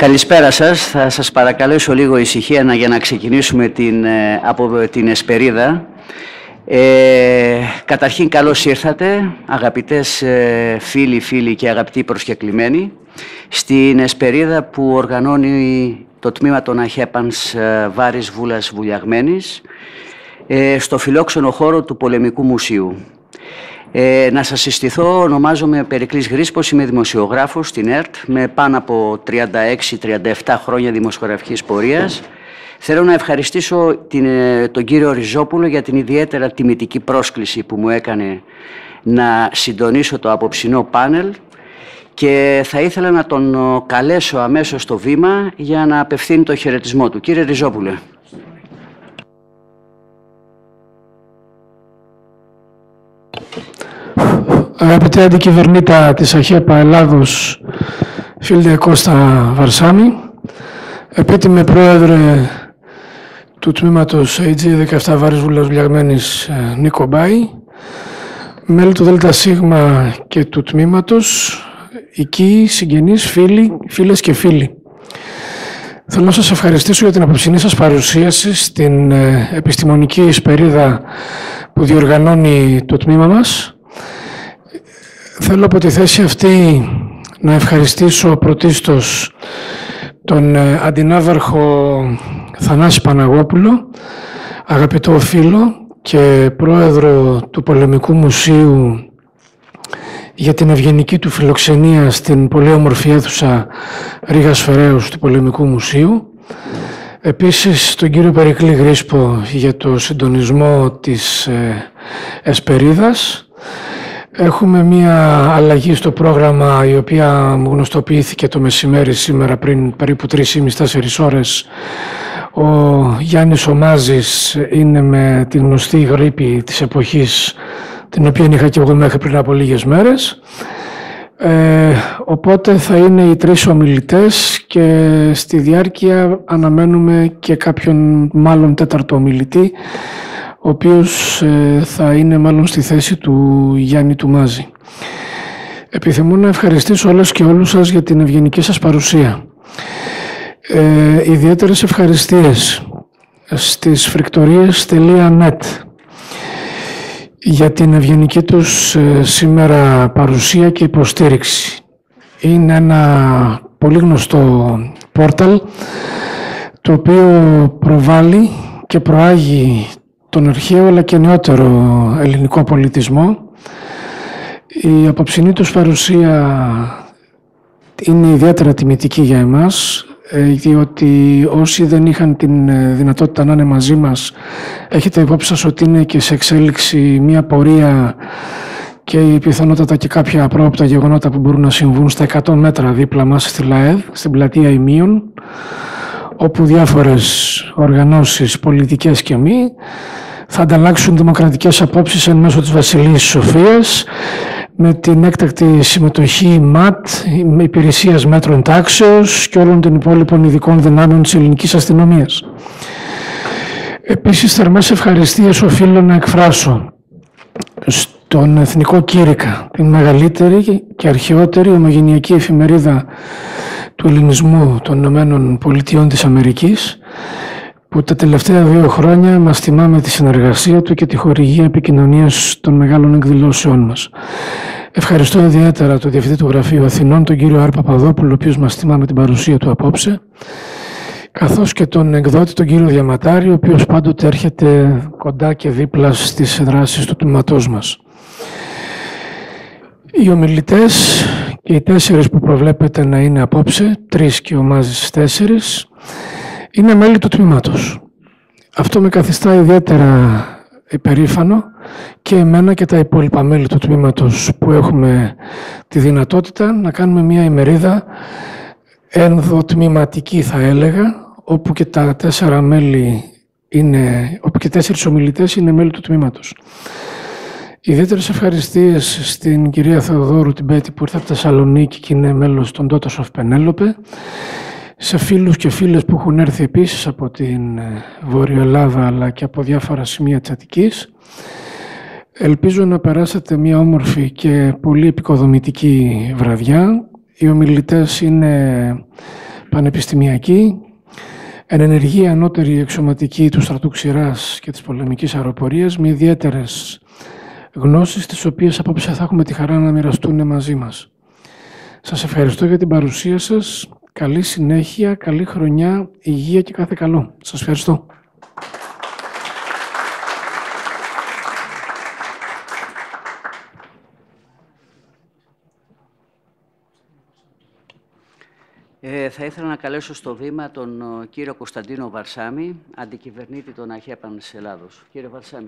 Καλησπέρα σας. Θα σας παρακαλέσω λίγο ησυχία για να ξεκινήσουμε από την Εσπερίδα. Καταρχήν καλώς ήρθατε, αγαπητές φίλοι και αγαπητοί προσκεκλημένοι, στην Εσπερίδα που οργανώνει το τμήμα των ΑΧΕΠΑΝΣ Βάρης Βούλας Βουλιαγμένης, στο φιλόξενο χώρο του Πολεμικού Μουσείου. Να σας συστηθώ, ονομάζομαι Περικλής Γρίσπος, είμαι δημοσιογράφος στην ΕΡΤ με πάνω από 36-37 χρόνια δημοσιογραφικής πορείας. Θέλω να ευχαριστήσω τον κύριο Ριζόπουλο για την ιδιαίτερα τιμητική πρόσκληση που μου έκανε να συντονίσω το απόψινό πάνελ και θα ήθελα να τον καλέσω αμέσως στο βήμα για να απευθύνει το χαιρετισμό του. Κύριε Ριζόπουλε. Αγαπητέ Αντικυβερνήτα της ΑΧΕΠΑ Ελλάδος, φίλε Κώστα Βαρσάμι, επίτιμε Πρόεδρε του τμήματος AG17 Βάρης Βούλας Βουλιαγμένης Νίκο Μπάη, μέλη του ΔΣ και του τμήματος, οικοί, συγγενείς, φίλες και φίλοι. Θέλω να σας ευχαριστήσω για την απόψινή σας παρουσίαση στην επιστημονική Εσπερίδα που διοργανώνει το τμήμα μας. Θέλω από τη θέση αυτή να ευχαριστήσω πρωτίστως τον αντινάβαρχο Θανάση Παναγόπουλο, αγαπητό φίλο και πρόεδρο του Πολεμικού Μουσείου, για την ευγενική του φιλοξενία στην πολύ όμορφη αίθουσα Ρήγας Φεραίου του Πολεμικού Μουσείου. Επίσης τον κύριο Περικλή Γρίσπο για το συντονισμό της Εσπερίδας. Έχουμε μία αλλαγή στο πρόγραμμα η οποία μου γνωστοποιήθηκε το μεσημέρι σήμερα πριν περίπου 3,5-4 ώρες. Ο Γιάννης Ομάζης είναι με τη γνωστή γρίπη της εποχής, την οποία είχα και εγώ μέχρι πριν από λίγες μέρες. Οπότε θα είναι οι 3 ομιλητές και στη διάρκεια αναμένουμε και κάποιον μάλλον 4ο ομιλητή, ο οποίος θα είναι μάλλον στη θέση του Γιάννη του Μάζη. Επιθυμώ να ευχαριστήσω όλες και όλους σας για την ευγενική σας παρουσία. Ιδιαίτερες ευχαριστίες στις φρικτορίες.net για την ευγενική τους σήμερα παρουσία και υποστήριξη. Είναι ένα πολύ γνωστό πόρταλ το οποίο προβάλλει και προάγει τον αρχαίο αλλά και νεότερο ελληνικό πολιτισμό. Η απόψινή τους παρουσία είναι ιδιαίτερα τιμητική για εμάς, διότι όσοι δεν είχαν την δυνατότητα να είναι μαζί μας, έχετε υπόψη σας ότι είναι και σε εξέλιξη μια πορεία και πιθανότατα και κάποια απρόοπτα γεγονότα που μπορούν να συμβούν στα 100 μέτρα δίπλα μας στη ΛΑΕΔ, στην πλατεία Ημίων, όπου διάφορες οργανώσεις πολιτικές και μη θα ανταλλάξουν δημοκρατικές απόψεις εν μέσω της Βασιλείας Σοφίας, με την έκτακτη συμμετοχή ΜΑΤ, με υπηρεσίας μέτρων τάξεως και όλων των υπόλοιπων ειδικών δυνάμεων της ελληνικής αστυνομίας. Επίσης, θερμές ευχαριστίες οφείλω να εκφράσω στον Εθνικό Κήρυκα, την μεγαλύτερη και αρχαιότερη ομογενειακή εφημερίδα του ελληνισμού των Ηνωμένων Πολιτειών της Αμερικής, που τα τελευταία 2 χρόνια μας τιμά με τη συνεργασία του και τη χορηγία επικοινωνίας των μεγάλων εκδηλώσεών μας. Ευχαριστώ ιδιαίτερα τον Διευθυντή του Γραφείου Αθηνών, τον κύριο Άρη Παπαδόπουλο, ο οποίος μας τιμά με την παρουσία του απόψε, καθώς και τον εκδότη, τον κύριο Διαματάρη, ο οποίος πάντοτε έρχεται κοντά και δίπλα στις δράσεις του τμήματός μας. Οι ομιλητές και οι 4 που προβλέπετε να είναι απόψε, 3 και ο Μάζης 4, είναι μέλη του τμήματος. Αυτό με καθιστά ιδιαίτερα υπερήφανο και εμένα και τα υπόλοιπα μέλη του τμήματος που έχουμε τη δυνατότητα να κάνουμε μια ημερίδα ενδοτμηματική, θα έλεγα, όπου και τα 4 μέλη όπου και 4 ομιλητές είναι μέλη του τμήματος. Ιδιαίτερες ευχαριστίες στην κυρία Θεοδόρου την Πέτη που ήρθε από Θεσσαλονίκη και είναι μέλος των Daughters of Penelope, σε φίλους και φίλες που έχουν έρθει επίσης από την Βόρεια Ελλάδα αλλά και από διάφορα σημεία της Αττικής. Ελπίζω να περάσετε μια όμορφη και πολύ επικοδομητική βραδιά. Οι ομιλητές είναι πανεπιστημιακοί, εν ενεργή ανώτερη εξωματική του στρατού Ξηράς και της πολεμικής αεροπορίας, με ιδιαίτερες γνώσεις, τις οποίες απόψε θα έχουμε τη χαρά να μοιραστούν μαζί μας. Σας ευχαριστώ για την παρουσία σας. Καλή συνέχεια, καλή χρονιά, υγεία και κάθε καλό. Σας ευχαριστώ. Θα ήθελα να καλέσω στο βήμα τον κύριο Κωνσταντίνο Βαρσάμι, αντικυβερνήτη των ΑΧΕΠΑΝΣ Ελλάδος. Κύριε Βαρσάμι.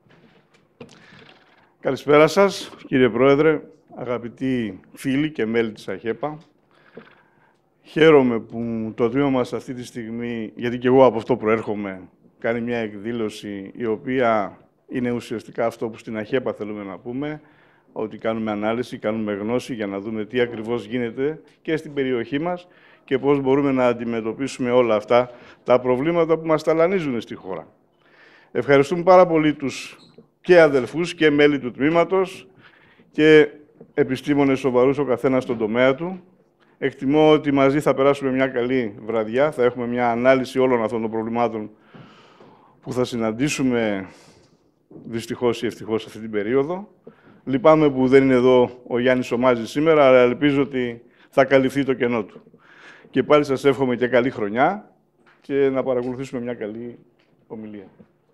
Καλησπέρα σας, κύριε Πρόεδρε, αγαπητοί φίλοι και μέλη της ΑΧΕΠΑ. Χαίρομαι που το τμήμα μας αυτή τη στιγμή, γιατί και εγώ από αυτό προέρχομαι, κάνει μια εκδήλωση η οποία είναι ουσιαστικά αυτό που στην ΑΧΕΠΑ θέλουμε να πούμε, ότι κάνουμε ανάλυση, κάνουμε γνώση για να δούμε τι ακριβώς γίνεται και στην περιοχή μας και πώς μπορούμε να αντιμετωπίσουμε όλα αυτά τα προβλήματα που μας ταλανίζουν στη χώρα. Ευχαριστούμε πάρα πολύ τους και αδελφούς και μέλη του τμήματος και επιστήμονες σοβαρούς ο καθένας στον τομέα του. Εκτιμώ ότι μαζί θα περάσουμε μια καλή βραδιά, θα έχουμε μια ανάλυση όλων αυτών των προβλημάτων που θα συναντήσουμε δυστυχώς ή ευτυχώς αυτή την περίοδο. Λυπάμαι που δεν είναι εδώ ο Γιάννης Ομάζης σήμερα, αλλά ελπίζω ότι θα καλυφθεί το κενό του. Και πάλι σας εύχομαι και καλή χρονιά και να παρακολουθήσουμε μια καλή ομιλία.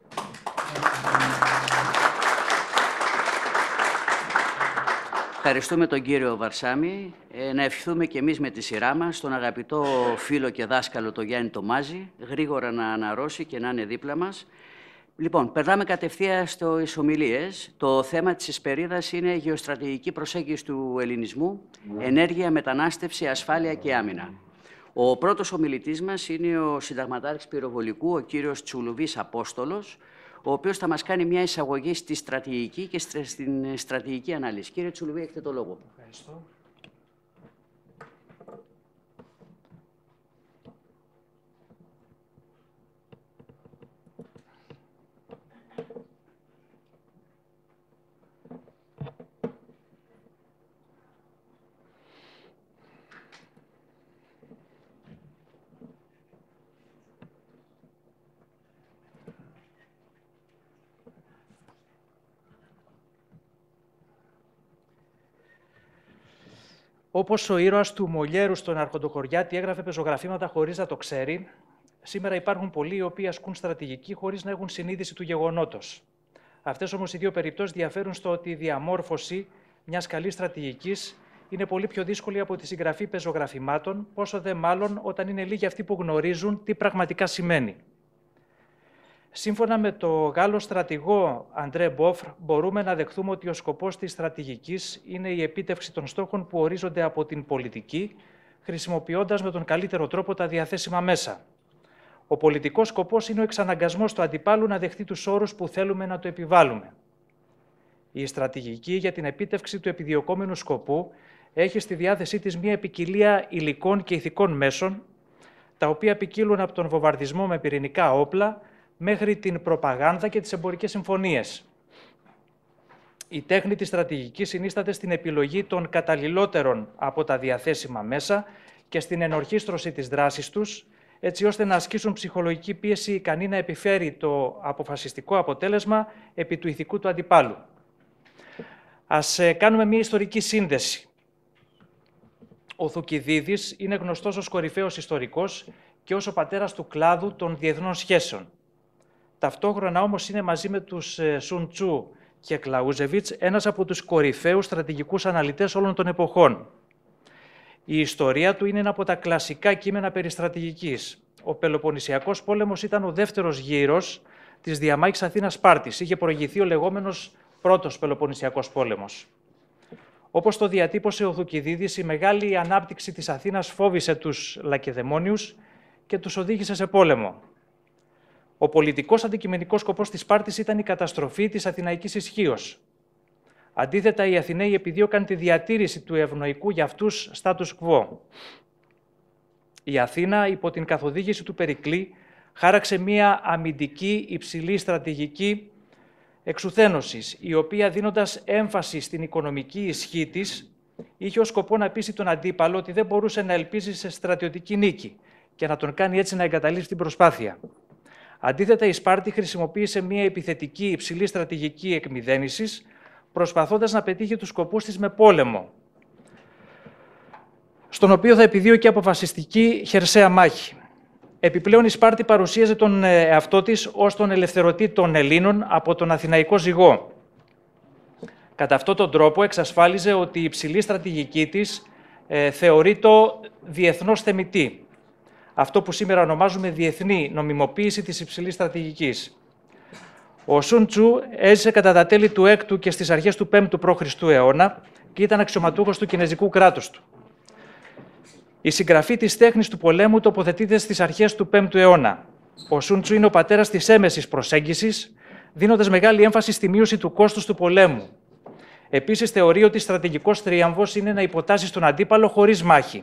Ευχαριστούμε τον κύριο Βαρσάμι. Να ευχηθούμε και εμείς με τη σειρά μας στον αγαπητό φίλο και δάσκαλο τον Γιάννη Τομάζη, γρήγορα να αναρρώσει και να είναι δίπλα μας. Λοιπόν, περνάμε κατευθείαν στις ομιλίες. Το θέμα της Εσπερίδας είναι γεωστρατηγική προσέγγιση του ελληνισμού, ενέργεια, μετανάστευση, ασφάλεια και άμυνα. Ο πρώτος ομιλητής μας είναι ο συνταγματάρχης πυροβολικού, ο κύριος Τσουλουβής Απόστολος, ο οποίος θα μας κάνει μια εισαγωγή στη στρατηγική και στην στρατηγική ανάλυση. Κύριε Τσουλουβή, έχετε το λόγο. Ευχαριστώ. Όπως ο ήρωας του Μολιέρου στον Αρχοντοχωριάτη έγραφε πεζογραφήματα χωρίς να το ξέρει, σήμερα υπάρχουν πολλοί οι οποίοι ασκούν στρατηγική χωρίς να έχουν συνείδηση του γεγονότος. Αυτές όμως οι δύο περιπτώσεις διαφέρουν στο ότι η διαμόρφωση μιας καλής στρατηγικής είναι πολύ πιο δύσκολη από τη συγγραφή πεζογραφημάτων, πόσο δε μάλλον όταν είναι λίγοι αυτοί που γνωρίζουν τι πραγματικά σημαίνει. Σύμφωνα με το Γάλλο στρατηγό Αντρέ Μπόφρ, μπορούμε να δεχθούμε ότι ο σκοπός της στρατηγικής είναι η επίτευξη των στόχων που ορίζονται από την πολιτική, χρησιμοποιώντας με τον καλύτερο τρόπο τα διαθέσιμα μέσα. Ο πολιτικός σκοπός είναι ο εξαναγκασμός του αντιπάλου να δεχτεί τους όρους που θέλουμε να το επιβάλλουμε. Η στρατηγική για την επίτευξη του επιδιωκόμενου σκοπού έχει στη διάθεσή της μια ποικιλία υλικών και ηθικών μέσων, τα οποία ποικίλουν από τον βομβαρδισμό με πυρηνικά όπλα μέχρι την προπαγάνδα και τις εμπορικές συμφωνίες. Η τέχνη της στρατηγικής συνίσταται στην επιλογή των καταλληλότερων από τα διαθέσιμα μέσα και στην ενορχήστρωση της δράσης τους, έτσι ώστε να ασκήσουν ψυχολογική πίεση ικανή να επιφέρει το αποφασιστικό αποτέλεσμα επί του ηθικού του αντιπάλου. Ας κάνουμε μια ιστορική σύνδεση. Ο Θουκυδίδης είναι γνωστός ως κορυφαίος ιστορικός και ως ο πατέρας του κλάδου των διεθνών σχέσεων. Ταυτόχρονα όμως είναι μαζί με τους Σουν Τσου και Κλαούζεβιτς ένας από τους κορυφαίους στρατηγικούς αναλυτές όλων των εποχών. Η ιστορία του είναι ένα από τα κλασικά κείμενα περί στρατηγικής. Ο Πελοποννησιακός πόλεμος ήταν ο δεύτερος γύρος της διαμάχης Αθήνας-Σπάρτης. Είχε προηγηθεί ο λεγόμενος πρώτος Πελοποννησιακός πόλεμος. Όπως το διατύπωσε ο Θουκυδίδης, η μεγάλη ανάπτυξη της Αθήνας φόβησε τους Λακεδαιμόνιους και τους οδήγησε σε πόλεμο. Ο πολιτικός αντικειμενικός σκοπός της Σπάρτης ήταν η καταστροφή της αθηναϊκής ισχύως. Αντίθετα, οι Αθηναίοι επιδίωκαν τη διατήρηση του ευνοϊκού για αυτούς status quo. Η Αθήνα, υπό την καθοδήγηση του Περικλή, χάραξε μία αμυντική υψηλή στρατηγική εξουθένωσης, η οποία, δίνοντας έμφαση στην οικονομική ισχύ της, είχε ως σκοπό να πείσει τον αντίπαλο ότι δεν μπορούσε να ελπίζει σε στρατιωτική νίκη και να τον κάνει έτσι να εγκαταλείψει την προσπάθεια. Αντίθετα, η Σπάρτη χρησιμοποίησε μια επιθετική υψηλή στρατηγική εκμηδένισης, προσπαθώντας να πετύχει τους σκοπούς της με πόλεμο, στον οποίο θα επιδίωκε αποφασιστική χερσαία μάχη. Επιπλέον, η Σπάρτη παρουσίαζε τον εαυτό της ως τον ελευθερωτή των Ελλήνων από τον Αθηναϊκό ζυγό. Κατά αυτόν τον τρόπο εξασφάλιζε ότι η υψηλή στρατηγική της θεωρείται διεθνώς θεμιτή. Αυτό που σήμερα ονομάζουμε διεθνή νομιμοποίηση της υψηλής στρατηγικής. Ο Σουν Τσου έζησε κατά τα τέλη του 6ου και στις αρχές του 5ου π.Χ. αιώνα και ήταν αξιωματούχος του Κινεζικού κράτους του. Η συγγραφή της τέχνης του πολέμου τοποθετείται στις αρχές του 5ου αιώνα. Ο Σουν Τσου είναι ο πατέρας της έμεσης προσέγγισης, δίνοντας μεγάλη έμφαση στη μείωση του κόστους του πολέμου. Επίσης, θεωρεί ότι στρατηγικός τρίαμβος είναι να υποτάσσει τον αντίπαλο χωρίς μάχη.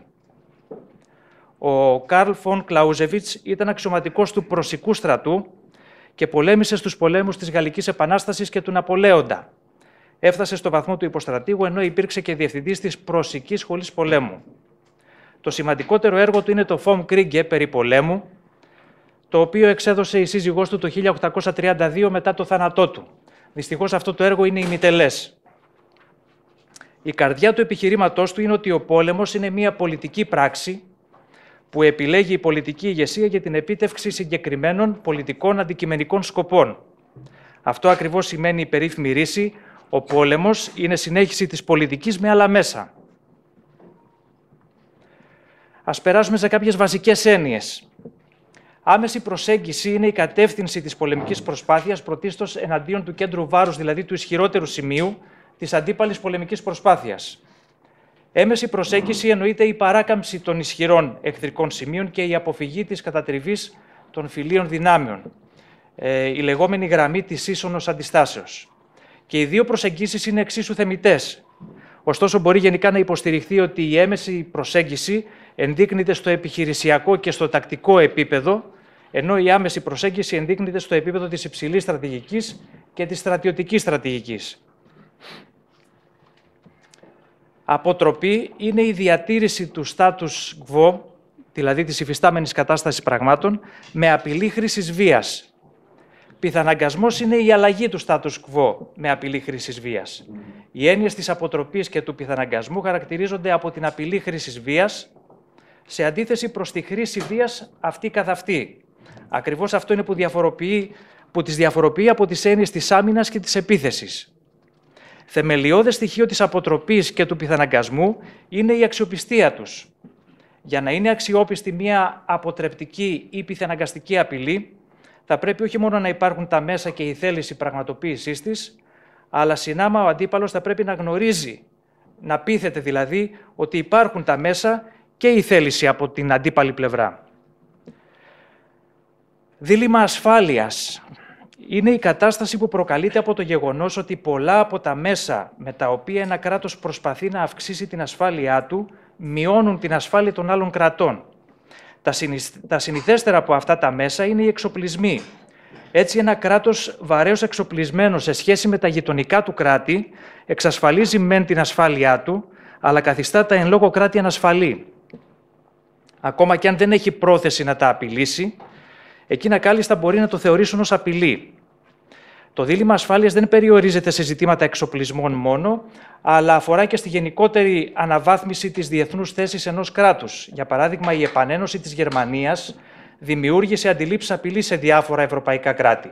Ο Καρλ Φον Κλάουζεβιτς ήταν αξιωματικός του Πρωσικού στρατού και πολέμησε στους πολέμους της Γαλλικής Επανάστασης και του Ναπολέοντα. Έφτασε στο βαθμό του υποστρατήγου, ενώ υπήρξε και διευθυντής της Πρωσικής Σχολής Πολέμου. Το σημαντικότερο έργο του είναι το Φομ Κρίγκε περί πολέμου, το οποίο εξέδωσε η σύζυγός του το 1832 μετά το θάνατό του. Δυστυχώς αυτό το έργο είναι ημιτελές. Η καρδιά του επιχειρήματός του είναι ότι ο πόλεμος είναι μια πολιτική πράξη που επιλέγει η πολιτική ηγεσία για την επίτευξη συγκεκριμένων πολιτικών αντικειμενικών σκοπών. Αυτό ακριβώς σημαίνει η περίφημη ρίση: ο πόλεμος είναι συνέχιση της πολιτικής με άλλα μέσα. Ας περάσουμε σε κάποιες βασικές έννοιες. Άμεση προσέγγιση είναι η κατεύθυνση της πολεμικής προσπάθειας πρωτίστως εναντίον του κέντρου βάρους, δηλαδή του ισχυρότερου σημείου της αντίπαλης πολεμικής προσπάθειας. Έμεση προσέγγιση εννοείται η παράκαμψη των ισχυρών εχθρικών σημείων και η αποφυγή της κατατριβής των φιλίων δυνάμεων, η λεγόμενη γραμμή της ίσονος αντιστάσεως. Και οι δύο προσεγγίσεις είναι εξίσου θεμιτές. Ωστόσο, μπορεί γενικά να υποστηριχθεί ότι η έμεση προσέγγιση ενδείκνυται στο επιχειρησιακό και στο τακτικό επίπεδο, ενώ η άμεση προσέγγιση ενδείκνυται στο επίπεδο της υψηλής στρατηγικής και της στρατιωτικής στρατηγικής. Αποτροπή είναι η διατήρηση του status quo, δηλαδή της υφιστάμενης κατάστασης πραγμάτων, με απειλή χρήσης βίας. Πιθαναγκασμός είναι η αλλαγή του status quo με απειλή χρήσης βίας. Οι έννοιες της αποτροπής και του πιθαναγκασμού χαρακτηρίζονται από την απειλή χρήσης βίας, σε αντίθεση προς τη χρήση βίας αυτή καθ' αυτή. Ακριβώς αυτό είναι που τις διαφοροποιεί από τις έννοιες της άμυνας και της επίθεσης. Θεμελιώδες στοιχείο της αποτροπής και του πιθαναγκασμού είναι η αξιοπιστία τους. Για να είναι αξιόπιστη μια αποτρεπτική ή πιθαναγκαστική απειλή, θα πρέπει όχι μόνο να υπάρχουν τα μέσα και η θέληση πραγματοποίησής της, αλλά συνάμα ο αντίπαλος θα πρέπει να γνωρίζει, να πείθεται δηλαδή ότι υπάρχουν τα μέσα και η θέληση από την αντίπαλη πλευρά. Δίλημμα ασφάλειας είναι η κατάσταση που προκαλείται από το γεγονός ότι πολλά από τα μέσα με τα οποία ένα κράτος προσπαθεί να αυξήσει την ασφάλειά του μειώνουν την ασφάλεια των άλλων κρατών. Τα συνηθέστερα από αυτά τα μέσα είναι οι εξοπλισμοί. Έτσι, ένα κράτος βαρέως εξοπλισμένο σε σχέση με τα γειτονικά του κράτη εξασφαλίζει μεν την ασφάλειά του, αλλά καθιστά τα εν λόγω κράτη ανασφαλή. Ακόμα και αν δεν έχει πρόθεση να τα απειλήσει, εκείνα κάλλιστα μπορεί να το θεωρήσουν ως απειλή. Το δίλημμα ασφάλειας δεν περιορίζεται σε ζητήματα εξοπλισμών μόνο, αλλά αφορά και στη γενικότερη αναβάθμιση της διεθνούς θέσης ενός κράτους. Για παράδειγμα, η επανένωση της Γερμανίας δημιούργησε αντιλήψεις απειλής σε διάφορα ευρωπαϊκά κράτη.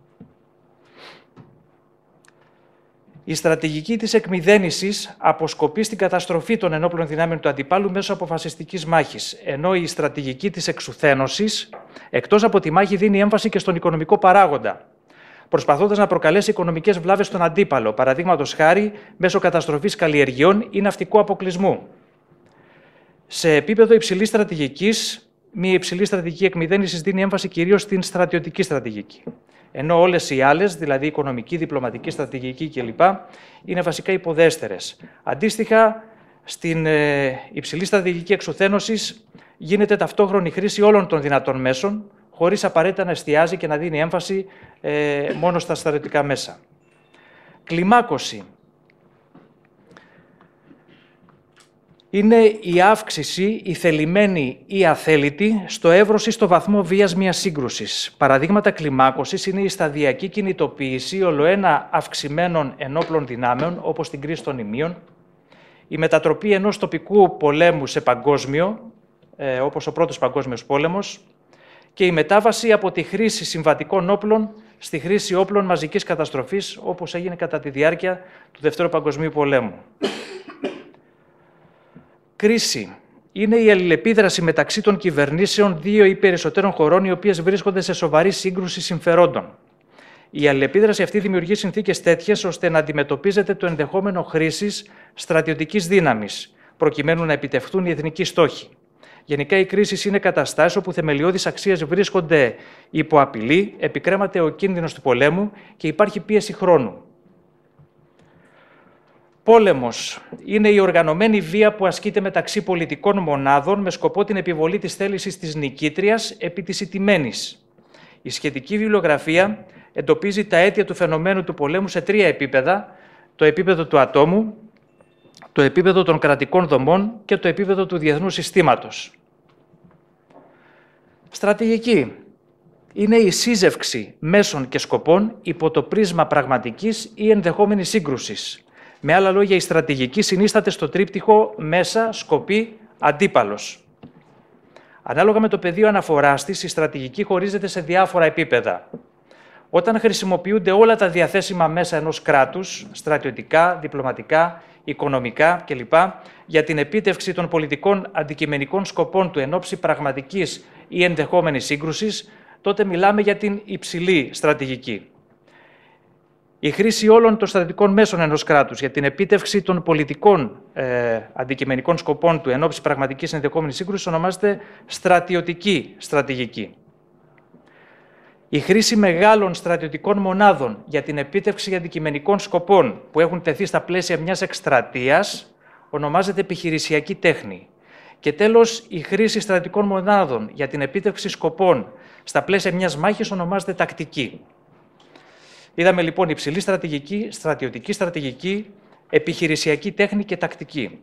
Η στρατηγική της εκμηδένισης αποσκοπεί στην καταστροφή των ενόπλων δυνάμεων του αντιπάλου μέσω αποφασιστικής μάχης, ενώ η στρατηγική της εξουθένωσης, εκτός από τη μάχη, δίνει έμφαση και στον οικονομικό παράγοντα, προσπαθώντας να προκαλέσει οικονομικές βλάβες στον αντίπαλο, παραδείγματος χάρη μέσω καταστροφής καλλιεργειών ή ναυτικού αποκλεισμού. Σε επίπεδο υψηλής στρατηγικής, μια υψηλή στρατηγική εκμηδένισης δίνει έμφαση κυρίως στην στρατιωτική στρατηγική. Ενώ όλες οι άλλες, δηλαδή οικονομική, διπλωματική, στρατηγική κλπ., είναι βασικά υποδέστερες. Αντίστοιχα, στην υψηλή στρατηγική εξουθένωσης γίνεται ταυτόχρονη χρήση όλων των δυνατών μέσων, χωρίς απαραίτητα να εστιάζει και να δίνει έμφαση μόνο στα στρατιωτικά μέσα. Κλιμάκωση. είναι η αύξηση, η θελημένη ή αθέλητη, στο εύρος ή στο βαθμό βίας μιας σύγκρουσης. Παραδείγματα κλιμάκωσης είναι η σταδιακή κινητοποίηση ολοένα αυξημένων ενόπλων δυνάμεων, όπως την κρίση των ημείων, η μετατροπή ενός τοπικού πολέμου σε παγκόσμιο, όπως ο Πρώτος Παγκόσμιος Πόλεμος, και η μετάβαση από τη χρήση συμβατικών όπλων στη χρήση όπλων μαζικής καταστροφής, όπως έγινε κατά τη διάρκεια του Δευτέρου Παγκοσμίου Πολέμου. Κρίση είναι η αλληλεπίδραση μεταξύ των κυβερνήσεων δύο ή περισσότερων χωρών, οι οποίες βρίσκονται σε σοβαρή σύγκρουση συμφερόντων. Η αλληλεπίδραση αυτή δημιουργεί συνθήκες τέτοιες ώστε να αντιμετωπίζεται το ενδεχόμενο χρήσης στρατιωτικής δύναμης, προκειμένου να επιτευχθούν οι εθνικοί στόχοι. Γενικά, οι κρίσεις είναι καταστάσεις όπου θεμελιώδεις αξίες βρίσκονται υπό απειλή, επικρέμαται ο κίνδυνος του πολέμου και υπάρχει πίεση χρόνου. Πόλεμος είναι η οργανωμένη βία που ασκείται μεταξύ πολιτικών μονάδων με σκοπό την επιβολή της θέλησης της νικήτριας επί της ηττημένης. Η σχετική βιβλιογραφία εντοπίζει τα αίτια του φαινομένου του πολέμου σε τρία επίπεδα: το επίπεδο του ατόμου, το επίπεδο των κρατικών δομών και το επίπεδο του διεθνούς συστήματος. Στρατηγική είναι η σύζευξη μέσων και σκοπών υπό το πρίσμα πραγματικής ή ενδεχόμενης σύγκρουσης. Με άλλα λόγια, η στρατηγική συνίσταται στο τρίπτυχο μέσα, σκοπή, αντίπαλος. Ανάλογα με το πεδίο αναφοράς της, η στρατηγική χωρίζεται σε διάφορα επίπεδα. Όταν χρησιμοποιούνται όλα τα διαθέσιμα μέσα ενός κράτους, στρατιωτικά, διπλωματικά, οικονομικά κλπ., για την επίτευξη των πολιτικών αντικειμενικών σκοπών του εν ώψη πραγματικής ή ενδεχόμενης σύγκρουσης, τότε μιλάμε για την υψηλή στρατηγική. Η χρήση όλων των στρατιωτικών μέσων ενός κράτους για την επίτευξη των πολιτικών αντικειμενικών σκοπών του εν ώψη πραγματικής ενδεχόμενης σύγκρουσης ονομάζεται στρατιωτική στρατηγική. Η χρήση μεγάλων στρατιωτικών μονάδων για την επίτευξη αντικειμενικών σκοπών που έχουν τεθεί στα πλαίσια μιας εκστρατείας ονομάζεται επιχειρησιακή τέχνη. Και τέλος, η χρήση στρατιωτικών μονάδων για την επίτευξη σκοπών στα πλαίσια μιας μάχης ονομάζεται τακτική. Είδαμε λοιπόν υψηλή στρατηγική, στρατιωτική στρατηγική, επιχειρησιακή τέχνη και τακτική.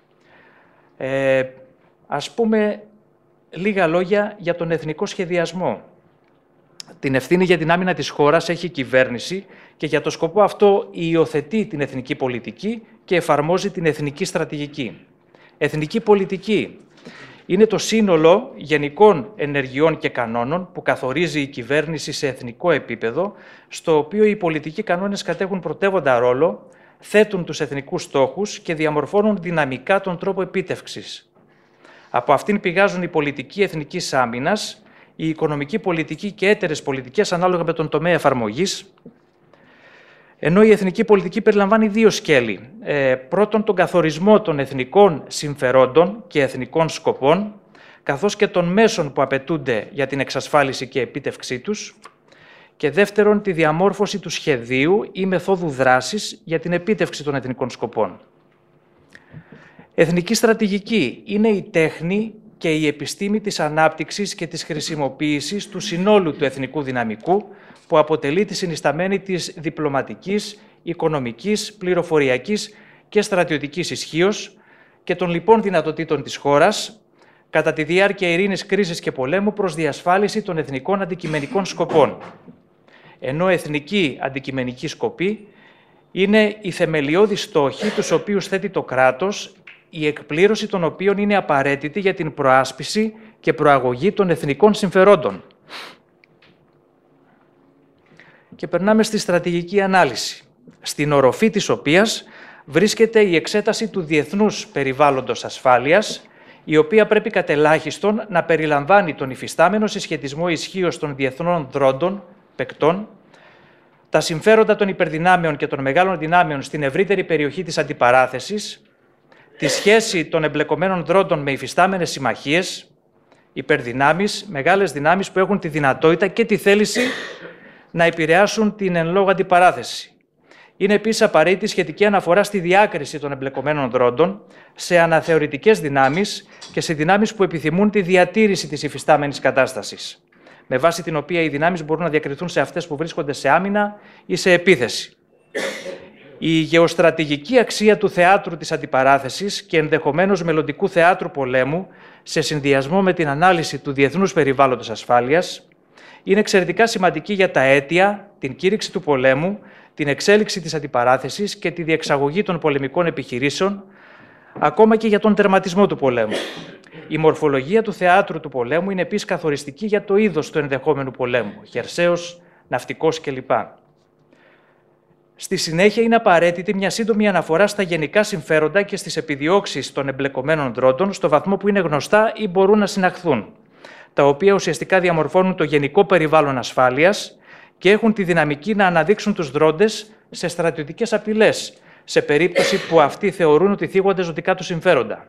Ας πούμε λίγα λόγια για τον εθνικό σχεδιασμό. Την ευθύνη για την άμυνα της χώρας έχει η κυβέρνηση και για το σκοπό αυτό υιοθετεί την εθνική πολιτική και εφαρμόζει την εθνική στρατηγική. Εθνική πολιτική είναι το σύνολο γενικών ενεργειών και κανόνων που καθορίζει η κυβέρνηση σε εθνικό επίπεδο, στο οποίο οι πολιτικοί κανόνες κατέχουν πρωτεύοντα ρόλο, θέτουν τους εθνικούς στόχους και διαμορφώνουν δυναμικά τον τρόπο επίτευξης. Από αυτήν πηγάζουν η πολιτική εθνικής άμυνας, η οικονομική πολιτική και έτερες πολιτικές ανάλογα με τον τομέα εφαρμογής, ενώ η εθνική πολιτική περιλαμβάνει δύο σκέλη. Πρώτον, τον καθορισμό των εθνικών συμφερόντων και εθνικών σκοπών, καθώς και των μέσων που απαιτούνται για την εξασφάλιση και επίτευξή τους. Και δεύτερον, τη διαμόρφωση του σχεδίου ή μεθόδου δράσης για την επίτευξη των εθνικών σκοπών. Εθνική στρατηγική είναι η τέχνη και η επιστήμη της ανάπτυξης και της χρησιμοποίησης του συνόλου του εθνικού δυναμικού, που αποτελεί τη συνισταμένη της διπλωματικής, οικονομικής, πληροφοριακής και στρατιωτικής ισχύος και των λοιπών δυνατοτήτων της χώρας, κατά τη διάρκεια ειρήνης, κρίσης και πολέμου προς διασφάλιση των εθνικών αντικειμενικών σκοπών. Ενώ εθνική αντικειμενική σκοπή είναι οι θεμελιώδεις στόχοι τους οποίους θέτει το κράτος, η εκπλήρωση των οποίων είναι απαραίτητη για την προάσπιση και προαγωγή των εθνικών συμφερόντων. Και περνάμε στη στρατηγική ανάλυση, στην οροφή της οποίας βρίσκεται η εξέταση του διεθνούς περιβάλλοντος ασφάλειας, η οποία πρέπει κατελάχιστον να περιλαμβάνει τον υφιστάμενο συσχετισμό ισχύως των διεθνών δρόντων, παικτών, τα συμφέροντα των υπερδυνάμεων και των μεγάλων δυνάμεων στην ευρύτερη περιοχή της αντιπαράθεσης, τη σχέση των εμπλεκομένων δρόντων με υφιστάμενες συμμαχίες, υπερδυνάμεις, μεγάλες δυνάμεις που έχουν τη δυνατότητα και τη θέληση να επηρεάσουν την εν λόγω αντιπαράθεση. Είναι επίσης απαραίτητη σχετική αναφορά στη διάκριση των εμπλεκομένων δρόντων σε αναθεωρητικές δυνάμεις και σε δυνάμεις που επιθυμούν τη διατήρηση της υφιστάμενης κατάστασης, με βάση την οποία οι δυνάμεις μπορούν να διακριθούν σε αυτές που βρίσκονται σε άμυνα ή σε επίθεση. Η γεωστρατηγική αξία του θεάτρου της αντιπαράθεσης και ενδεχομένως μελλοντικού θεάτρου πολέμου, σε συνδυασμό με την ανάλυση του διεθνούς περιβάλλοντος ασφάλειας, είναι εξαιρετικά σημαντική για τα αίτια, την κήρυξη του πολέμου, την εξέλιξη της αντιπαράθεσης και τη διεξαγωγή των πολεμικών επιχειρήσεων, ακόμα και για τον τερματισμό του πολέμου. Η μορφολογία του θεάτρου του πολέμου είναι επίσης καθοριστική για το είδος του ενδεχόμενου πολέμου, χερσαίος, ναυτικός κλπ. Στη συνέχεια είναι απαραίτητη μια σύντομη αναφορά στα γενικά συμφέροντα και στις επιδιώξεις των εμπλεκομένων δρόντων στο βαθμό που είναι γνωστά ή μπορούν να συναχθούν, τα οποία ουσιαστικά διαμορφώνουν το γενικό περιβάλλον ασφάλειας και έχουν τη δυναμική να αναδείξουν τους δρόντες σε στρατιωτικές απειλές, σε περίπτωση που αυτοί θεωρούν ότι θίγονται ζωτικά τους συμφέροντα.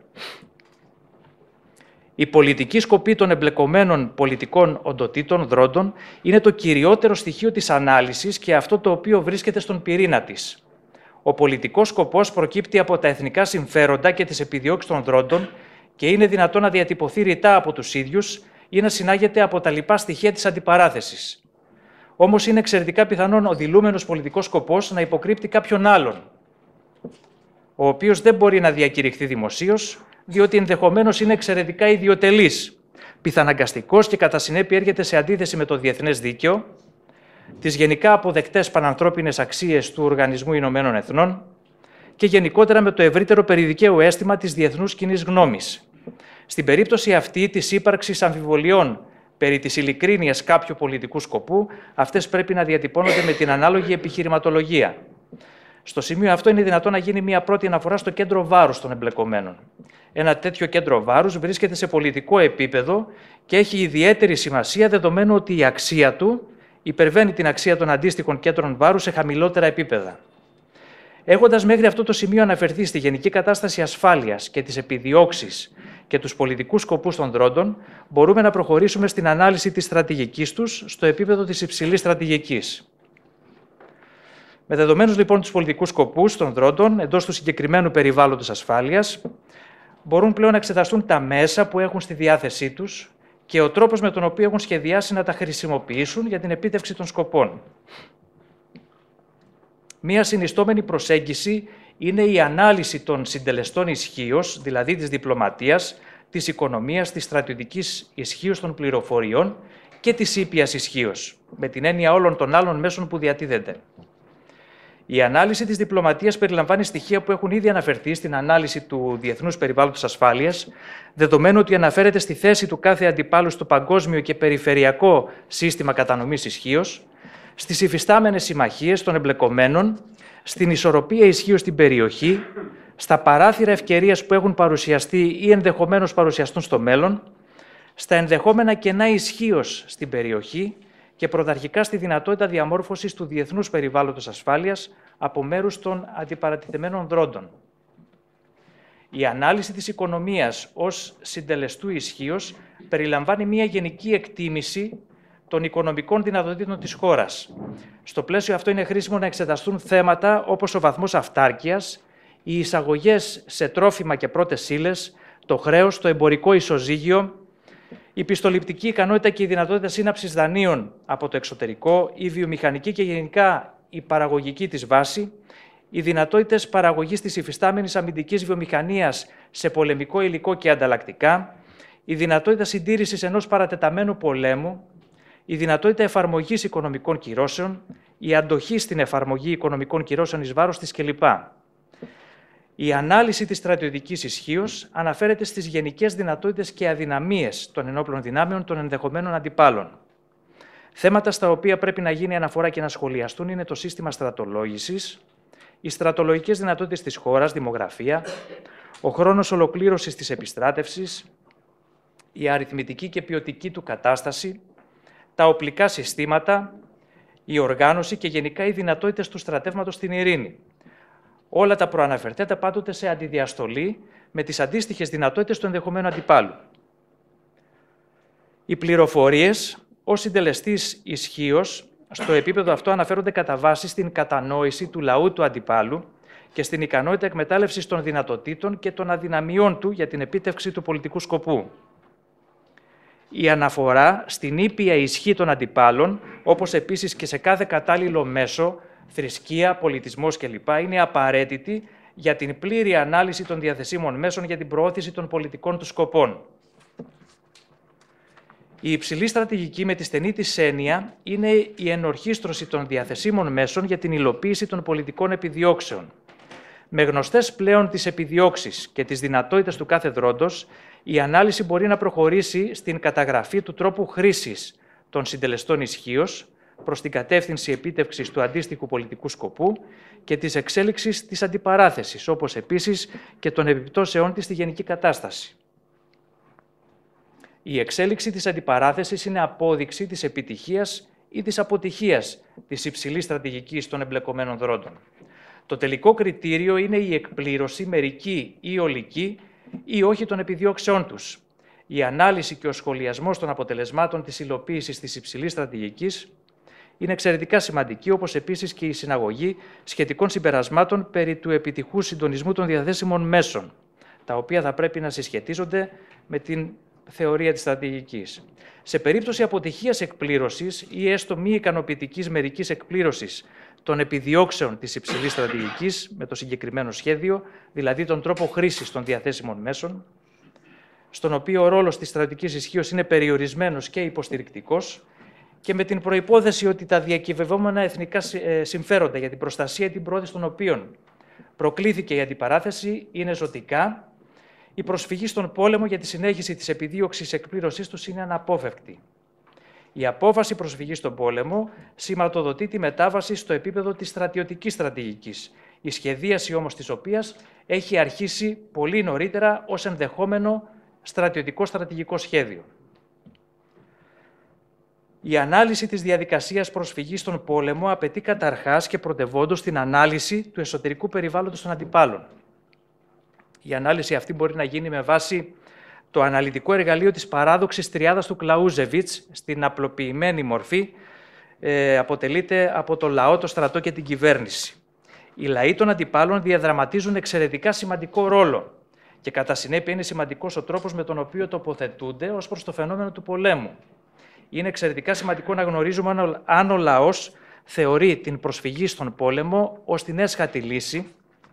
Η πολιτική σκοπή των εμπλεκομένων πολιτικών οντοτήτων, δρόντων, είναι το κυριότερο στοιχείο της ανάλυσης και αυτό το οποίο βρίσκεται στον πυρήνα της. Ο πολιτικός σκοπός προκύπτει από τα εθνικά συμφέροντα και τις επιδιώξεις των δρόντων και είναι δυνατόν να διατυπωθεί ρητά από τους ίδιους ή να συνάγεται από τα λοιπά στοιχεία της αντιπαράθεσης. Όμως είναι εξαιρετικά πιθανόν ο δηλούμενος πολιτικός σκοπός να υποκρύπτει κάποιον άλλον, ο οποίος δεν μπορεί να διακηρυχθεί δημοσίως, διότι ενδεχομένως είναι εξαιρετικά ιδιοτελής, πιθαναγκαστικός και κατά συνέπεια έρχεται σε αντίθεση με το διεθνές δίκαιο, τις γενικά αποδεκτές πανανθρώπινες αξίες του Οργανισμού Ηνωμένων Εθνών και γενικότερα με το ευρύτερο περιδικαίου αίσθημα της διεθνούς κοινής γνώμης. Στην περίπτωση αυτή της ύπαρξης αμφιβολιών περί της ειλικρίνειας κάποιου πολιτικού σκοπού, αυτές πρέπει να διατυπώνονται με την ανάλογη επιχειρηματολογία. Στο σημείο αυτό είναι δυνατόν να γίνει μια πρώτη αναφορά στο κέντρο βάρους των εμπλεκομένων. Ένα τέτοιο κέντρο βάρους βρίσκεται σε πολιτικό επίπεδο και έχει ιδιαίτερη σημασία δεδομένου ότι η αξία του υπερβαίνει την αξία των αντίστοιχων κέντρων βάρους σε χαμηλότερα επίπεδα. Έχοντας μέχρι αυτό το σημείο αναφερθεί στη γενική κατάσταση ασφάλειας και τις επιδιώξεις και τους πολιτικούς σκοπούς των δρόντων, μπορούμε να προχωρήσουμε στην ανάλυση της στρατηγικής τους στο επίπεδο της υψηλής στρατηγικής. Με δεδομένους λοιπόν τους πολιτικούς σκοπούς των δρόντων εντός του συγκεκριμένου περιβάλλοντος ασφάλειας, μπορούν πλέον να εξεταστούν τα μέσα που έχουν στη διάθεσή τους και ο τρόπος με τον οποίο έχουν σχεδιάσει να τα χρησιμοποιήσουν για την επίτευξη των σκοπών. Μία συνιστόμενη προσέγγιση είναι η ανάλυση των συντελεστών ισχύος, δηλαδή της διπλωματίας, της οικονομίας, της στρατιωτικής ισχύος των πληροφοριών και της ήπιας ισχύος, με την έννοια όλων των άλλων μέσων που διατίθενται. Η ανάλυση της διπλωματίας περιλαμβάνει στοιχεία που έχουν ήδη αναφερθεί στην ανάλυση του διεθνούς περιβάλλοντος ασφάλειας, δεδομένου ότι αναφέρεται στη θέση του κάθε αντιπάλου στο παγκόσμιο και περιφερειακό σύστημα κατανομής ισχύος, στις υφιστάμενες συμμαχίες των εμπλεκομένων, στην ισορροπία ισχύος στην περιοχή, στα παράθυρα ευκαιρίας που έχουν παρουσιαστεί ή ενδεχομένως παρουσιαστούν στο μέλλον, στα ενδεχόμενα κενά ισχύος στην περιοχή και πρωταρχικά στη δυνατότητα διαμόρφωσης του διεθνούς περιβάλλοντος ασφάλειας από μέρους των αντιπαρατηθεμένων δρόντων. Η ανάλυση της οικονομίας ως συντελεστού ισχύος περιλαμβάνει μια γενική εκτίμηση των οικονομικών δυνατοτήτων της χώρας. Στο πλαίσιο αυτό είναι χρήσιμο να εξεταστούν θέματα όπως ο βαθμός αυτάρκειας, οι εισαγωγές σε τρόφιμα και πρώτες ύλες, το χρέος, το εμπορικό ισοζύγιο, η πιστοληπτική ικανότητα και η δυνατότητα σύναψης δανείων από το εξωτερικό, η βιομηχανική και γενικά η παραγωγική της βάση, οι δυνατότητες παραγωγής της υφιστάμενης αμυντικής βιομηχανίας σε πολεμικό υλικό και ανταλλακτικά, η δυνατότητα συντήρησης ενός παρατεταμένου πολέμου, η δυνατότητα εφαρμογής οικονομικών κυρώσεων, η αντοχή στην εφαρμογή οικονομικών κυρώσεων εις βάρος της κλπ. Η ανάλυση της στρατιωτικής ισχύος αναφέρεται στις γενικές δυνατότητες και αδυναμίες των ενόπλων δυνάμεων των ενδεχομένων αντιπάλων. Θέματα στα οποία πρέπει να γίνει αναφορά και να σχολιαστούν είναι το σύστημα στρατολόγησης, οι στρατολογικές δυνατότητες της χώρας, δημογραφία, ο χρόνος ολοκλήρωσης της επιστράτευσης, η αριθμητική και ποιοτική του κατάσταση, τα οπλικά συστήματα, η οργάνωση και γενικά οι δυνατότητες του στρατεύματος στην ειρήνη. Όλα τα προαναφερθέντα πάντοτε σε αντιδιαστολή με τις αντίστοιχες δυνατότητες του ενδεχομένου αντιπάλου. Οι πληροφορίες ως συντελεστής ισχύος στο επίπεδο αυτό αναφέρονται κατά βάση στην κατανόηση του λαού του αντιπάλου και στην ικανότητα εκμετάλλευσης των δυνατοτήτων και των αδυναμιών του για την επίτευξη του πολιτικού σκοπού. Η αναφορά στην ήπια ισχύ των αντιπάλων, όπως επίσης και σε κάθε κατάλληλο μέσο, θρησκεία, πολιτισμός κλπ. Είναι απαραίτητη για την πλήρη ανάλυση των διαθεσίμων μέσων για την προώθηση των πολιτικών του σκοπών. Η υψηλή στρατηγική με τη στενή της έννοια είναι η ενορχήστρωση των διαθεσίμων μέσων για την υλοποίηση των πολιτικών επιδιώξεων. Με γνωστές πλέον τις επιδιώξεις και τις δυνατότητες του κάθε δρόντος, η ανάλυση μπορεί να προχωρήσει στην καταγραφή του τρόπου χρήσης των συντελεστών ισχύως προς την κατεύθυνση επίτευξης του αντίστοιχου πολιτικού σκοπού και της εξέλιξης της αντιπαράθεσης, όπως επίσης και των επιπτώσεών της στη γενική κατάσταση. Η εξέλιξη της αντιπαράθεσης είναι απόδειξη της επιτυχίας ή της αποτυχίας της υψηλής στρατηγικής των εμπλεκομένων δρόντων. Το τελικό κριτήριο είναι η εκπλήρωση μερική ή ολική ή όχι των επιδιώξεών τους. Η ανάλυση και ο σχολιασμός των αποτελεσμάτων της υλοποίησης της υψηλής στρατηγικής είναι εξαιρετικά σημαντική, όπως επίσης και η συναγωγή σχετικών συμπερασμάτων περί του επιτυχούς συντονισμού των διαθέσιμων μέσων, τα οποία θα πρέπει να συσχετίζονται με την θεωρία της στρατηγικής. Σε περίπτωση αποτυχίας εκπλήρωσης ή έστω μη ικανοποιητικής μερικής εκπλήρωσης των επιδιώξεων της υψηλής στρατηγικής με το συγκεκριμένο σχέδιο, δηλαδή τον τρόπο χρήσης των διαθέσιμων μέσων, στον οποίο ο ρόλος της στρατηγικής ισχύως είναι περιορισμένος και υποστηρικτικός και με την προϋπόθεση ότι τα διακυβευόμενα εθνικά συμφέροντα για την προστασία ή την πρόθεση των οποίων προκλήθηκε η αντιπαράθεση είναι ζωτικά, η προσφυγή στον πόλεμο για τη συνέχιση της επιδίωξης εκπλήρωσής τους είναι αναπόφευκτη. Η απόφαση προσφυγής στον πόλεμο σηματοδοτεί τη μετάβαση στο επίπεδο της στρατιωτικής στρατηγικής, η σχεδίαση όμως της οποίας έχει αρχίσει πολύ νωρίτερα ως ενδεχόμενο στρατιωτικό στρατηγικό σχέδιο. Η ανάλυση της διαδικασίας προσφυγής στον πόλεμο απαιτεί καταρχάς και πρωτευόντως την ανάλυση του εσωτερικού περιβάλλοντος των αντιπάλων. Η ανάλυση αυτή μπορεί να γίνει με βάση το αναλυτικό εργαλείο της παράδοξης τριάδας του Κλαούζεβιτς, στην απλοποιημένη μορφή, αποτελείται από το λαό, το στρατό και την κυβέρνηση. Οι λαοί των αντιπάλων διαδραματίζουν εξαιρετικά σημαντικό ρόλο και κατά συνέπεια είναι σημαντικός ο τρόπος με τον οποίο τοποθετούνται ως προς το φαινόμενο του πολέμου. Είναι εξαιρετικά σημαντικό να γνωρίζουμε αν ο λαός θεωρεί την προσφυγή στον πόλεμο ως την έσχατη λύση,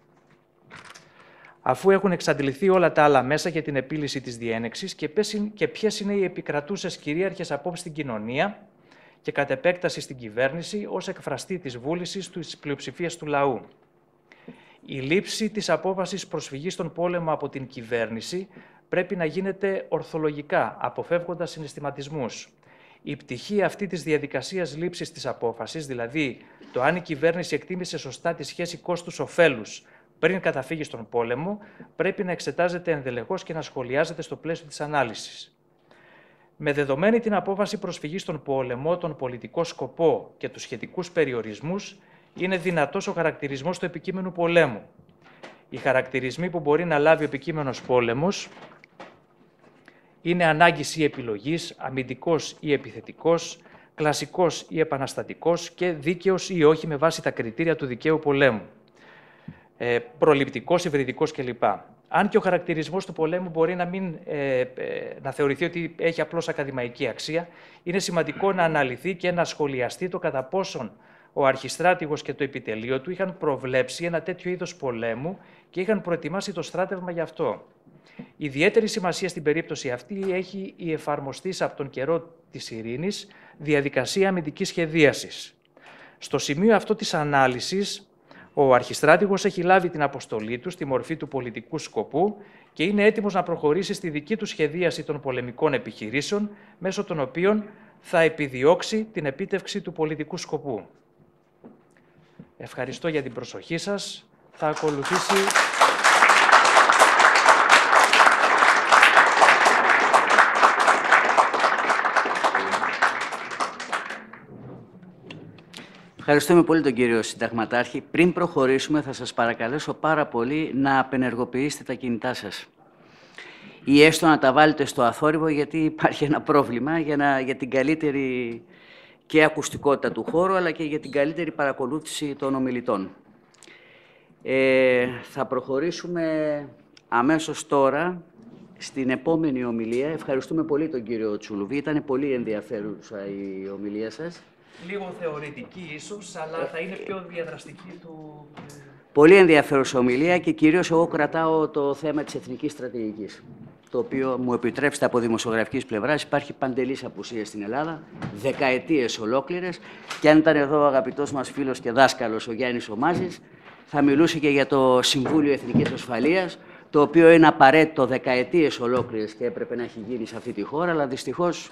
αφού έχουν εξαντληθεί όλα τα άλλα μέσα για την επίλυση της διένεξης και ποιες είναι οι επικρατούσες κυρίαρχες απόψεις στην κοινωνία και κατ' επέκταση στην κυβέρνηση ως εκφραστή της βούλησης της πλειοψηφίας του λαού. Η λήψη της απόφασης προσφυγής στον πόλεμο από την κυβέρνηση πρέπει να γίνεται ορθολογικά, αποφεύγοντας συναισθηματισμούς. Η πτυχή αυτή της διαδικασίας λήψης της απόφασης, δηλαδή το αν η κυβέρνηση εκτίμησε σωστά τη σχέση κόστους-οφέλους πριν καταφύγει στον πόλεμο, πρέπει να εξετάζεται ενδελεχώς και να σχολιάζεται στο πλαίσιο της ανάλυσης. Με δεδομένη την απόφαση προσφυγής στον πόλεμο, τον πολιτικό σκοπό και τους σχετικούς περιορισμούς, είναι δυνατός ο χαρακτηρισμός του επικείμενου πολέμου. Οι χαρακτηρισμοί που μπορεί να λάβει ο επικείμενος πόλεμος είναι ανάγκης ή επιλογής, αμυντικός ή επιθετικός, κλασικός ή επαναστατικός και δίκαιος ή όχι με βάση τα κριτήρια του δικαίου πολέμου. Προληπτικός, υβριδικός κλπ. Αν και ο χαρακτηρισμός του πολέμου μπορεί να θεωρηθεί ότι έχει απλώς ακαδημαϊκή αξία, είναι σημαντικό να αναλυθεί και να σχολιαστεί το κατά πόσον ο αρχιστράτηγος και το επιτελείο του είχαν προβλέψει ένα τέτοιο είδος πολέμου και είχαν προετοιμάσει το στράτευμα γι' αυτό. Ιδιαίτερη σημασία στην περίπτωση αυτή έχει η εφαρμοστής από τον καιρό της ειρήνης διαδικασία αμυντικής σχεδίασης. Στο σημείο αυτό της ανάλυσης, ο αρχιστράτηγος έχει λάβει την αποστολή του στη μορφή του πολιτικού σκοπού και είναι έτοιμος να προχωρήσει στη δική του σχεδίαση των πολεμικών επιχειρήσεων, μέσω των οποίων θα επιδιώξει την επίτευξη του πολιτικού σκοπού. Ευχαριστώ για την προσοχή σας. Θα ακολουθήσει... Ευχαριστούμε πολύ τον κύριο Συνταγματάρχη. Πριν προχωρήσουμε, θα σας παρακαλέσω πάρα πολύ να απενεργοποιήσετε τα κινητά σας. Ή έστω να τα βάλετε στο αθόρυβο, γιατί υπάρχει ένα πρόβλημα για την καλύτερη και ακουστικότητα του χώρου, αλλά και για την καλύτερη παρακολούθηση των ομιλητών. Θα προχωρήσουμε αμέσως τώρα στην επόμενη ομιλία. Ευχαριστούμε πολύ τον κύριο Τσουλουβή. Ήταν πολύ ενδιαφέρουσα η ομιλία σας. Λίγο θεωρητική ίσως, αλλά θα είναι πιο διαδραστική του... Πολύ ενδιαφέρουσα ομιλία και κυρίως εγώ κρατάω το θέμα της εθνικής στρατηγικής, το οποίο μου επιτρέψτε από δημοσιογραφικής πλευράς υπάρχει παντελής απουσία στην Ελλάδα, δεκαετίες ολόκληρες, και αν ήταν εδώ ο αγαπητός μας φίλος και δάσκαλος ο Γιάννης Ομάζης, θα μιλούσε και για το Συμβούλιο Εθνικής Ασφαλείας, το οποίο είναι απαραίτητο δεκαετίες ολόκληρες και έπρεπε να έχει γίνει σε αυτή τη χώρα, αλλά δυστυχώς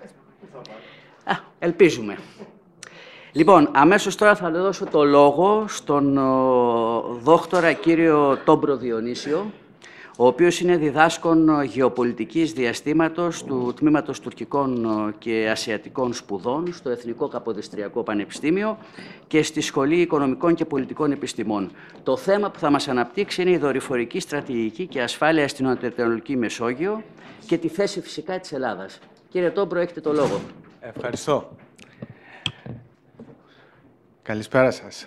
ελπίζουμε. Λοιπόν, αμέσως τώρα θα δώσω το λόγο στον δόκτορα κύριο Τόμπρο Διονύσιο, ο οποίος είναι διδάσκων γεωπολιτικής διαστήματος του Τμήματος Τουρκικών και Ασιατικών Σπουδών στο Εθνικό Καποδιστριακό Πανεπιστήμιο και στη Σχολή Οικονομικών και Πολιτικών Επιστημών. Το θέμα που θα μας αναπτύξει είναι η δορυφορική στρατηγική και ασφάλεια στην Νοτιοανατολική Μεσόγειο και τη θέση φυσικά της Ελλάδας. Κύριε Τόμπρο, έχετε το λόγο. Ευχαριστώ. Καλησπέρα σας.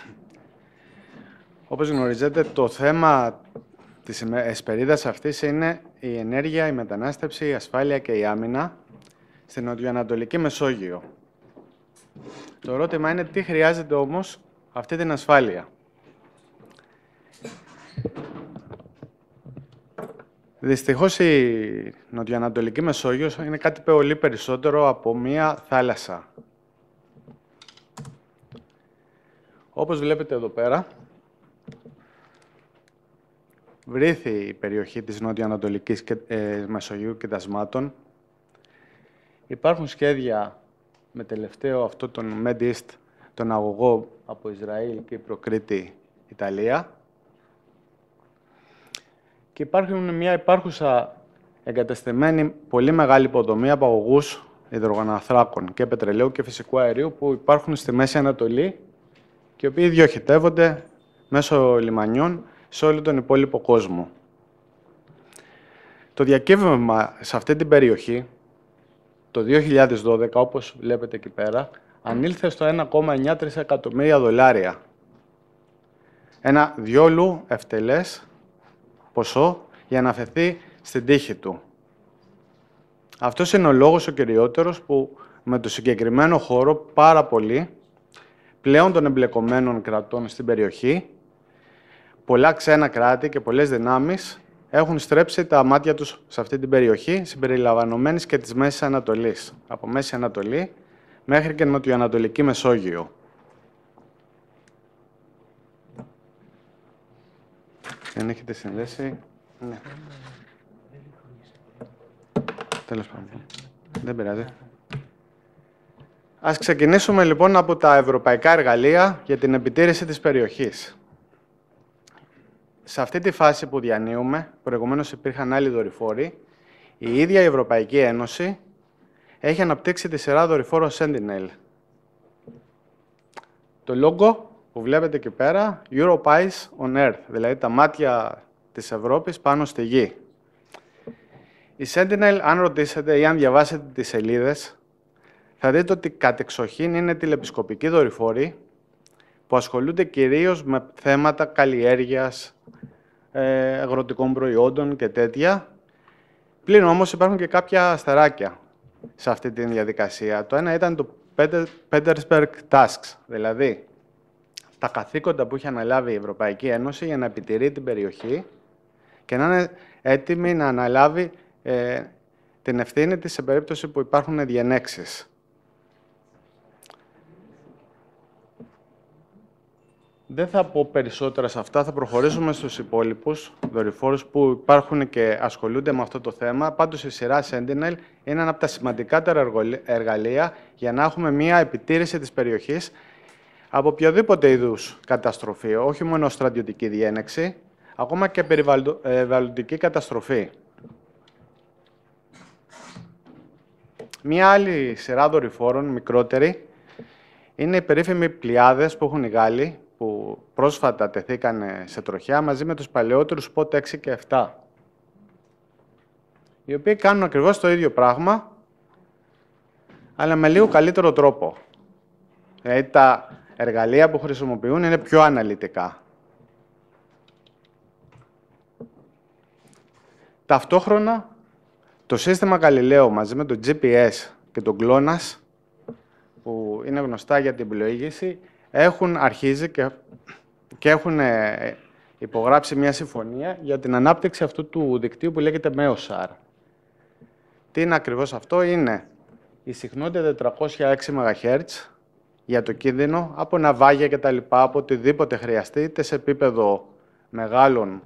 Όπως γνωρίζετε, το θέμα της εσπερίδας αυτής είναι η ενέργεια, η μετανάστευση, η ασφάλεια και η άμυνα στην Νοτιοανατολική Μεσόγειο. Το ερώτημα είναι τι χρειάζεται όμως αυτή την ασφάλεια. Δυστυχώς η Νοτιοανατολική Μεσόγειος είναι κάτι πολύ περισσότερο από μία θάλασσα. Όπως βλέπετε εδώ πέρα, βρήθη η περιοχή της Νοτιοανατολικής Μεσογείου κοιτασμάτων. Υπάρχουν σχέδια με τελευταίο αυτό τον Med East, τον αγωγό από Ισραήλ, Κύπρο, Κρήτη, Ιταλία. Και υπάρχουν μια υπάρχουσα εγκατεστημένη πολύ μεγάλη υποδομή από αγωγούς υδρογοναθράκων και πετρελαίου και φυσικού αερίου που υπάρχουν στη Μέση Ανατολή και οι οποίοι διοχετεύονται μέσω λιμανιών σε όλο τον υπόλοιπο κόσμο. Το διακύβευμα σε αυτή την περιοχή, το 2012, όπως βλέπετε εκεί πέρα, ανήλθε στο 1,9 τρισεκατομμύρια δολάρια. Ένα διόλου ευτελές ποσό για να αφαιθεί στην τύχη του. Αυτός είναι ο λόγος ο κυριότερος που με το συγκεκριμένο χώρο πάρα πολύ πλέον των εμπλεκομένων κρατών στην περιοχή, πολλά ξένα κράτη και πολλές δυνάμεις έχουν στρέψει τα μάτια τους σε αυτή την περιοχή, συμπεριλαμβανομένης και της Μέσης Ανατολής, από Μέση Ανατολή μέχρι και Νοτιοανατολική Μεσόγειο. Δεν έχετε συνδέσει. Ναι. Τέλος πάντων. Δεν πειράζει. Ας ξεκινήσουμε λοιπόν από τα ευρωπαϊκά εργαλεία για την επιτήρηση της περιοχής. Σε αυτή τη φάση που διανύουμε, προηγουμένως υπήρχαν άλλοι δορυφόροι, η ίδια η Ευρωπαϊκή Ένωση έχει αναπτύξει τη σειρά δορυφόρων Sentinel. Το λόγο που βλέπετε εκεί πέρα, Europe Eyes on Earth, δηλαδή τα μάτια της Ευρώπης πάνω στη γη. Η Sentinel, αν ρωτήσετε ή αν διαβάσετε τις σελίδες, θα δείτε ότι κατεξοχήν είναι τηλεπισκοπικοί δορυφόροι που ασχολούνται κυρίως με θέματα καλλιέργειας, αγροτικών προϊόντων και τέτοια. Πλην όμως υπάρχουν και κάποια αστεράκια σε αυτή τη διαδικασία. Το ένα ήταν το Petersberg Tasks, δηλαδή τα καθήκοντα που είχε αναλάβει η Ευρωπαϊκή Ένωση για να επιτηρεί την περιοχή και να είναι έτοιμη να αναλάβει την ευθύνη της σε περίπτωση που υπάρχουν διενέξεις. Δεν θα πω περισσότερα σε αυτά, θα προχωρήσουμε στους υπόλοιπους δορυφόρους που υπάρχουν και ασχολούνται με αυτό το θέμα. Πάντως η σειρά Sentinel είναι ένα από τα σημαντικότερα εργαλεία για να έχουμε μία επιτήρηση της περιοχής από οποιοδήποτε είδους καταστροφή, όχι μόνο στρατιωτική διένεξη, ακόμα και περιβαλλοντική καταστροφή. Μία άλλη σειρά δορυφόρων, μικρότερη, είναι οι περίφημοι Πλιάδες που έχουν οι Γάλλοι, που πρόσφατα τεθήκανε σε τροχιά μαζί με τους παλαιότερους Spot 6 και 7. Οι οποίοι κάνουν ακριβώς το ίδιο πράγμα, αλλά με λίγο καλύτερο τρόπο. Δηλαδή τα εργαλεία που χρησιμοποιούν είναι πιο αναλυτικά. Ταυτόχρονα, το σύστημα Galileo μαζί με το GPS και το GLONASS, που είναι γνωστά για την πλοήγηση, έχουν αρχίσει και έχουν υπογράψει μια συμφωνία για την ανάπτυξη αυτού του δικτύου που λέγεται MEOSAR. Τι είναι ακριβώς αυτό? Είναι η συχνότητα 406 MHz για το κίνδυνο από ναυάγια και τα λοιπά, από οτιδήποτε χρειαστεί, είτε σε επίπεδο μεγάλων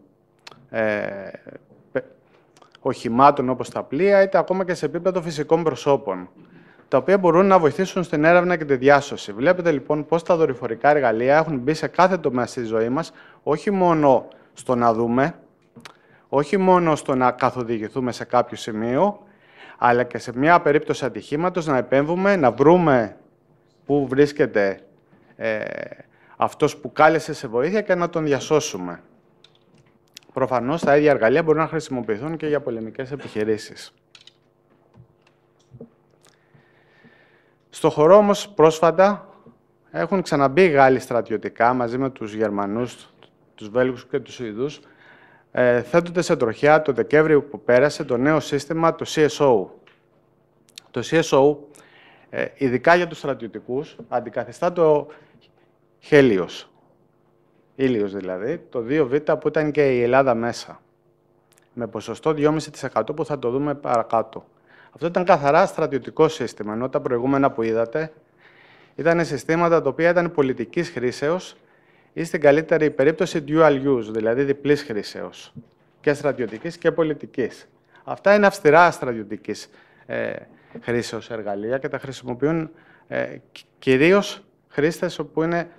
οχημάτων όπως τα πλοία, είτε ακόμα και σε επίπεδο φυσικών προσώπων, τα οποία μπορούν να βοηθήσουν στην έρευνα και τη διάσωση. Βλέπετε λοιπόν πώς τα δορυφορικά εργαλεία έχουν μπει σε κάθε τομέα στη ζωή μας, όχι μόνο στο να δούμε, όχι μόνο στο να καθοδηγηθούμε σε κάποιο σημείο, αλλά και σε μια περίπτωση ατυχήματος να επέμβουμε, να βρούμε πού βρίσκεται αυτός που κάλεσε σε βοήθεια και να τον διασώσουμε. Προφανώς, τα ίδια εργαλεία μπορούν να χρησιμοποιηθούν και για πολεμικές επιχειρήσεις. Στο χορό όμως πρόσφατα έχουν ξαναμπεί οι Γάλλοι στρατιωτικά μαζί με τους Γερμανούς, τους Βέλγους και τους Σουηδούς, θέτοντας σε τροχιά το Δεκέμβριο που πέρασε το νέο σύστημα, το CSO. Το CSO, ειδικά για τους στρατιωτικούς, αντικαθιστά το Helios, ήλιος δηλαδή, το 2Β που ήταν και η Ελλάδα μέσα, με ποσοστό 2,5% που θα το δούμε παρακάτω. Αυτό ήταν καθαρά στρατιωτικό σύστημα, ενώ τα προηγούμενα που είδατε ήταν συστήματα τα οποία ήταν πολιτικής χρήσεως ή στην καλύτερη περίπτωση dual use, δηλαδή διπλής χρήσεως, και στρατιωτικής και πολιτικής. Αυτά είναι αυστηρά στρατιωτικής χρήσεως εργαλεία και τα χρησιμοποιούν κυρίως χρήστες που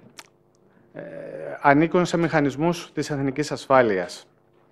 ανήκουν σε μηχανισμούς της εθνικής ασφάλειας.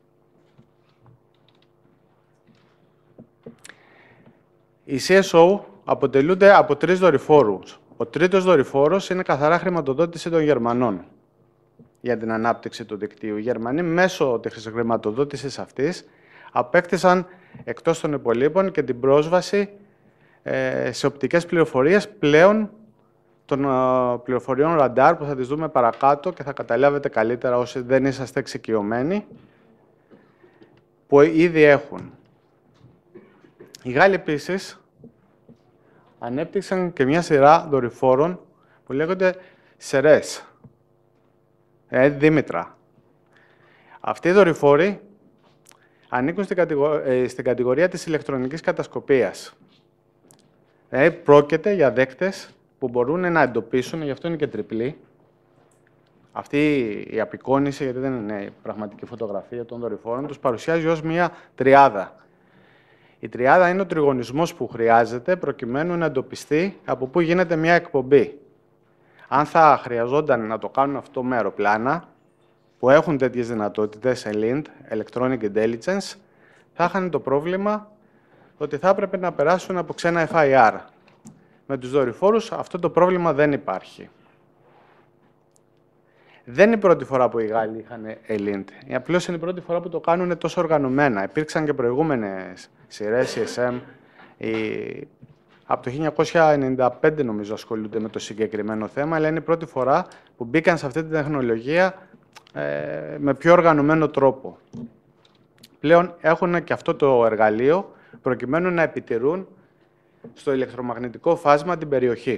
Οι CSO αποτελούνται από 3 δορυφόρους. Ο τρίτος δορυφόρος είναι καθαρά χρηματοδότηση των Γερμανών για την ανάπτυξη του δικτύου. Οι Γερμανοί μέσω της χρηματοδότησης αυτής απέκτησαν εκτός των υπολείπων και την πρόσβαση σε οπτικές πληροφορίες πλέον των πληροφοριών ραντάρ που θα τις δούμε παρακάτω και θα καταλάβετε καλύτερα όσοι δεν είσαστε εξοικειωμένοι, που ήδη έχουν. Οι Γάλλοι επίσης ανέπτυξαν και μια σειρά δορυφόρων που λέγονται ΣΕΡΕΣ, Δήμητρα. Αυτοί οι δορυφόροι ανήκουν στην κατηγορία της ηλεκτρονικής κατασκοπίας. Πρόκειται για δέκτες που μπορούν να εντοπίσουν, γι' αυτό είναι και τριπλή, αυτή η απεικόνηση, γιατί δεν είναι η πραγματική φωτογραφία των δορυφόρων, τους παρουσιάζει ως μια τριάδα. Η τριάδα είναι ο τριγωνισμός που χρειάζεται προκειμένου να εντοπιστεί από πού γίνεται μια εκπομπή. Αν θα χρειαζόταν να το κάνουν αυτό με αεροπλάνα, που έχουν τέτοιες δυνατότητες, ELINT, Electronic Intelligence, θα είχαν το πρόβλημα ότι θα έπρεπε να περάσουν από ξένα FIR. Με τους δορυφόρους αυτό το πρόβλημα δεν υπάρχει. Δεν είναι η πρώτη φορά που οι Γάλλοι είχαν ELINT. Απλώς είναι η πρώτη φορά που το κάνουν τόσο οργανωμένα. Υπήρξαν και προηγούμενες σειρές, CSM. Από το 1995 νομίζω ασχολούνται με το συγκεκριμένο θέμα, αλλά είναι η πρώτη φορά που μπήκαν σε αυτή τη τεχνολογία με πιο οργανωμένο τρόπο. Πλέον έχουν και αυτό το εργαλείο προκειμένου να επιτηρούν στο ηλεκτρομαγνητικό φάσμα την περιοχή.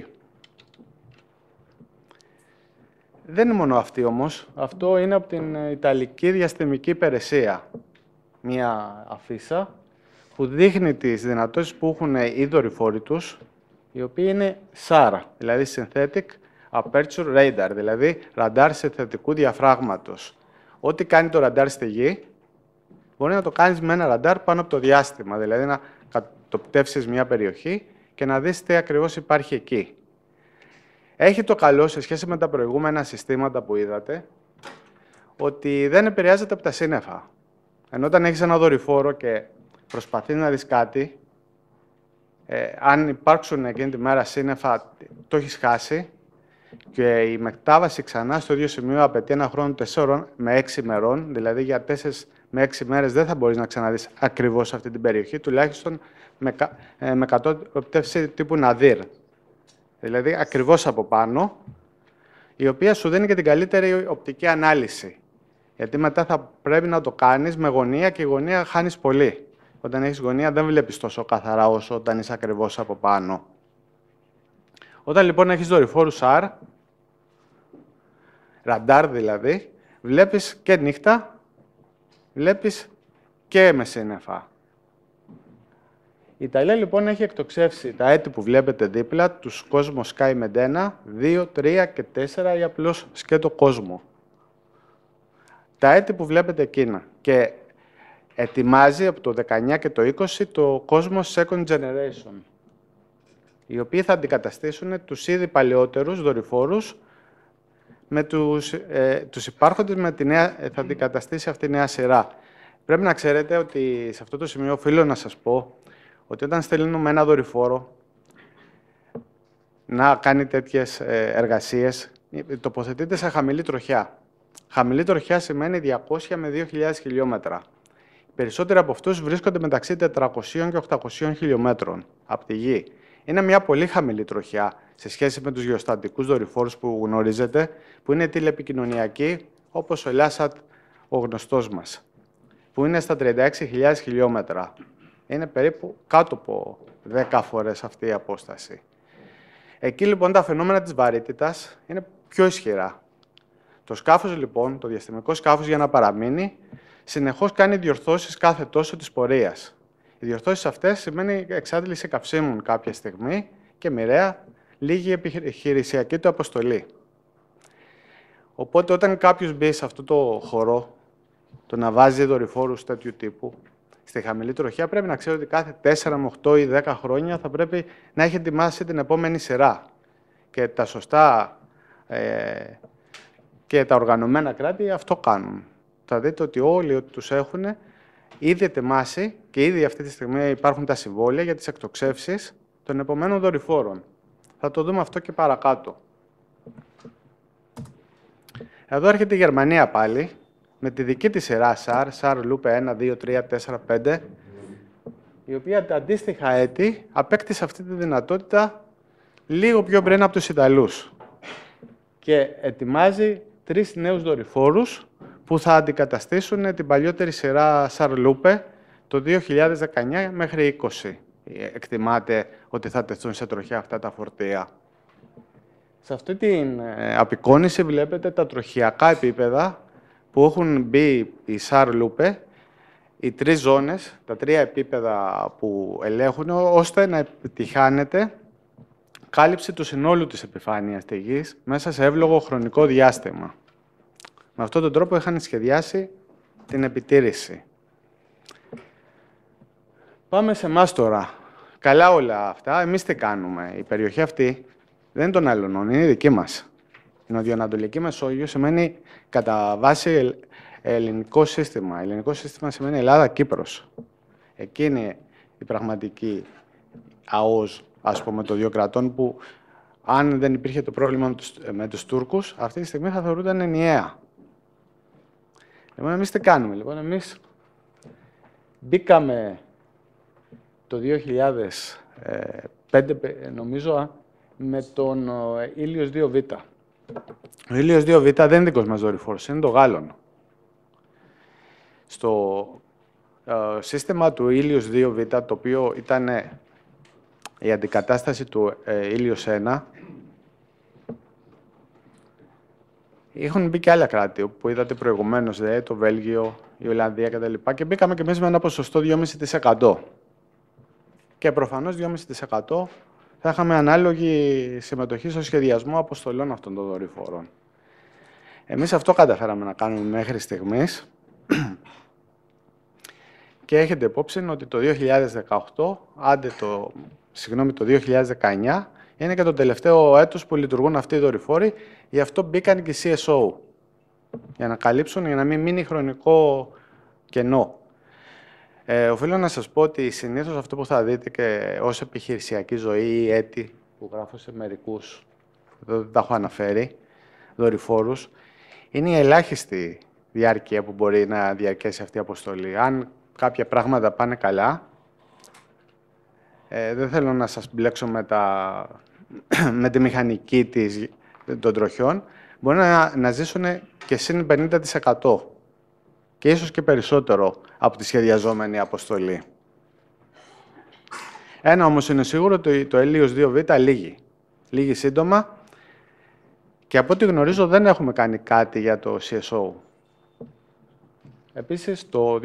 Δεν είναι μόνο αυτή όμως. Αυτό είναι από την Ιταλική Διαστημική Υπηρεσία. Μία αφίσα που δείχνει τις δυνατότητες που έχουν οι δορυφόροι τους, οι οποίοι είναι SAR, δηλαδή Synthetic Aperture Radar, δηλαδή ραντάρ συνθετικού διαφράγματος. Ό,τι κάνει το ραντάρ στη Γη, μπορεί να το κάνεις με ένα ραντάρ πάνω από το διάστημα, δηλαδή να κατοπτεύσεις μια περιοχή και να δεις τι ακριβώς υπάρχει εκεί. Έχει το καλό σε σχέση με τα προηγούμενα συστήματα που είδατε, ότι δεν επηρεάζεται από τα σύννεφα. Ενώ όταν έχεις ένα δορυφόρο και προσπαθείς να δεις κάτι, αν υπάρξουν εκείνη τη μέρα σύννεφα, το έχεις χάσει και η μετάβαση ξανά στο ίδιο σημείο απαιτεί ένα χρόνο 4 με 6 ημερών, δηλαδή για 4 με 6 μέρες δεν θα μπορείς να ξαναδείς ακριβώς αυτή την περιοχή, τουλάχιστον με κατόπτευση τύπου Nadir. Δηλαδή ακριβώς από πάνω, η οποία σου δίνει και την καλύτερη οπτική ανάλυση. Γιατί μετά θα πρέπει να το κάνεις με γωνία και η γωνία χάνεις πολύ. Όταν έχεις γωνία δεν βλέπεις τόσο καθαρά όσο όταν είσαι ακριβώς από πάνω. Όταν λοιπόν έχεις δορυφόρους SAR, ραντάρ δηλαδή, βλέπεις και νύχτα, βλέπεις και με σύννεφα. Η Ιταλία λοιπόν έχει εκτοξεύσει τα έτη που βλέπετε δίπλα, τους Cosmos Sky με 1, 2, 3 και 4 ή απλώς σκέτο κόσμο. Τα έτη που βλέπετε εκείνα και ετοιμάζει από το 19 και το 20 το Cosmos Second Generation, οι οποίοι θα αντικαταστήσουν τους ήδη παλαιότερους δορυφόρους με τους υπάρχοντες, θα αντικαταστήσει αυτή η νέα σειρά. Πρέπει να ξέρετε ότι σε αυτό το σημείο οφείλω να σας πω ότι όταν στέλνουμε ένα δορυφόρο να κάνει τέτοιες εργασίες, τοποθετείται σε χαμηλή τροχιά. Χαμηλή τροχιά σημαίνει 200 με 2.000 χιλιόμετρα. Οι περισσότεροι από αυτούς βρίσκονται μεταξύ 400 και 800 χιλιόμετρων από τη Γη. Είναι μια πολύ χαμηλή τροχιά σε σχέση με τους γεωστατικούς δορυφόρους που γνωρίζετε, που είναι τηλεπικοινωνιακοί, όπως ο Ελάσατ, ο γνωστός μας, που είναι στα 36.000 χιλιόμετρα. Είναι περίπου κάτω από 10 φορές αυτή η απόσταση. Εκεί λοιπόν τα φαινόμενα της βαρύτητας είναι πιο ισχυρά. Το σκάφος λοιπόν, το διαστημικό σκάφος για να παραμείνει, συνεχώς κάνει διορθώσεις κάθε τόσο της πορείας. Οι διορθώσεις αυτές σημαίνει εξάντληση καυσίμων κάποια στιγμή και μοιραία λίγη επιχειρησιακή του αποστολή. Οπότε όταν κάποιος μπει σε αυτό το χώρο, το να βάζει δορυφόρους τέτοιου τύπου, στη χαμηλή τροχιά πρέπει να ξέρει ότι κάθε 4 με 8 ή 10 χρόνια θα πρέπει να έχει ετοιμάσει την επόμενη σειρά. Και τα σωστά και τα οργανωμένα κράτη αυτό κάνουν. Θα δείτε ότι όλοι τους έχουν ήδη ετοιμάσει και ήδη αυτή τη στιγμή υπάρχουν τα συμβόλαια για τις εκτοξεύσεις των επομένων δορυφόρων. Θα το δούμε αυτό και παρακάτω. Εδώ έρχεται η Γερμανία πάλι, με τη δική της σειρά SAR, Loop 1, 2, 3, 4, 5, η οποία τα αντίστοιχα έτη απέκτησε αυτή τη δυνατότητα λίγο πιο πριν από τους Ιταλούς και ετοιμάζει 3 νέους δορυφόρους που θα αντικαταστήσουν την παλιότερη σειρά Loop το 2019 μέχρι 20. Εκτιμάται ότι θα τεθούν σε τροχιά αυτά τα φορτία. Σε αυτή την απεικόνιση βλέπετε τα τροχιακά επίπεδα που έχουν μπει οι Loop, οι 3 ζώνες, τα 3 επίπεδα που ελέγχουν, ώστε να επιτυχάνεται κάλυψη του συνόλου της επιφάνειας της Γης μέσα σε εύλογο χρονικό διάστημα. Με αυτόν τον τρόπο είχαν σχεδιάσει την επιτήρηση. Πάμε σε εμάς τώρα. Καλά όλα αυτά. Εμείς τι κάνουμε? Η περιοχή αυτή δεν είναι των άλλων, είναι η δική μας. Η Νοτιοανατολική Μεσόγειο σημαίνει κατά βάση ελληνικό σύστημα. Ελληνικό σύστημα σημαίνει Ελλάδα-Κύπρος. Εκεί είναι η πραγματική ΑΟΣ, ας πούμε, των δύο κρατών που αν δεν υπήρχε το πρόβλημα με τους Τούρκους, αυτή τη στιγμή θα θεωρούνταν ενιαία. Λοιπόν, εμείς τι κάνουμε? Λοιπόν, εμείς μπήκαμε το 2005, νομίζω, με τον Ήλιος 2Β. Ο Ήλιος 2Β δεν είναι δικός μας δορυφόρος, είναι το Γάλλον. Στο σύστημα του Ήλιος 2Β, το οποίο ήταν η αντικατάσταση του Ήλιος 1, έχουν μπει και άλλα κράτη, που είδατε προηγουμένως, το Βέλγιο, η Ολλανδία κτλ. Και μπήκαμε και εμείς με ένα ποσοστό 2,5%. Και προφανώς 2,5% θα είχαμε ανάλογη συμμετοχή στο σχεδιασμό αποστολών αυτών των δορυφόρων. Εμείς αυτό καταφέραμε να κάνουμε μέχρι στιγμής. Και έχετε υπόψη ότι το 2018, το 2019, είναι και το τελευταίο έτος που λειτουργούν αυτοί οι δορυφόροι, γι' αυτό μπήκαν και οι CSO, για να καλύψουν, για να μην μείνει χρονικό κενό. Οφείλω να σας πω ότι συνήθως αυτό που θα δείτε και ως επιχειρησιακή ζωή ή έτη, που γράφω σε μερικούς, εδώ δεν τα έχω αναφέρει, δορυφόρους, είναι η ελάχιστη διάρκεια που μπορεί να διαρκέσει αυτή η αποστολή. Αν κάποια πράγματα πάνε καλά, δεν θέλω να σας μπλέξω με τη μηχανική των τροχιών, μπορεί να ζήσουν και συν 50% και ίσως και περισσότερο από τη σχεδιαζόμενη αποστολή. Ένα όμως είναι σίγουρο, το Ήλιος 2Β λύγει. λύγει σύντομα και από ό,τι γνωρίζω δεν έχουμε κάνει κάτι για το CSO. Επίσης, το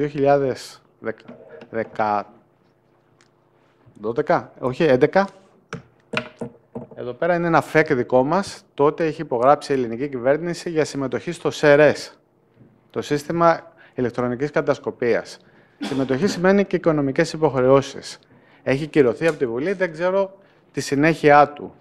2011, εδώ πέρα είναι ένα ΦΕΚ δικό μας, τότε έχει υπογράψει η ελληνική κυβέρνηση για συμμετοχή στο ΣΕΡΕΣ, το Σύστημα Ηλεκτρονικής Κατασκοπίας. Συμμετοχή σημαίνει και οικονομικές υποχρεώσεις. Έχει κυρωθεί από τη Βουλή, δεν ξέρω τη συνέχεια του.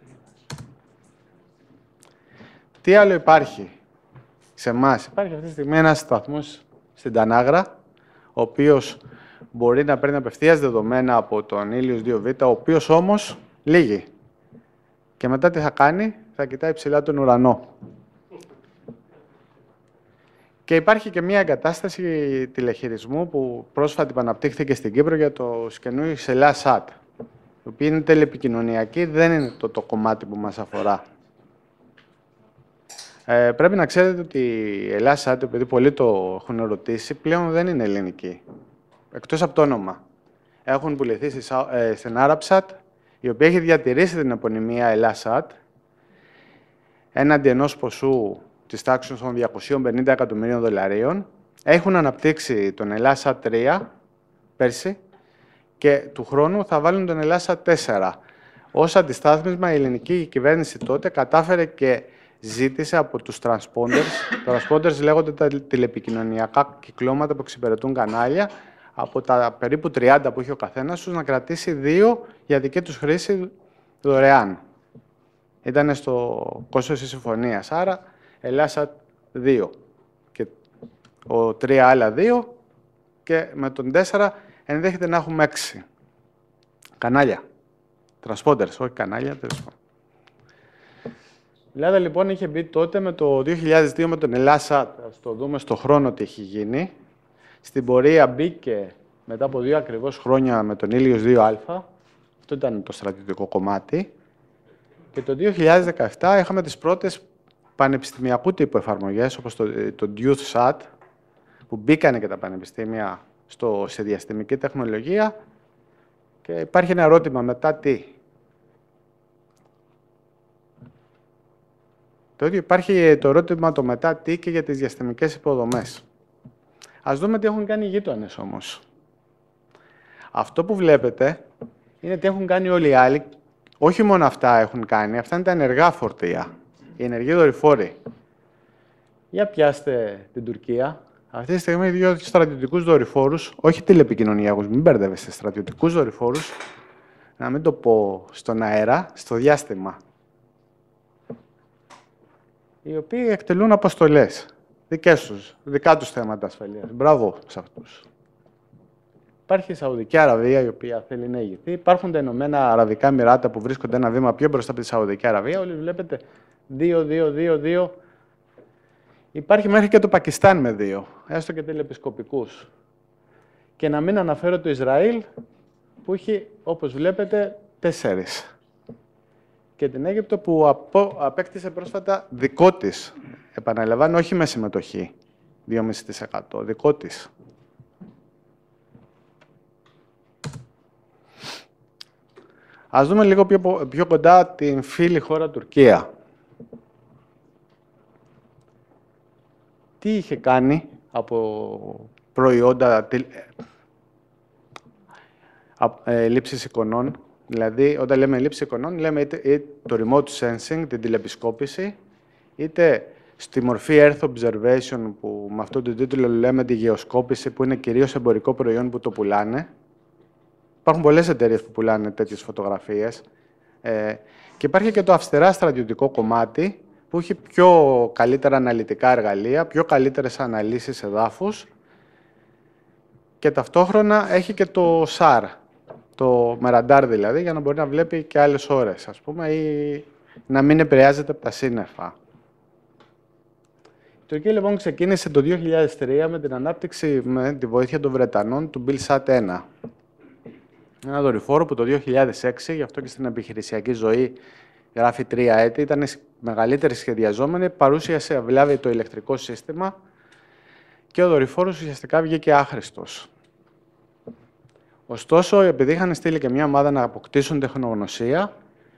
Τι άλλο υπάρχει σε εμάς? Υπάρχει αυτή τη στιγμή ένας σταθμός στην Τανάγρα, ο οποίος μπορεί να παίρνει απευθείας δεδομένα από τον Ήλιος 2Β, ο οποίος όμως λύγει. Και μετά τι θα κάνει? Θα κοιτάει ψηλά τον ουρανό. Και υπάρχει και μια εγκατάσταση τηλεχειρισμού που πρόσφατα επαναπτύχθηκε στην Κύπρο για το καινούριο Ελλάς-ΣΑΤ, η οποία είναι τηλεπικοινωνιακή, δεν είναι το κομμάτι που μας αφορά. Πρέπει να ξέρετε ότι η Ελλάς-ΣΑΤ, επειδή πολλοί το έχουν ρωτήσει, πλέον δεν είναι ελληνική, εκτός από το όνομα. Έχουν πουληθεί στην Arabsat, η οποία έχει διατηρήσει την επωνυμία Ελλάς-ΣΑΤ, έναντι ενός ποσού της τάξης των 250 εκατομμυρίων δολαρίων. Έχουν αναπτύξει τον Ελλάς-ΣΑΤ 3 πέρσι και του χρόνου θα βάλουν τον Ελλάς-ΣΑΤ 4. Ως αντιστάθμισμα, η ελληνική κυβέρνηση τότε κατάφερε και ζήτησε από τους transponders. Τα transponders λέγονται τα τηλεπικοινωνιακά κυκλώματα που εξυπηρετούν κανάλια, από τα περίπου 30 που είχε ο καθένας τους, να κρατήσει 2 για δική τους χρήση δωρεάν. Ήταν στο κόστος της συμφωνίας. Άρα, Ελλάς-ΣΑΤ 2 και ο 3 άλλα 2 και με τον 4 ενδέχεται να έχουμε 6 κανάλια. Transponders, όχι κανάλια, τέλος πάντων. Η Ελλάδα λοιπόν είχε μπει τότε με το 2002 με τον Ελλάς-ΣΑΤ. Ας το δούμε στο χρόνο τι έχει γίνει. Στην πορεία μπήκε μετά από 2 ακριβώς χρόνια με τον Ήλιος 2α. Αυτό ήταν το στρατιωτικό κομμάτι. Και το 2017 είχαμε τις πρώτες πανεπιστημιακού τύπου εφαρμογές, όπως το DyouthSat, που μπήκανε και τα πανεπιστήμια σε διαστημική τεχνολογία. Και υπάρχει ένα ερώτημα, μετά τι? Το ίδιο υπάρχει το ερώτημα το μετά τι και για τις διαστημικές υποδομές. Ας δούμε τι έχουν κάνει οι γείτονες όμως. Αυτό που βλέπετε είναι τι έχουν κάνει όλοι οι άλλοι. Όχι μόνο αυτά έχουν κάνει, αυτά είναι τα ενεργά φορτία, οι ενεργοί δορυφόροι. Για πιάστε την Τουρκία. Αυτή τη στιγμή 2 στρατιωτικούς δορυφόρους, όχι τηλεπικοινωνιακούς, μην μπερδεύεστε, στρατιωτικούς δορυφόρους, να μην το πω στον αέρα, στο διάστημα, οι οποίοι εκτελούν αποστολές, δικά τους θέματα ασφαλείας. Μπράβο σε αυτούς. Υπάρχει η Σαουδική Αραβία, η οποία θέλει να ηγηθεί. Υπάρχουν τα Ηνωμένα Αραβικά Εμιράτα που βρίσκονται ένα βήμα πιο μπροστά από τη Σαουδική Αραβία. Όλοι βλέπετε 2. Υπάρχει μέχρι και το Πακιστάν με 2, έστω και τηλεπισκοπικούς. Και να μην αναφέρω το Ισραήλ, που έχει, όπως βλέπετε, 4. Και την Αίγυπτο που απέκτησε πρόσφατα δικό της, επαναλαμβάνω, όχι με συμμετοχή, 2,5%, δικό της. Ας δούμε λίγο πιο κοντά την φίλη χώρα Τουρκία. Τι είχε κάνει από προϊόντα λήψης εικονών? Δηλαδή, όταν λέμε λήψη εικονών, λέμε είτε το remote sensing, την τηλεπισκόπηση, είτε στη μορφή Earth Observation, που με αυτόν τον τίτλο λέμε τη γεωσκόπηση, που είναι κυρίως εμπορικό προϊόν που το πουλάνε. Υπάρχουν πολλές εταιρείες που πουλάνε τέτοιες φωτογραφίες. Και υπάρχει και το αυστηρά στρατιωτικό κομμάτι, που έχει πιο καλύτερα αναλυτικά εργαλεία, πιο καλύτερες αναλύσεις εδάφους και ταυτόχρονα έχει και το SAR, το με ραντάρ δηλαδή, για να μπορεί να βλέπει και άλλες ώρες, ας πούμε, ή να μην επηρεάζεται από τα σύννεφα. Η Τουρκία λοιπόν ξεκίνησε το 2003 με την ανάπτυξη με τη βοήθεια των Βρετανών του BillSat 1. Ένα δορυφόρο που το 2006, γι' αυτό και στην επιχειρησιακή ζωή γράφει 3 έτη, ήταν η μεγαλύτερη σχεδιαζόμενη, παρούσιασε αυλάβει το ηλεκτρικό σύστημα και ο δορυφόρος ουσιαστικά βγήκε άχρηστος. Ωστόσο, επειδή είχαν στείλει και μια ομάδα να αποκτήσουν τεχνογνωσία,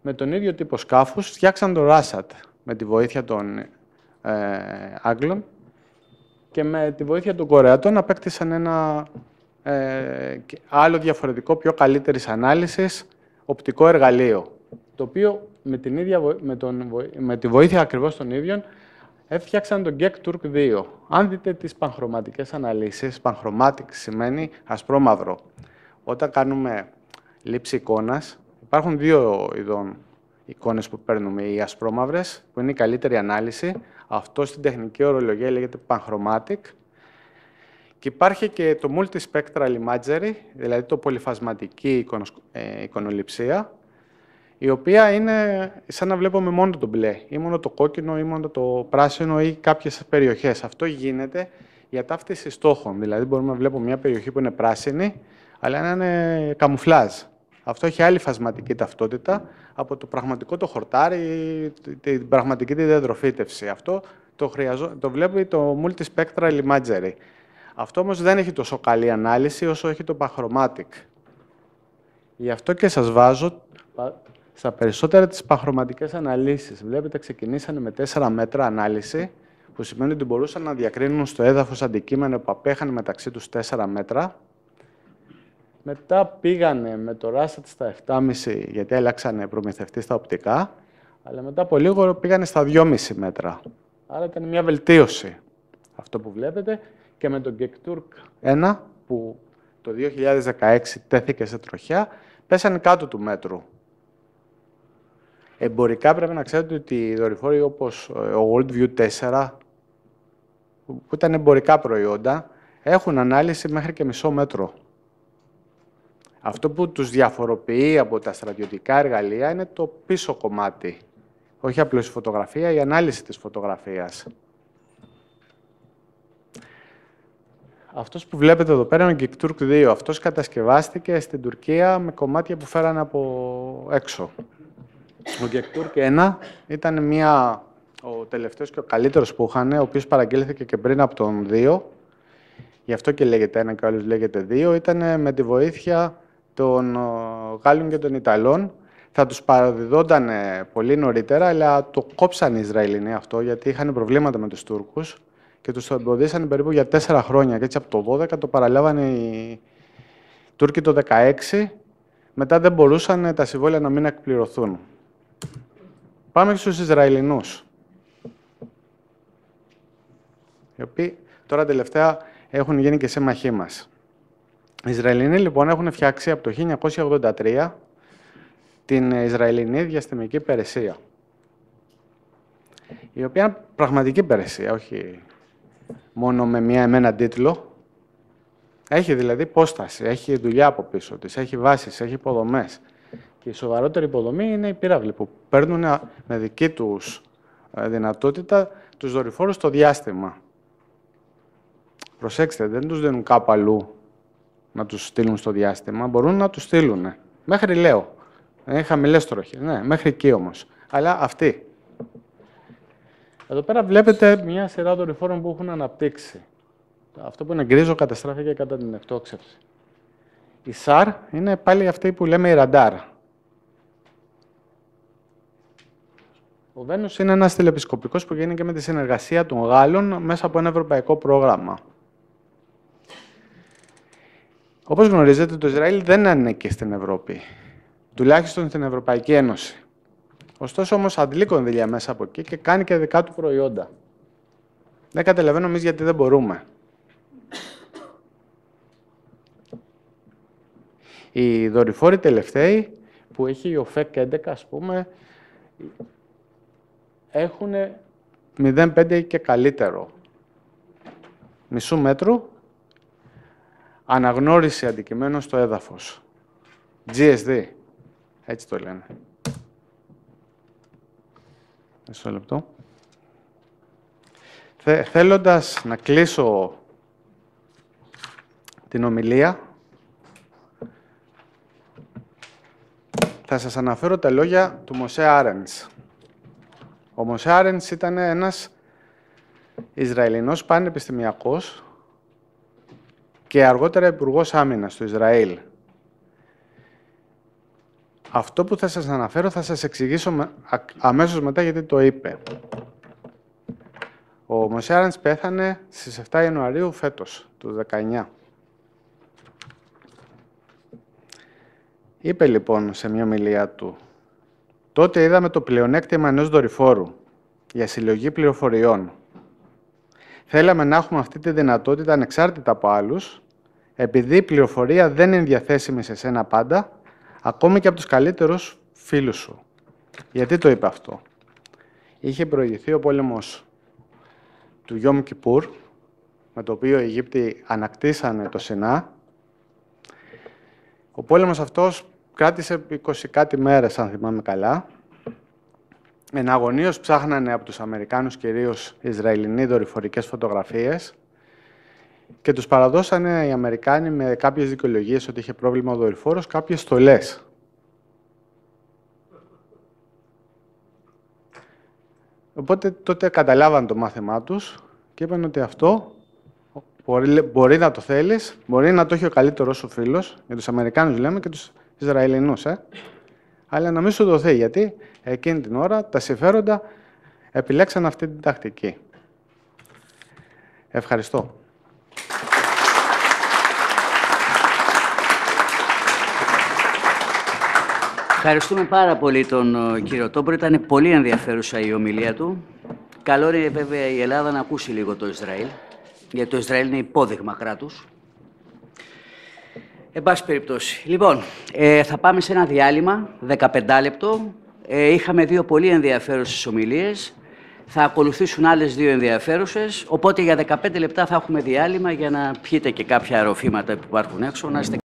με τον ίδιο τύπο σκάφους φτιάξαν το Ράσατ με τη βοήθεια των Άγγλων και με τη βοήθεια των Κορεατών απέκτησαν ένα άλλο διαφορετικό, πιο καλύτερης ανάλυσης οπτικό εργαλείο, το οποίο με τη βοήθεια ακριβώς των ίδιων έφτιαξαν τον Γκεκ Τουρκ 2. Αν δείτε τις πανχρωματικές αναλύσεις, πανχρωμάτικ σημαίνει ασπρόμαυρο. Όταν κάνουμε λήψη εικόνας, υπάρχουν δύο ειδών εικόνες που παίρνουμε. Οι ασπρόμαυρες, που είναι η καλύτερη ανάλυση. Αυτό στην τεχνική ορολογία λέγεται panchromatic. Και υπάρχει και το multispectral imagery, δηλαδή το πολυφασματική εικονοληψία, η οποία είναι σαν να βλέπουμε μόνο το μπλε, ή μόνο το κόκκινο, ή μόνο το πράσινο, ή κάποιες περιοχές. Αυτό γίνεται για ταύτιση στόχων. Δηλαδή, μπορούμε να βλέπουμε μια περιοχή που είναι πράσινη, αλλά να είναι καμουφλάζ. Αυτό έχει άλλη φασματική ταυτότητα από το πραγματικό το χορτάρι, την πραγματική τη διαδροφήτευση. Αυτό το βλέπει το multispectral imagery. Αυτό όμως δεν έχει τόσο καλή ανάλυση όσο έχει το panchromatic. Γι' αυτό και σας βάζω στα περισσότερα τις πανχρωματικές αναλύσεις. Βλέπετε, ξεκινήσανε με 4 μέτρα ανάλυση, που σημαίνει ότι μπορούσαν να διακρίνουν στο έδαφος αντικείμενο που απέχανε μεταξύ τους 4 μέτρα. Μετά πήγανε με το Ράσατ στα 7,5, γιατί έλαξαν προμηθευτή στα οπτικά, αλλά μετά από λίγο πήγανε στα 2,5 μέτρα. Άρα ήταν μια βελτίωση αυτό που βλέπετε. Και με τον Γκεκ Τουρκ 1, που το 2016 τέθηκε σε τροχιά, πέσανε κάτω του μέτρου. Εμπορικά πρέπει να ξέρετε ότι οι δορυφόροι όπως ο Worldview 4, που ήταν εμπορικά προϊόντα, έχουν ανάλυση μέχρι και μισό μέτρο. Αυτό που τους διαφοροποιεί από τα στρατιωτικά εργαλεία είναι το πίσω κομμάτι. Όχι απλώς η φωτογραφία, η ανάλυση της φωτογραφίας. Αυτός που βλέπετε εδώ πέρα είναι ο Γκεκ Τουρκ 2. Αυτός κατασκευάστηκε στην Τουρκία με κομμάτια που φέρανε από έξω. Ο Γκεκ Τουρκ 1 ήταν ο τελευταίος και ο καλύτερος που είχαν, ο οποίος παραγγέλθηκε και πριν από τον 2. Γι' αυτό και λέγεται 1 και ο άλλος λέγεται 2. Ήταν με τη βοήθεια των Γάλλων και των Ιταλών. Θα τους παραδιδόταν πολύ νωρίτερα, αλλά το κόψαν οι Ισραηλινοί αυτό, γιατί είχαν προβλήματα με τους Τούρκους και τους το εμποδίσανε περίπου για 4 χρόνια. Και έτσι από το 12 το παραλάβανε οι Τούρκοι το 16. Μετά δεν μπορούσαν τα συμβόλαια να μην εκπληρωθούν. Πάμε στους Ισραηλινούς, οι οποίοι τώρα τελευταία έχουν γίνει και σύμμαχοί μας. Οι Ισραηλινοί λοιπόν έχουν φτιάξει από το 1983 την Ισραηλινή Διαστημική Υπηρεσία, η οποία είναι πραγματική υπηρεσία, όχι μόνο με έναν τίτλο. Έχει δηλαδή υπόσταση, έχει δουλειά από πίσω της, έχει βάσεις, έχει υποδομές. Και η σοβαρότερη υποδομή είναι οι πύραυλοι που παίρνουν με δική τους δυνατότητα τους δορυφόρους στο διάστημα. Προσέξτε, δεν τους δίνουν κάπου αλλού να τους στείλουν στο διάστημα, μπορούν να τους στείλουν. Μέχρι λέω. Είναι χαμηλές τροχές, ναι, μέχρι εκεί όμως. Αλλά αυτοί. Εδώ πέρα βλέπετε μια σειρά δορυφόρων που έχουν αναπτύξει. Αυτό που είναι γκρίζο καταστράφηκε κατά την εκτόξευση. Η SAR είναι πάλι αυτή που λέμε η ραντάρ. Ο Βένους είναι ένας τηλεπισκοπικός που γίνει και με τη συνεργασία των Γάλλων μέσα από ένα ευρωπαϊκό πρόγραμμα. Όπως γνωρίζετε, το Ισραήλ δεν ανήκει στην Ευρώπη, τουλάχιστον στην Ευρωπαϊκή Ένωση. Ωστόσο, όμως, αντλεί κονδύλια μέσα από εκεί και κάνει και δικά του προϊόντα. Δεν καταλαβαίνω εμείς γιατί δεν μπορούμε. Οι δορυφόροι τελευταίοι, που έχει η ΟΦΕΚ 11, ας πούμε, έχουν 0,5 και καλύτερο. Μισού μέτρου, αναγνώριση αντικειμένων στο έδαφος. GSD, έτσι το λένε. Μισό λεπτό. Θέλοντας να κλείσω την ομιλία, θα σας αναφέρω τα λόγια του Μωσέ Άρενς. Ο Μωσέ Άρενς ήταν ένας Ισραηλινός πανεπιστημιακός και αργότερα υπουργός άμυνας του Ισραήλ. Αυτό που θα σας αναφέρω θα σας εξηγήσω αμέσως μετά γιατί το είπε. Ο Μωσέ Άρεντς πέθανε στις 7 Ιανουαρίου φέτος, του 19. Είπε λοιπόν σε μια ομιλία του, τότε είδαμε το πλεονέκτημα ενός δορυφόρου για συλλογή πληροφοριών. Θέλαμε να έχουμε αυτή τη δυνατότητα ανεξάρτητα από άλλους, επειδή η πληροφορία δεν είναι διαθέσιμη σε σένα πάντα, ακόμη και από τους καλύτερους φίλους σου. Γιατί το είπε αυτό? Είχε προηγηθεί ο πόλεμος του Γιόμ Κιπούρ, με το οποίο οι Αιγύπτιοι ανακτήσανε το Σινά. Ο πόλεμος αυτός κράτησε 20 κάτι μέρες, αν θυμάμαι καλά. Εναγωνίως ψάχνανε από τους Αμερικάνους κυρίως Ισραηλινοί δορυφορικές φωτογραφίες και τους παραδώσανε οι Αμερικάνοι με κάποιες δικαιολογίες ότι είχε πρόβλημα ο δορυφόρος, κάποιες στολές. Οπότε τότε καταλάβαν το μάθημά τους και είπαν ότι αυτό μπορεί να το θέλεις, μπορεί να το έχει ο καλύτερος σου φίλος, για τους Αμερικάνους λέμε και τους Ισραηλινούς, αλλά να μην σου δοθεί, γιατί εκείνη την ώρα τα συμφέροντα επιλέξαν αυτή την τακτική. Ευχαριστώ. Ευχαριστούμε πάρα πολύ τον κύριο Τόμπρο. Ήταν πολύ ενδιαφέρουσα η ομιλία του. Καλό είναι βέβαια η Ελλάδα να ακούσει λίγο το Ισραήλ, γιατί το Ισραήλ είναι υπόδειγμα κράτους. Εν πάση περιπτώσει. Λοιπόν, θα πάμε σε ένα διάλειμμα, 15 λεπτό. Είχαμε 2 πολύ ενδιαφέρουσες ομιλίες. Θα ακολουθήσουν άλλες 2 ενδιαφέρουσες. Οπότε για 15 λεπτά θα έχουμε διάλειμμα για να πιείτε και κάποια ροφήματα που υπάρχουν έξω. Να είστε...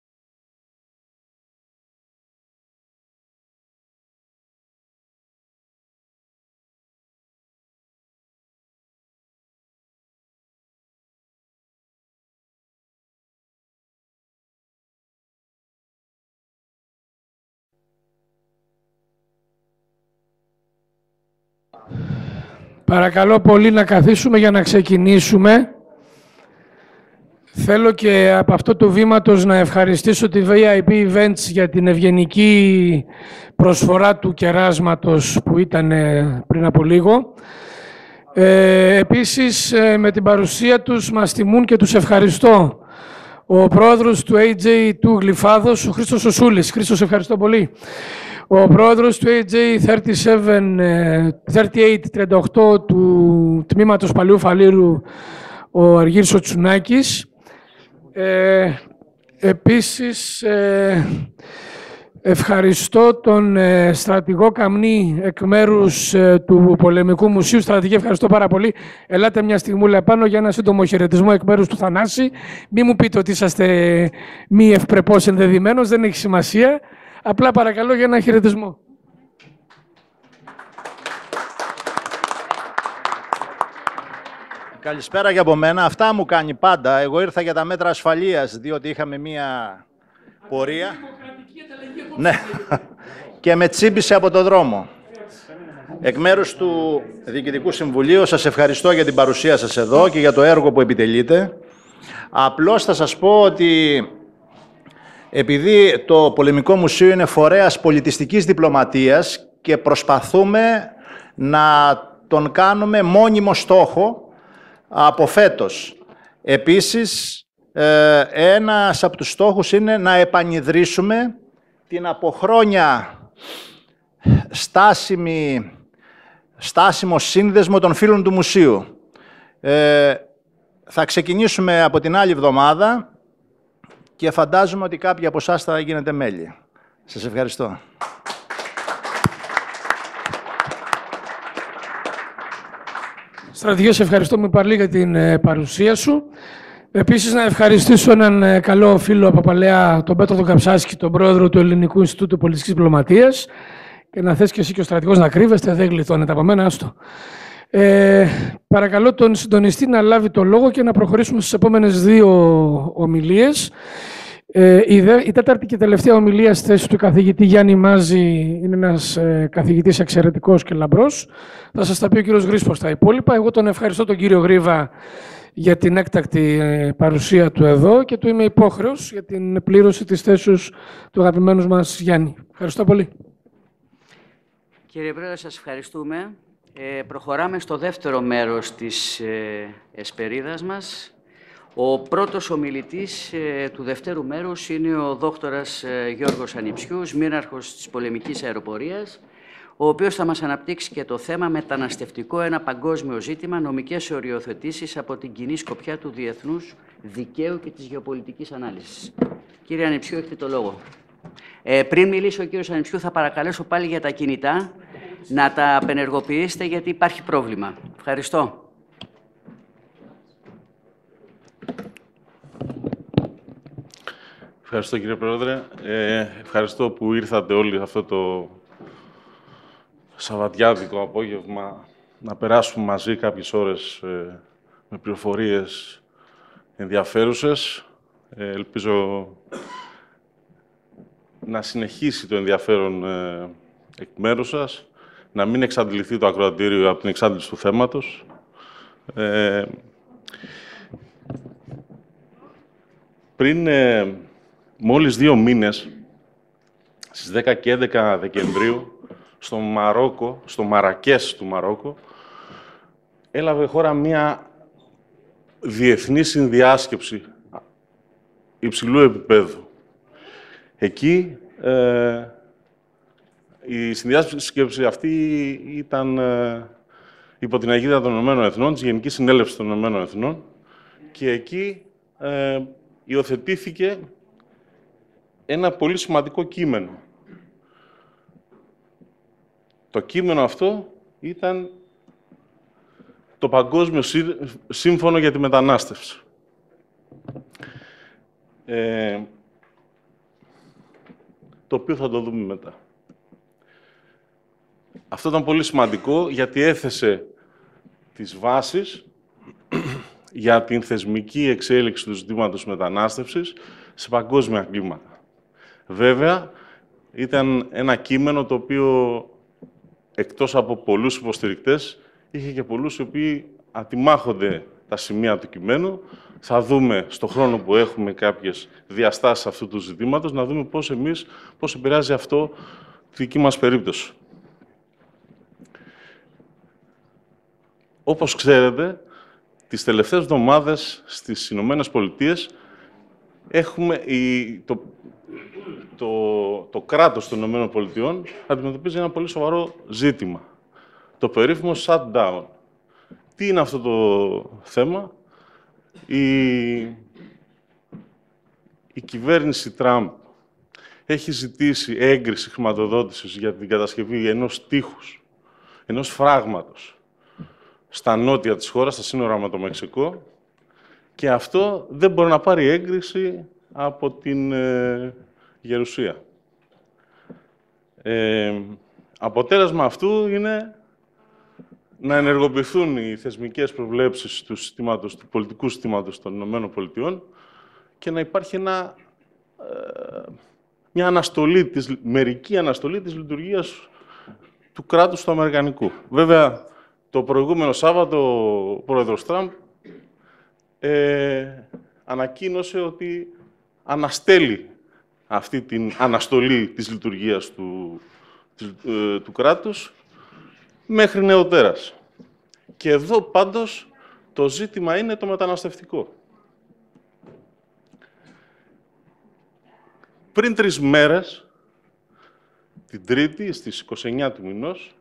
Παρακαλώ πολύ να καθίσουμε για να ξεκινήσουμε. Θέλω και από αυτό το βήματος να ευχαριστήσω τη VIP Events για την ευγενική προσφορά του κεράσματος που ήταν πριν από λίγο. Επίσης, με την παρουσία τους μας τιμούν και τους ευχαριστώ. Ο πρόεδρος του AJ του Γλυφάδος, ο Χρήστος Οσούλης. Χρήστος, ευχαριστώ πολύ. Ο πρόεδρος του AJ38 του τμήματος Παλαιού Φαλήρου, ο Αργύρης Τσουνάκης. Επίσης, ευχαριστώ τον στρατηγό Καμνή εκ μέρους του Πολεμικού Μουσείου. Στρατηγέ, ευχαριστώ πάρα πολύ. Ελάτε μια στιγμούλα πάνω για ένα σύντομο χαιρετισμό εκ μέρους του Θανάση. Μην μου πείτε ότι είσαστε μη ευπρεπώς ενδεδειμένος, δεν έχει σημασία. Απλά παρακαλώ για ένα χαιρετισμό. Καλησπέρα και από μένα. Αυτά μου κάνει πάντα. Εγώ ήρθα για τα μέτρα ασφαλείας, διότι είχαμε μία πορεία. Ναι, και με τσίμπησε από το δρόμο. Εκ μέρους του Διοικητικού Συμβουλίου σας ευχαριστώ για την παρουσία σας εδώ και για το έργο που επιτελείτε. Απλώς θα σας πω ότι επειδή το Πολεμικό Μουσείο είναι φορέας πολιτιστικής διπλωματίας και προσπαθούμε να τον κάνουμε μόνιμο στόχο από φέτος. Επίσης, ένας από τους στόχους είναι να επανιδρύσουμε την από χρόνια στάσιμο σύνδεσμο των φίλων του Μουσείου. Θα ξεκινήσουμε από την άλλη εβδομάδα και φαντάζομαι ότι κάποιοι από εσάς θα γίνετε μέλη. Σας ευχαριστώ. Στρατηγέ, σε ευχαριστώ πολύ για την παρουσία σου. Επίσης, να ευχαριστήσω έναν καλό φίλο από παλαιά, τον Πέτρο τον Καψάσκη, τον πρόεδρο του Ελληνικού Ινστιτούτου Πολιτιστικής Διπλωματίας, και να θες και εσύ και ο στρατηγός να κρύβεστε, δεν γλιτώνετε από μένα, άστο. Παρακαλώ τον συντονιστή να λάβει το λόγο και να προχωρήσουμε στις επόμενες 2 ομιλίες. Η τέταρτη και τελευταία ομιλία στη θέση του καθηγητή Γιάννη Μάζη είναι ένας καθηγητής εξαιρετικός και λαμπρός. Θα σας τα πει ο κύριος Γρίσπος τα υπόλοιπα. Εγώ τον ευχαριστώ τον κύριο Γρίβα για την έκτακτη παρουσία του εδώ και του είμαι υπόχρεος για την πλήρωση της θέσεως του αγαπημένου μας Γιάννη. Ευχαριστώ πολύ. Κύριε Πρόεδρε, σας ευχαριστούμε. Προχωράμε στο δεύτερο μέρος της εσπερίδας μας. Ο πρώτος ομιλητής του δευτέρου μέρους είναι ο δόκτορας Γιώργος Ανιψιούς, μοίραρχος της πολεμικής αεροπορίας, ο οποίος θα μας αναπτύξει και το θέμα μεταναστευτικό, ένα παγκόσμιο ζήτημα, νομικές οριοθετήσεις από την κοινή σκοπιά του διεθνούς δικαίου και της γεωπολιτικής ανάλυσης. Κύριε Ανιψιού, έχετε το λόγο. Πριν μιλήσει ο κύριος Ανιψιού, θα παρακαλέσω πάλι για τα κινητά να τα απενεργοποιήσετε, γιατί υπάρχει πρόβλημα. Ευχαριστώ. Ευχαριστώ, κύριε Πρόεδρε. Ευχαριστώ που ήρθατε όλοι αυτό το σαββατιάτικο απόγευμα να περάσουμε μαζί κάποιες ώρες με πληροφορίες ενδιαφέρουσες. Ελπίζω να συνεχίσει το ενδιαφέρον εκ μέρους σας, να μην εξαντληθεί το ακροατήριο από την εξάντληση του θέματος. Πριν μόλις 2 μήνες, στις 10 και 11 Δεκεμβρίου, στο Μαρόκο, στο Μαρακές του Μαρόκο, έλαβε χώρα μια διεθνή συνδιάσκεψη υψηλού επίπεδου. Εκεί η συνδιάσκεψη αυτή ήταν υπό την αιγίδα των Ηνωμένων Εθνών, της Γενικής Συνέλευσης των Ηνωμένων Εθνών, και εκεί υιοθετήθηκε ένα πολύ σημαντικό κείμενο. Το κείμενο αυτό ήταν το Παγκόσμιο Σύμφωνο για τη Μετανάστευση. Το οποίο θα το δούμε μετά. Αυτό ήταν πολύ σημαντικό, γιατί έθεσε τις βάσεις για την θεσμική εξέλιξη του ζητήματος μετανάστευσης σε παγκόσμια κλίμακα. Βέβαια, ήταν ένα κείμενο το οποίο, εκτός από πολλούς υποστηρικτές, είχε και πολλούς οι οποίοι ατιμάχονται τα σημεία του κειμένου. Θα δούμε στο χρόνο που έχουμε κάποιες διαστάσεις αυτού του ζητήματος, να δούμε πώς επηρεάζει αυτό τη δική μας περίπτωση. Όπως ξέρετε, τις τελευταίες εβδομάδες στις Ηνωμένες Πολιτείες έχουμε το κράτος των Ηνωμένων Πολιτειών αντιμετωπίζει ένα πολύ σοβαρό ζήτημα. Το περίφημο shutdown. Τι είναι αυτό το θέμα? Η κυβέρνηση Τραμπ έχει ζητήσει έγκριση χρηματοδότησης για την κατασκευή ενός τείχους, ενός φράγματος, στα νότια της χώρας, στα σύνορα με το Μεξικό, και αυτό δεν μπορεί να πάρει έγκριση από την Γερουσία. Αποτέλεσμα αυτού είναι να ενεργοποιηθούν οι θεσμικές προβλέψεις του πολιτικού συστήματος των Ηνωμένων Πολιτειών και να υπάρχει μια μερική αναστολή της λειτουργίας του κράτους του Αμερικανικού. Βέβαια, το προηγούμενο Σάββατο ο πρόεδρος Τραμπ ανακοίνωσε ότι αναστέλει αυτή την αναστολή της λειτουργίας του κράτους μέχρι νεοτέρας. Και εδώ πάντως το ζήτημα είναι το μεταναστευτικό. Πριν 3 μέρες, την Τρίτη, στις 29 του μηνός,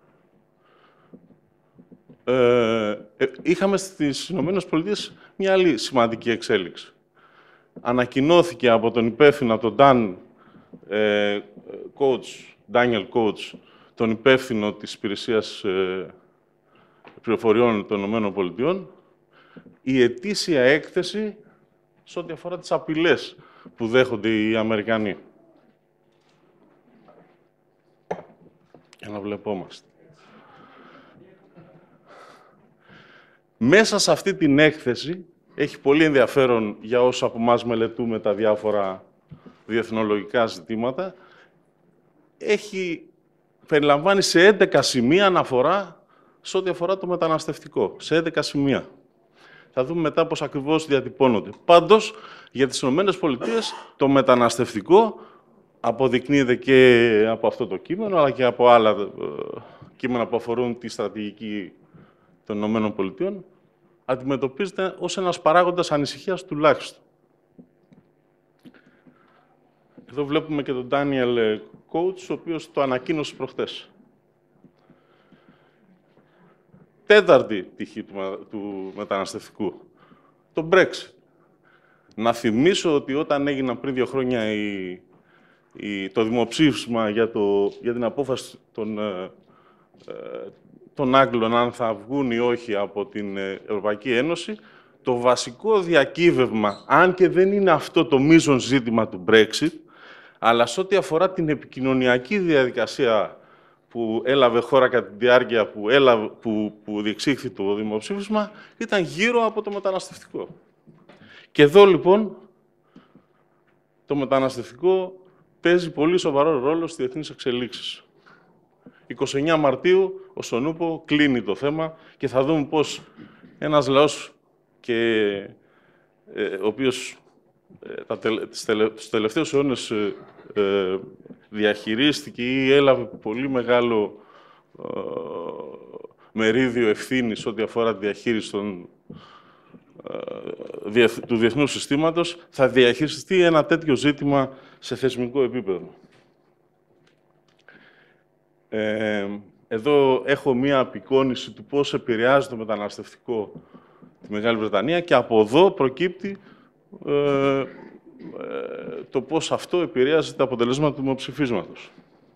είχαμε στις Ηνωμένες Πολιτείες μια άλλη σημαντική εξέλιξη. Ανακοινώθηκε από τον υπεύθυνο, από τον Daniel Coats, τον υπεύθυνο της Υπηρεσίας Πληροφοριών των Ηνωμένων Πολιτειών, η ετήσια έκθεση σε ό,τι αφορά τις απειλές που δέχονται οι Αμερικανοί. Για να βλεπόμαστε. Μέσα σε αυτή την έκθεση, έχει πολύ ενδιαφέρον για όσους από εμάς μελετούμε τα διάφορα διεθνολογικά ζητήματα, περιλαμβάνει σε 11 σημεία αναφορά σε ό,τι αφορά το μεταναστευτικό. Σε 11 σημεία. Θα δούμε μετά πώς ακριβώς διατυπώνονται. Πάντως, για τις ΗΠΑ το μεταναστευτικό αποδεικνύεται και από αυτό το κείμενο, αλλά και από άλλα κείμενα που αφορούν τη στρατηγική των ΗΠΑ, αντιμετωπίζεται ως ένας παράγοντας ανησυχίας τουλάχιστον. Εδώ βλέπουμε και τον Daniel Coates, ο οποίος το ανακοίνωσε προχτές. Τέταρτη πτυχή του μεταναστευτικού, το Brexit. Να θυμίσω ότι όταν έγιναν πριν 2 χρόνια το δημοψήφισμα για την απόφαση των Άγγλων αν θα βγουν ή όχι από την Ευρωπαϊκή Ένωση, το βασικό διακύβευμα, αν και δεν είναι αυτό το μείζον ζήτημα του Brexit, αλλά σε ό,τι αφορά την επικοινωνιακή διαδικασία που έλαβε χώρα κατά τη διάρκεια που διεξήχθη το δημοψήφισμα, ήταν γύρω από το μεταναστευτικό. Και εδώ, λοιπόν, το μεταναστευτικό παίζει πολύ σοβαρό ρόλο στις διεθνείς εξελίξεις. 29 Μαρτίου, ο Σονούπο κλείνει το θέμα και θα δούμε πώς ένας λαός ο οποίος στους τελευταίους αιώνες διαχειρίστηκε ή έλαβε πολύ μεγάλο μερίδιο ευθύνης ό,τι αφορά τη διαχείριση του διεθνούς συστήματος, θα διαχειριστεί ένα τέτοιο ζήτημα σε θεσμικό επίπεδο. Εδώ έχω μία απεικόνιση του πώς επηρεάζει το μεταναστευτικό τη Μεγάλη Βρετανία και από εδώ προκύπτει το πώς αυτό επηρεάζει τα αποτελέσματα του δημοψηφίσματος.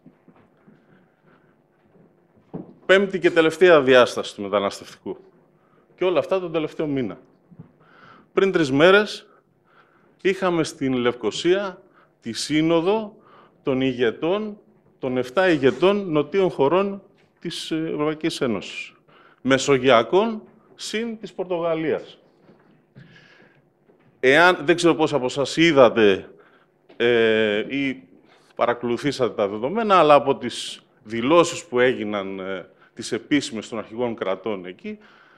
Πέμπτη και τελευταία διάσταση του μεταναστευτικού. Και όλα αυτά τον τελευταίο μήνα. Πριν 3 μέρες είχαμε στην Λευκοσία τη σύνοδο των ηγετών, των 7 ηγετών νοτίων χωρών της Ευρωπαϊκής Ένωσης. Μεσογειακών συν της Πορτογαλίας. Δεν ξέρω πώς από εσάς είδατε ή παρακολουθήσατε τα δεδομένα, αλλά από τις δηλώσεις που έγιναν τις επίσημες των αρχηγών κρατών εκεί,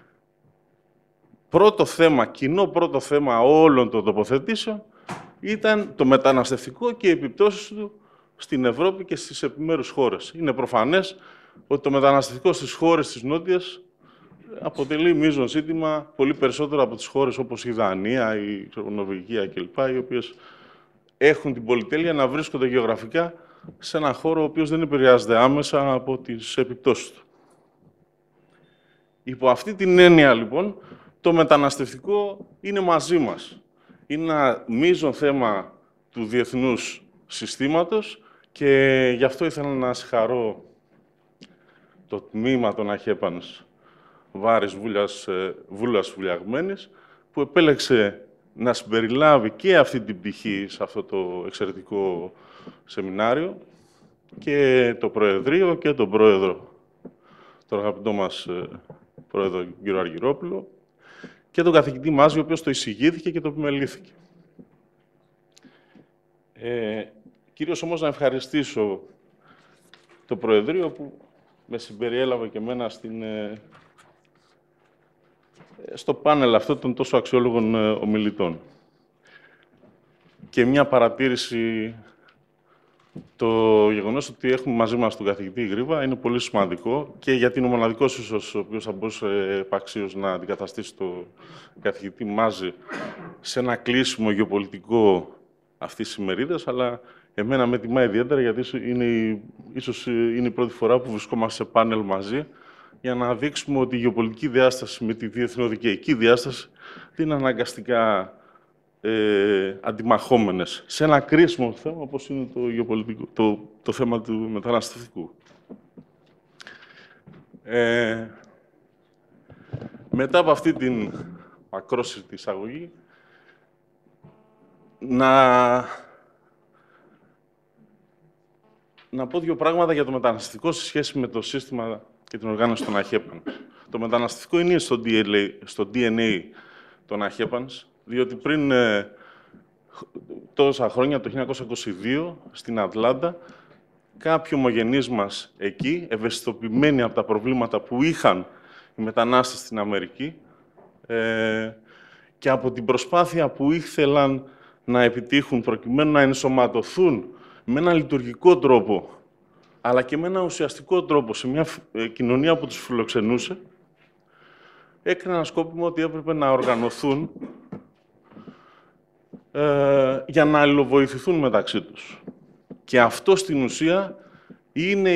κοινό πρώτο θέμα όλων των τοποθετήσεων ήταν το μεταναστευτικό και οι επιπτώσεις του στην Ευρώπη και στις επιμέρους χώρες. Είναι προφανές ότι το μεταναστευτικό στις χώρες της Νότιας αποτελεί μείζον ζήτημα πολύ περισσότερο από τις χώρες όπως η Δανία, η Νορβηγία κλπ., οι οποίες έχουν την πολυτέλεια να βρίσκονται γεωγραφικά σε έναν χώρο ο οποίος δεν επηρεάζεται άμεσα από τις επιπτώσεις του. Υπό αυτή την έννοια, λοιπόν, το μεταναστευτικό είναι μαζί μας. Είναι ένα μείζον θέμα του διεθνούς συστήματος και γι' αυτό ήθελα να συγχαρώ το τμήμα των Αχέπανς Βάρης Βούλας Βουλιαγμένης, που επέλεξε να συμπεριλάβει και αυτή την πτυχή σε αυτό το εξαιρετικό σεμινάριο και το Προεδρείο και τον Πρόεδρο, τον αγαπητό μας Πρόεδρο κ. Αργυρόπουλο, και τον καθηγητή Μάζη, ο οποίος το εισηγήθηκε και το επιμελήθηκε. Κυρίως όμως να ευχαριστήσω το Προεδρείο που με συμπεριέλαβε και εμένα στο πάνελ αυτό των τόσο αξιόλογων ομιλητών. Και μια παρατήρηση, το γεγονός ότι έχουμε μαζί μας τον καθηγητή Γρήβα είναι πολύ σημαντικό και γιατί είναι ο μοναδικός ίσως ο οποίος θα μπορούσε επαξίως να αντικαταστήσει τον καθηγητή Μάζη σε ένα κλείσιμο γεωπολιτικό αυτής της ημερίδας, αλλά εμένα με τιμά ιδιαίτερα γιατί ίσως είναι η πρώτη φορά που βρισκόμαστε σε πάνελ μαζί για να δείξουμε ότι η γεωπολιτική διάσταση με τη διεθνοδικαϊκή διάσταση δεν είναι αναγκαστικά αντιμαχόμενες σε ένα κρίσιμο θέμα όπως είναι το θέμα του μεταναστευτικού. Μετά από αυτή την ακρόσυρτη εισαγωγή, να πω 2 πράγματα για το μεταναστευτικό σε σχέση με το σύστημα και την οργάνωση των Αχέπανς. Το μεταναστευτικό είναι στο DNA των Αχέπανς, διότι πριν τόσα χρόνια, το 1922, στην Ατλάντα, κάποιοι ομογενείς μας εκεί, ευαισθητοποιημένοι από τα προβλήματα που είχαν οι μετανάστες στην Αμερική, και από την προσπάθεια που ήθελαν να επιτύχουν προκειμένου να ενσωματωθούν με ένα λειτουργικό τρόπο, αλλά και με ένα ουσιαστικό τρόπο σε μια κοινωνία που τους φιλοξενούσε, έκριναν σκόπιμο ότι έπρεπε να οργανωθούν για να αλληλοβοηθηθούν μεταξύ τους. Και αυτό στην ουσία είναι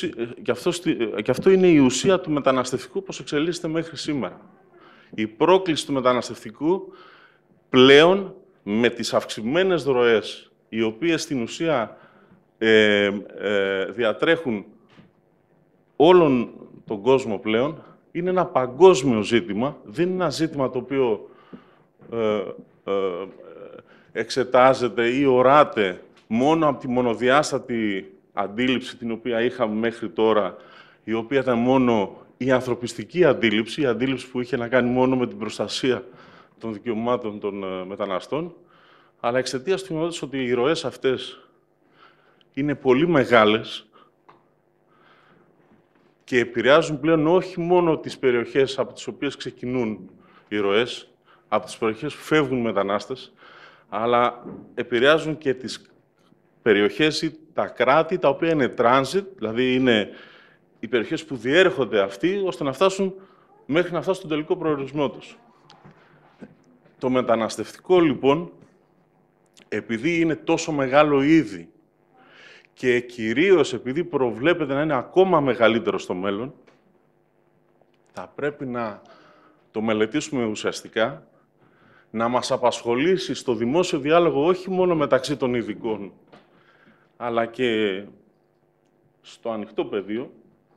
η ουσία του μεταναστευτικού όπως εξελίσσεται μέχρι σήμερα. Η πρόκληση του μεταναστευτικού πλέον με τις αυξημένες ροές, οι οποίες στην ουσία διατρέχουν όλον τον κόσμο πλέον, είναι ένα παγκόσμιο ζήτημα, δεν είναι ένα ζήτημα το οποίο εξετάζεται ή οράται μόνο από τη μονοδιάστατη αντίληψη την οποία είχαμε μέχρι τώρα, η οποία ήταν μόνο η ανθρωπιστική αντίληψη, η αντίληψη που είχε να κάνει μόνο με την προστασία των δικαιωμάτων των μεταναστών, αλλά εξαιτίας του γεγονότος ότι οι ροές αυτές είναι πολύ μεγάλες και επηρεάζουν πλέον όχι μόνο τις περιοχές από τις οποίες ξεκινούν οι ροές, από τις περιοχές που φεύγουν οι μετανάστες, αλλά επηρεάζουν και τις περιοχές ή τα κράτη τα οποία είναι transit, δηλαδή είναι οι περιοχές που διέρχονται αυτοί, ώστε να φτάσουν μέχρι να φτάσουν στον τελικό προορισμό τους. Το μεταναστευτικό, λοιπόν, επειδή είναι τόσο μεγάλο ήδη και κυρίως επειδή προβλέπεται να είναι ακόμα μεγαλύτερο στο μέλλον, θα πρέπει να το μελετήσουμε ουσιαστικά, να μας απασχολήσει στο δημόσιο διάλογο όχι μόνο μεταξύ των ειδικών, αλλά και στο ανοιχτό πεδίο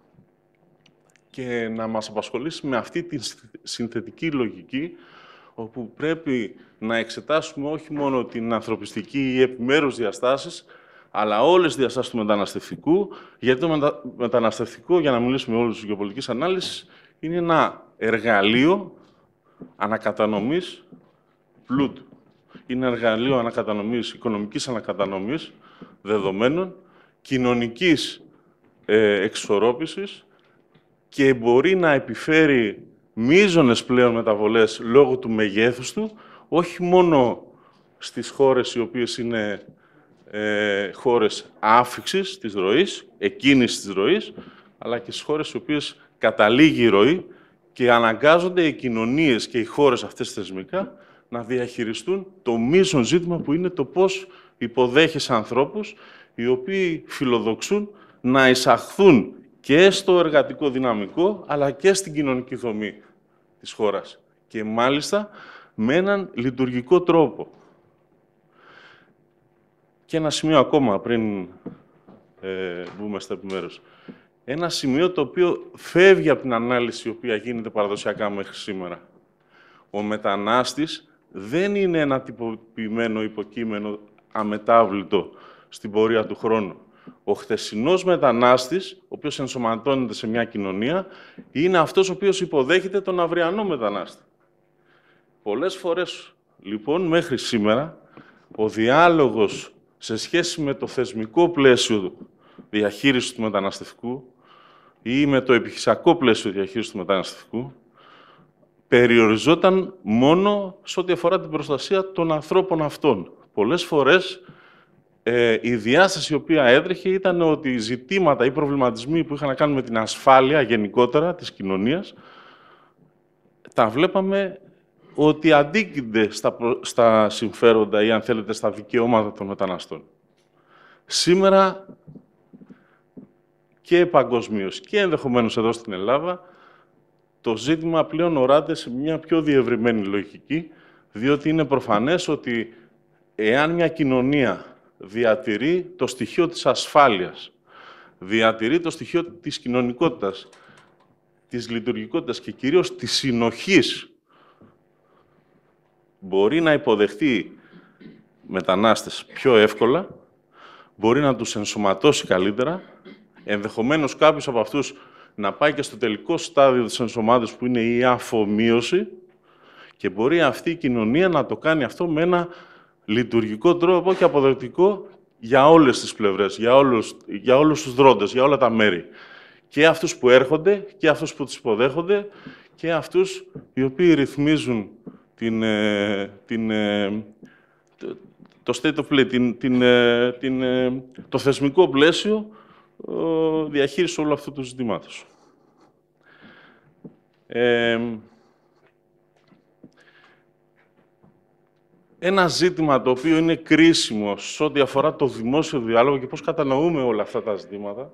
και να μας απασχολήσει με αυτή τη συνθετική λογική, όπου πρέπει να εξετάσουμε όχι μόνο την ανθρωπιστική ή επιμέρους διαστάσεις, αλλά όλες τις διαστάσεις του μεταναστευτικού, γιατί το μεταναστευτικό, για να μιλήσουμε όλους τους γεωπολιτικής ανάλυσης, είναι ένα εργαλείο ανακατανομής πλούτου. Είναι εργαλείο ανακατανομής, οικονομικής ανακατανομής δεδομένων, κοινωνικής εξισορρόπησης και μπορεί να επιφέρει μείζονες πλέον μεταβολές λόγω του μεγέθους του, όχι μόνο στις χώρες οι οποίες είναι χώρες άφιξης της ροής, εκκίνησης της ροής, αλλά και στις χώρες οι οποίες καταλήγει η ροή και αναγκάζονται οι κοινωνίες και οι χώρες αυτές θεσμικά να διαχειριστούν το μείζον ζήτημα που είναι το πώς υποδέχεσαι ανθρώπους οι οποίοι φιλοδοξούν να εισαχθούν και στο εργατικό δυναμικό, αλλά και στην κοινωνική δομή της χώρας. Και μάλιστα με έναν λειτουργικό τρόπο. Και ένα σημείο ακόμα πριν μπούμε στα επιμέρους. Ένα σημείο το οποίο φεύγει από την ανάλυση η οποία γίνεται παραδοσιακά μέχρι σήμερα. Ο μετανάστης δεν είναι ένα τυποποιημένο υποκείμενο αμετάβλητο στην πορεία του χρόνου. Ο χθεσινός μετανάστης, ο οποίος ενσωματώνεται σε μια κοινωνία, είναι αυτός ο οποίος υποδέχεται τον αυριανό μετανάστη. Πολλές φορές, λοιπόν, μέχρι σήμερα, ο διάλογος σε σχέση με το θεσμικό πλαίσιο διαχείρισης του μεταναστευτικού ή με το επιχειρησιακό πλαίσιο διαχείρισης του μεταναστευτικού, περιοριζόταν μόνο σε ό,τι αφορά την προστασία των ανθρώπων αυτών. Πολλές φορές η διάσταση η οποία έτρεχε ήταν ότι οι ζητήματα ή προβληματισμοί που είχαν να κάνουν με την ασφάλεια γενικότερα της κοινωνίας, τα βλέπαμε ότι αντίκυνται στα συμφέροντα ή, αν θέλετε, στα δικαιώματα των μεταναστών. Σήμερα και παγκοσμίως και ενδεχομένως εδώ στην Ελλάδα, το ζήτημα πλέον οράται σε μια πιο διευρυμένη λογική, διότι είναι προφανές ότι εάν μια κοινωνία διατηρεί το στοιχείο της ασφάλειας, διατηρεί το στοιχείο της κοινωνικότητας, της λειτουργικότητας και κυρίως της συνοχής, μπορεί να υποδεχτεί μετανάστες πιο εύκολα, μπορεί να τους ενσωματώσει καλύτερα, ενδεχομένως κάποιος από αυτούς να πάει και στο τελικό στάδιο της ενσωμάτωσης που είναι η αφομοίωση και μπορεί αυτή η κοινωνία να το κάνει αυτό με ένα λειτουργικό τρόπο και αποδεκτικό για όλες τις πλευρές, για όλους τους δρόντες, για όλα τα μέρη. Και αυτούς που έρχονται και αυτούς που τους υποδέχονται και αυτούς οι οποίοι ρυθμίζουν το state of play, το θεσμικό πλαίσιο διαχείρισης όλου αυτού του ζητήματος. Ένα ζήτημα το οποίο είναι κρίσιμο σε ό,τι αφορά το δημόσιο διάλογο και πώς κατανοούμε όλα αυτά τα ζητήματα,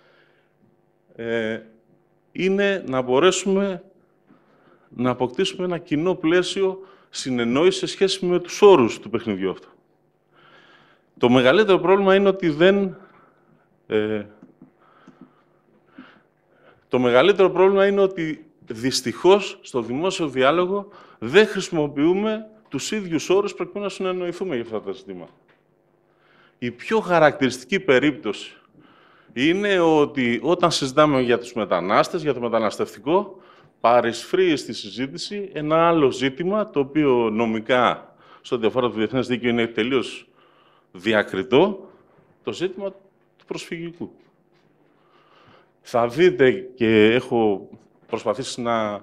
είναι να μπορέσουμε να αποκτήσουμε ένα κοινό πλαίσιο συνεννόησης σε σχέση με τους όρους του παιχνιδιού αυτού. Το μεγαλύτερο πρόβλημα είναι ότι δυστυχώς στο δημόσιο διάλογο δεν χρησιμοποιούμε τους ίδιους όρους προκειμένου να συνεννοηθούμε για αυτά τα ζητήματα. Η πιο χαρακτηριστική περίπτωση είναι ότι όταν συζητάμε για τους μετανάστες, για το μεταναστευτικό, παρισφρεί στη συζήτηση ένα άλλο ζήτημα, το οποίο νομικά, σε ό,τι αφορά το διεθνές δίκαιο, είναι τελείως διακριτό, το ζήτημα του προσφυγικού. Θα δείτε, και έχω προσπαθήσει να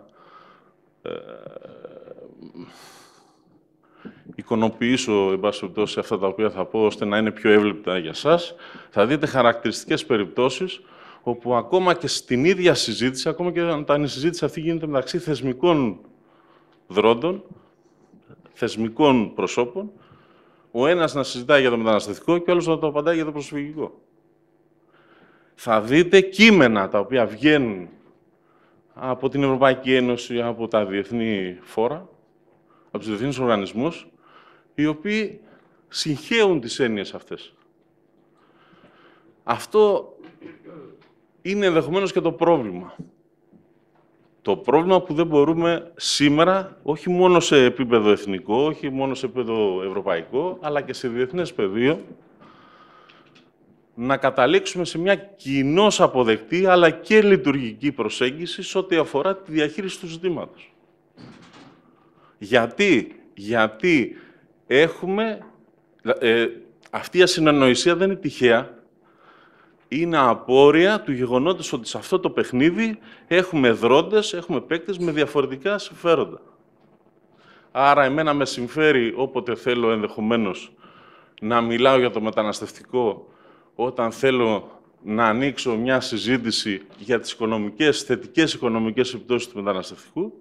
εικονοποιήσω, εν πάση περιπτώσει, αυτά τα οποία θα πω, ώστε να είναι πιο εύληπτα για σας, θα δείτε χαρακτηριστικές περιπτώσεις, όπου ακόμα και στην ίδια συζήτηση, ακόμα και όταν η συζήτηση αυτή γίνεται μεταξύ θεσμικών δρόντων, θεσμικών προσώπων, ο ένας να συζητάει για το μεταναστευτικό και ο άλλος να το απαντάει για το προσφυγικό. Θα δείτε κείμενα τα οποία βγαίνουν από την Ευρωπαϊκή Ένωση, από τα διεθνή φόρα, από τους διεθνείς οργανισμούς, οι οποίοι συγχέουν τις έννοιες αυτές. Αυτό είναι ενδεχομένως και το πρόβλημα. Το πρόβλημα που δεν μπορούμε σήμερα, όχι μόνο σε επίπεδο εθνικό, όχι μόνο σε επίπεδο ευρωπαϊκό, αλλά και σε διεθνές πεδίο, να καταλήξουμε σε μια κοινώς αποδεκτή, αλλά και λειτουργική προσέγγιση σε ό,τι αφορά τη διαχείριση του ζητήματος. Γιατί έχουμε... αυτή η ασυνεννοησία δεν είναι τυχαία. Είναι απόρρια του γεγονότος ότι σε αυτό το παιχνίδι έχουμε δρόντες, έχουμε παίκτες με διαφορετικά συμφέροντα. Άρα, εμένα με συμφέρει όποτε θέλω ενδεχομένως να μιλάω για το μεταναστευτικό, όταν θέλω να ανοίξω μια συζήτηση για τις θετικές οικονομικές επιπτώσεις του μεταναστευτικού.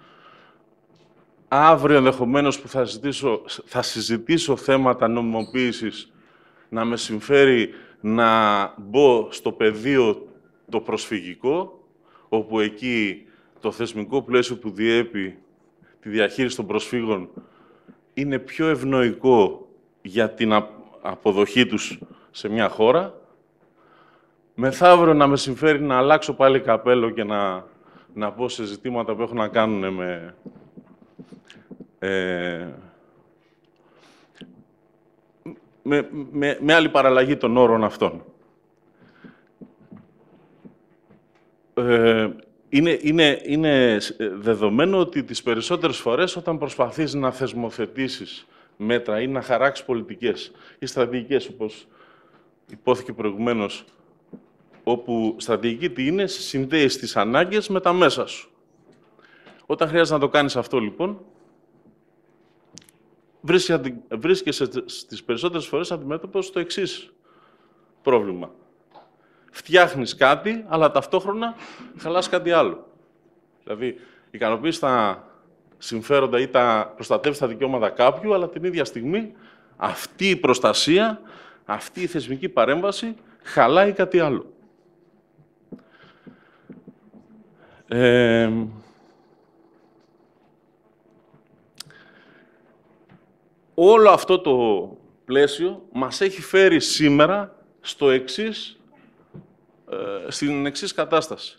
Αύριο, ενδεχομένως, που θα συζητήσω θέματα νομιμοποίησης, να με συμφέρει να μπω στο πεδίο το προσφυγικό, όπου εκεί το θεσμικό πλαίσιο που διέπει τη διαχείριση των προσφύγων είναι πιο ευνοϊκό για την αποδοχή τους σε μια χώρα. Μεθαύριο να με συμφέρει να αλλάξω πάλι καπέλο και να πω σε ζητήματα που έχουν να κάνουν με άλλη παραλλαγή των όρων αυτών. Είναι δεδομένο ότι τις περισσότερες φορές όταν προσπαθείς να θεσμοθετήσεις μέτρα ή να χαράξεις πολιτικές ή στρατηγικές, όπως υπόθηκε προηγουμένως, όπου στρατηγική τι είναι, συνδέεις τις ανάγκες με τα μέσα σου. Όταν χρειάζεται να το κάνεις αυτό, λοιπόν, βρίσκεσαι στις περισσότερες φορές αντιμέτωπος στο εξής πρόβλημα. Φτιάχνεις κάτι, αλλά ταυτόχρονα χαλάς κάτι άλλο. Δηλαδή, ικανοποιείς τα συμφέροντα ή προστατεύεις τα δικαιώματα κάποιου, αλλά την ίδια στιγμή αυτή η προστασία, αυτή η θεσμική παρέμβαση χαλάει κάτι άλλο. Όλο αυτό το πλαίσιο μας έχει φέρει σήμερα στην εξής κατάσταση.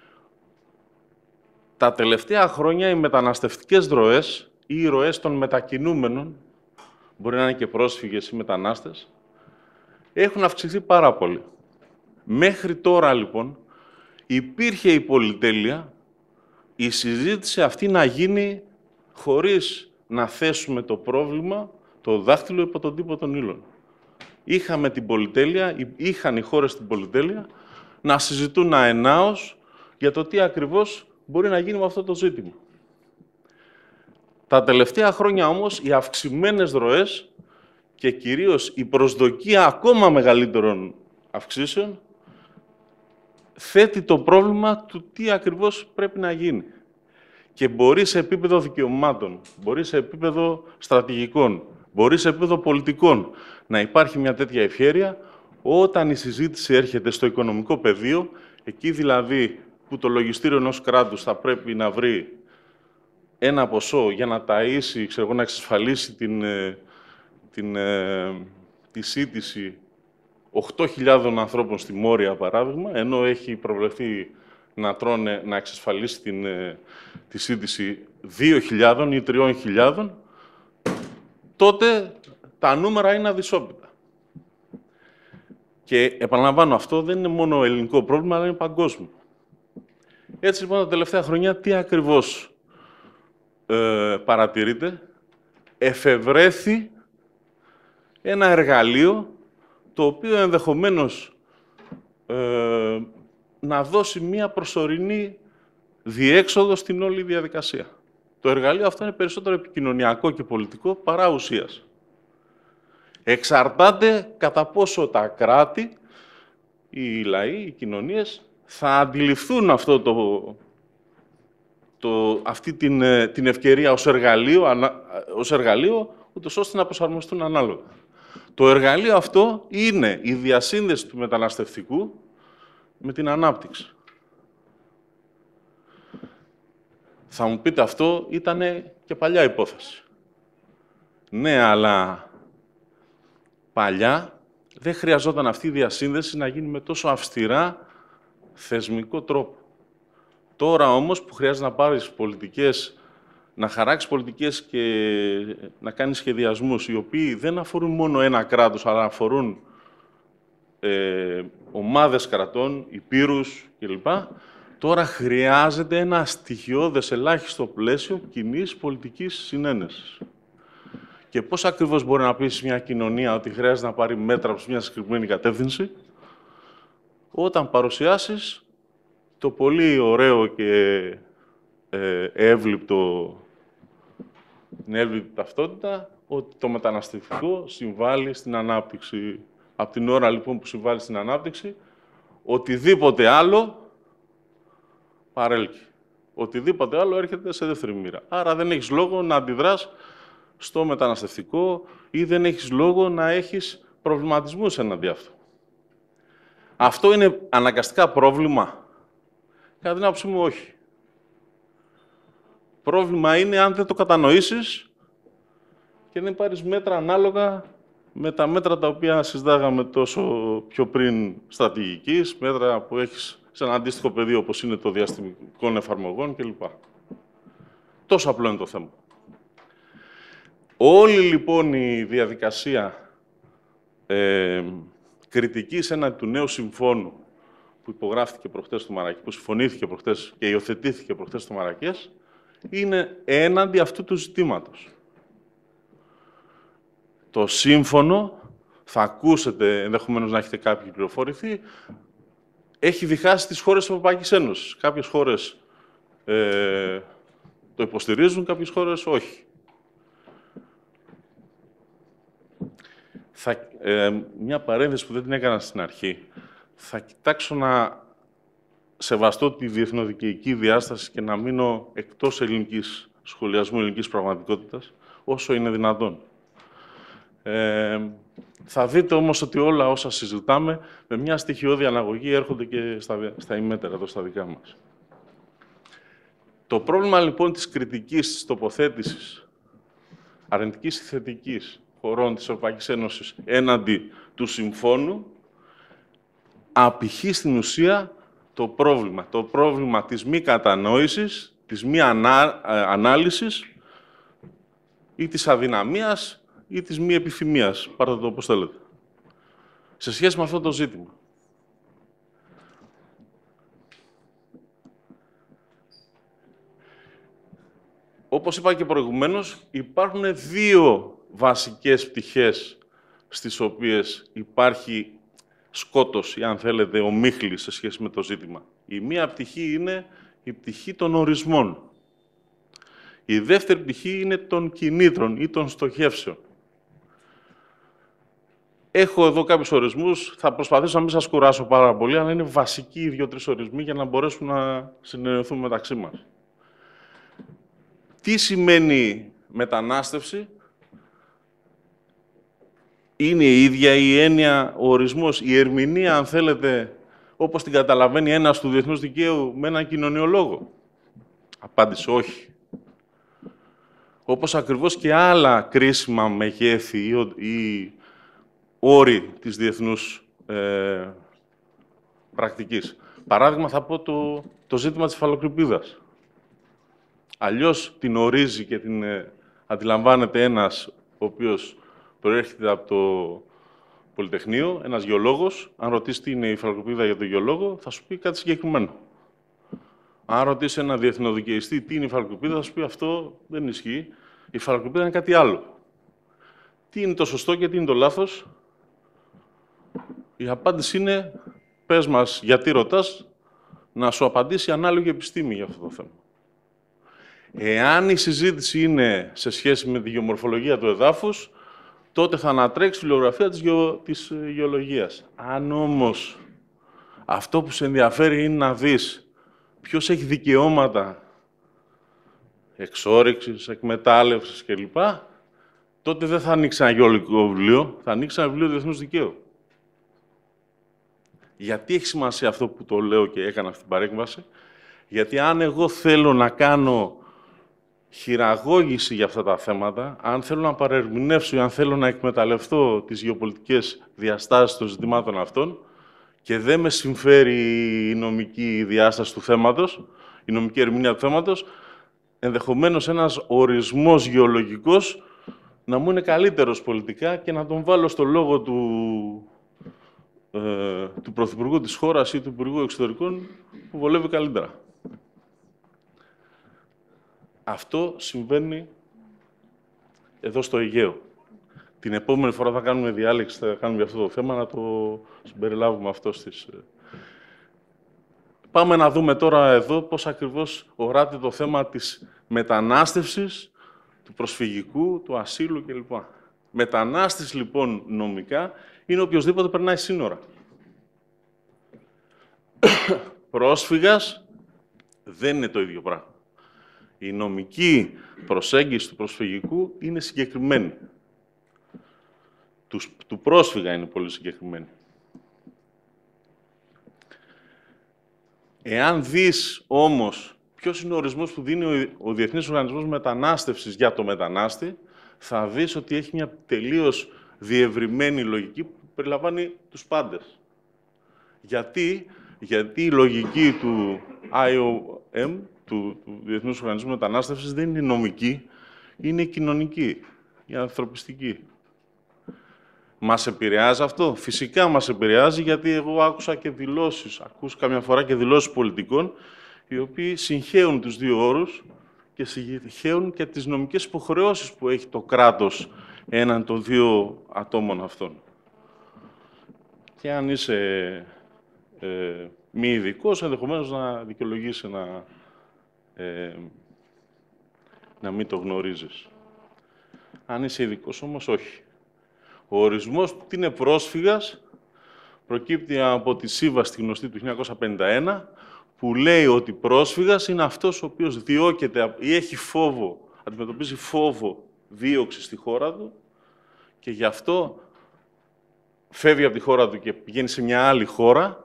Τα τελευταία χρόνια οι μεταναστευτικές ροές ή οι ροές των μετακινούμενων, μπορεί να είναι και πρόσφυγες ή μετανάστες, έχουν αυξηθεί πάρα πολύ. Μέχρι τώρα, λοιπόν, υπήρχε η πολυτέλεια η συζήτηση αυτή να γίνει χωρίς να θέσουμε το πρόβλημα, το δάχτυλο υπό τον τύπο των ύλων. Είχαμε την πολυτέλεια, είχαν οι χώρες την πολυτέλεια, να συζητούν αενάως για το τι ακριβώς μπορεί να γίνει με αυτό το ζήτημα. Τα τελευταία χρόνια όμως οι αυξημένες ροές και κυρίως η προσδοκία ακόμα μεγαλύτερων αυξήσεων θέτει το πρόβλημα του τι ακριβώς πρέπει να γίνει. Και μπορεί σε επίπεδο δικαιωμάτων, μπορεί σε επίπεδο στρατηγικών, μπορεί σε επίπεδο πολιτικών να υπάρχει μια τέτοια ευχέρεια όταν η συζήτηση έρχεται στο οικονομικό πεδίο, εκεί δηλαδή που το λογιστήριο ενός κράτους θα πρέπει να βρει ένα ποσό για να ταΐσει, να εξασφαλίσει τη σύντηση 8.000 ανθρώπων στη Μόρια, παράδειγμα, ενώ έχει προβλεφθεί να εξασφαλίσει τη σύντηση 2.000 ή 3.000, τότε τα νούμερα είναι αδυσόπιτα. Και επαναλαμβάνω, αυτό δεν είναι μόνο ελληνικό πρόβλημα, αλλά είναι παγκόσμιο. Έτσι λοιπόν τα τελευταία χρόνια τι ακριβώς παρατηρείται? Εφευρέθη ένα εργαλείο το οποίο ενδεχομένως να δώσει μία προσωρινή διέξοδο στην όλη διαδικασία. Το εργαλείο αυτό είναι περισσότερο επικοινωνιακό και πολιτικό παρά ουσίας. Εξαρτάται κατά πόσο τα κράτη, οι λαοί, οι κοινωνίες θα αντιληφθούν αυτή την ευκαιρία ως εργαλείο, ούτως ώστε να προσαρμοστούν ανάλογα. Το εργαλείο αυτό είναι η διασύνδεση του μεταναστευτικού με την ανάπτυξη. Θα μου πείτε, αυτό ήταν και παλιά υπόθεση. Ναι, αλλά παλιά δεν χρειαζόταν αυτή η διασύνδεση να γίνει με τόσο αυστηρά θεσμικό τρόπο. Τώρα όμως που χρειάζεται να πάρεις πολιτικές, να χαράξεις πολιτικές και να κάνεις σχεδιασμούς οι οποίοι δεν αφορούν μόνο ένα κράτος, αλλά αφορούν ομάδες κρατών, υπήρους κλπ. Τώρα χρειάζεται ένα στοιχειώδες ελάχιστο πλαίσιο κοινής πολιτικής συνένεσης. Και πώς ακριβώς μπορεί να πεις μια κοινωνία ότι χρειάζεται να πάρει μέτρα προς μια συγκεκριμένη κατεύθυνση, όταν παρουσιάσεις το πολύ ωραίο και εύληπτο, την εύληπτη ταυτότητα, ότι το μεταναστευτικό συμβάλλει στην ανάπτυξη. Από την ώρα λοιπόν που συμβάλλει στην ανάπτυξη, οτιδήποτε άλλο παρέλκει. Οτιδήποτε άλλο έρχεται σε δεύτερη μοίρα. Άρα δεν έχεις λόγο να αντιδράς στο μεταναστευτικό ή δεν έχεις λόγο να έχεις προβληματισμούς εναντί αυτού. Αυτό είναι αναγκαστικά πρόβλημα? Κατά την άποψή μου, όχι. Πρόβλημα είναι αν δεν το κατανοήσεις και δεν πάρεις μέτρα ανάλογα με τα μέτρα τα οποία συζητάγαμε τόσο πιο πριν στρατηγικής, μέτρα που έχεις σε ένα αντίστοιχο πεδίο όπως είναι το διαστημικών εφαρμογών κλπ. Τόσο απλό είναι το θέμα. Όλη λοιπόν η διαδικασία κριτικής έναντι του νέου συμφώνου που υπογράφηκε προχτές στο Μαρακές, που συμφωνήθηκε προχτές και υιοθετήθηκε προχτές στο Μαρακές, είναι έναντι αυτού του ζητήματος. Το σύμφωνο, θα ακούσετε, ενδεχομένως να έχετε κάποιοι πληροφορηθεί, έχει διχάσει τις χώρες της Ευρωπαϊκής Ένωσης. Κάποιες χώρες το υποστηρίζουν, κάποιες χώρες όχι. Μια παρένθεση που δεν την έκανα στην αρχή. Θα κοιτάξω να σεβαστώ τη διεθνοδικαιική διάσταση και να μείνω εκτός σχολιασμού ελληνικής πραγματικότητας, όσο είναι δυνατόν. Θα δείτε όμως ότι όλα όσα συζητάμε με μια στοιχειώδη αναγωγή έρχονται και στα ημέτερα, εδώ στα δικά μας. Το πρόβλημα λοιπόν της κριτικής, της τοποθέτησης, αρνητικής ή θετικής χωρών της Ευρωπαϊκής Ένωσης έναντι του συμφώνου, απηχεί στην ουσία το πρόβλημα της μη κατανόησης, της μη ανάλυσης ή της αδυναμίας ή της μη επιθυμίας, πάρτε το όπως θέλετε, σε σχέση με αυτό το ζήτημα. Όπως είπα και προηγουμένως, υπάρχουν δύο βασικές πτυχές στις οποίες υπάρχει σκότος ή, αν θέλετε, ομίχλη σε σχέση με το ζήτημα. Η μία πτυχή είναι η πτυχή των ορισμών. Η δεύτερη πτυχή είναι των κινήτρων ή των στοχεύσεων. Έχω εδώ κάποιους ορισμούς, θα προσπαθήσω να μην σας κουράσω πάρα πολύ, αλλά είναι βασικοί οι 2-3 ορισμοί για να μπορέσουμε να συνεννοηθούμε μεταξύ μας. Τι σημαίνει μετανάστευση? Είναι η ίδια η έννοια, ο ορισμός, η ερμηνεία, αν θέλετε, όπως την καταλαβαίνει ένας του διεθνούς δικαίου με έναν κοινωνιολόγο? Απάντηση όχι. Όπως ακριβώς και άλλα κρίσιμα μεγέθη ή όροι της διεθνούς πρακτικής. Παράδειγμα, θα πω το ζήτημα της υφαλοκρηπίδας. Αλλιώς την ορίζει και την αντιλαμβάνεται ένας ο οποίος προέρχεται από το Πολυτεχνείο, ένας γεωλόγος. Αν ρωτήσει τι είναι η υφαλοκρηπίδα για τον γεωλόγο, θα σου πει κάτι συγκεκριμένο. Αν ρωτήσει ένα διεθνοδικαιιστή τι είναι η υφαλοκρηπίδα, θα σου πει αυτό δεν ισχύει. Η υφαλοκρηπίδα είναι κάτι άλλο. Τι είναι το σωστό και τι είναι το λάθος? Η απάντηση είναι, πες μας γιατί ρωτάς, να σου απαντήσει ανάλογη επιστήμη για αυτό το θέμα. Εάν η συζήτηση είναι σε σχέση με τη γεωμορφολογία του εδάφους, τότε θα ανατρέξει η βιβλιογραφία της γεωλογίας. Αν όμως αυτό που σε ενδιαφέρει είναι να δεις ποιος έχει δικαιώματα εξόρυξης, εκμετάλλευσης κλπ., τότε δεν θα ανοίξει ένα γεωλογικό βιβλίο, θα ανοίξει ένα βιβλίο διεθνούς δικαίου. Γιατί έχει σημασία αυτό που το λέω και έκανα αυτή την παρέκβαση? Γιατί αν εγώ θέλω να κάνω χειραγώγηση για αυτά τα θέματα, αν θέλω να παρερμηνεύσω ή αν θέλω να εκμεταλλευτώ τις γεωπολιτικές διαστάσεις των ζητημάτων αυτών και δεν με συμφέρει η νομική διάσταση του θέματος, η νομική ερμηνεία του θέματος, ενδεχομένως ένας ορισμός γεωλογικός να μου είναι καλύτερος πολιτικά και να τον βάλω στο λόγο του Πρωθυπουργού της χώρας ή του Υπουργού Εξωτερικών που βολεύει καλύτερα. Αυτό συμβαίνει εδώ στο Αιγαίο. Την επόμενη φορά θα κάνουμε διάλεξη, θα κάνουμε για αυτό το θέμα, να το συμπεριλάβουμε αυτό στις... Πάμε να δούμε τώρα εδώ πώς ακριβώς οράται το θέμα της μετανάστευσης, του προσφυγικού, του ασύλου κλπ. Μετανάστης, λοιπόν, νομικά, είναι οποιοσδήποτε περνάει σύνορα. Πρόσφυγας δεν είναι το ίδιο πράγμα. Η νομική προσέγγιση του προσφυγικού είναι συγκεκριμένη. Του πρόσφυγα είναι πολύ συγκεκριμένη. Εάν δεις όμως ποιος είναι ο ορισμός που δίνει ο Διεθνής Οργανισμός Μετανάστευσης για το μετανάστη, θα δεις ότι έχει μια τελείως διευρυμένη λογική που περιλαμβάνει τους πάντες. Γιατί η λογική του IOM, του Διεθνούς Οργανισμού Μετανάστευσης, δεν είναι νομική, είναι κοινωνική, η ανθρωπιστική. Μας επηρεάζει αυτό? Φυσικά μας επηρεάζει, γιατί εγώ άκουσα και δηλώσεις, ακούω καμιά φορά και δηλώσεις πολιτικών, οι οποίοι συγχέουν τους δύο όρους και συγχέουν και τις νομικές υποχρεώσεις που έχει το κράτος έναν των δύο ατόμων αυτών. Και αν είσαι μη ειδικός, ενδεχομένως να δικαιολογήσει να μην το γνωρίζεις. Αν είσαι ειδικός όμως, όχι. Ο ορισμός του τι είναι πρόσφυγας προκύπτει από τη σύμβαση τη γνωστή του 1951, που λέει ότι πρόσφυγας είναι αυτός ο οποίος διώκεται ή έχει φόβο, αντιμετωπίζει φόβο δίωξη στη χώρα του και γι' αυτό φεύγει από τη χώρα του και πηγαίνει σε μια άλλη χώρα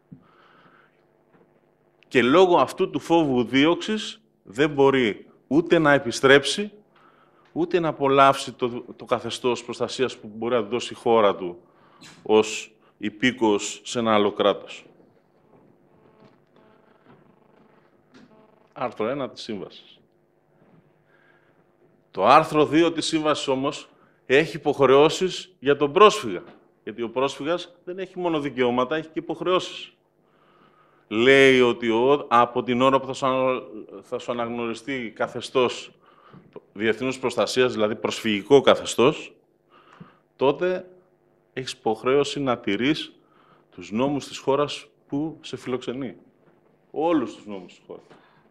και λόγω αυτού του φόβου δίωξης δεν μπορεί ούτε να επιστρέψει, ούτε να απολαύσει το καθεστώς προστασίας που μπορεί να δώσει η χώρα του ως υπήκοος σε ένα άλλο κράτος. Άρθρο 1 της Σύμβασης. Το άρθρο 2 της Σύμβασης όμως έχει υποχρεώσεις για τον πρόσφυγα. Γιατί ο πρόσφυγας δεν έχει μόνο δικαιώματα, έχει και υποχρεώσεις. Λέει ότι από την ώρα που θα σου αναγνωριστεί καθεστώς διεθνούς προστασίας, δηλαδή προσφυγικό καθεστώς, τότε έχεις υποχρέωση να τηρείς τους νόμους της χώρας που σε φιλοξενεί. Όλους τους νόμους της χώρας.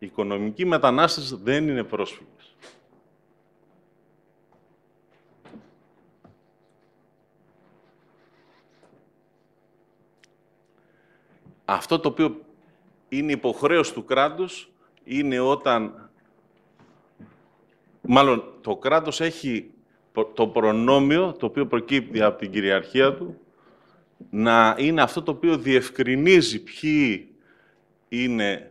Οι οικονομικοί μετανάστες δεν είναι πρόσφυγες. Αυτό το οποίο είναι υποχρέωση του κράτους είναι όταν, μάλλον το κράτος έχει το προνόμιο, το οποίο προκύπτει από την κυριαρχία του, να είναι αυτό το οποίο διευκρινίζει ποιοι είναι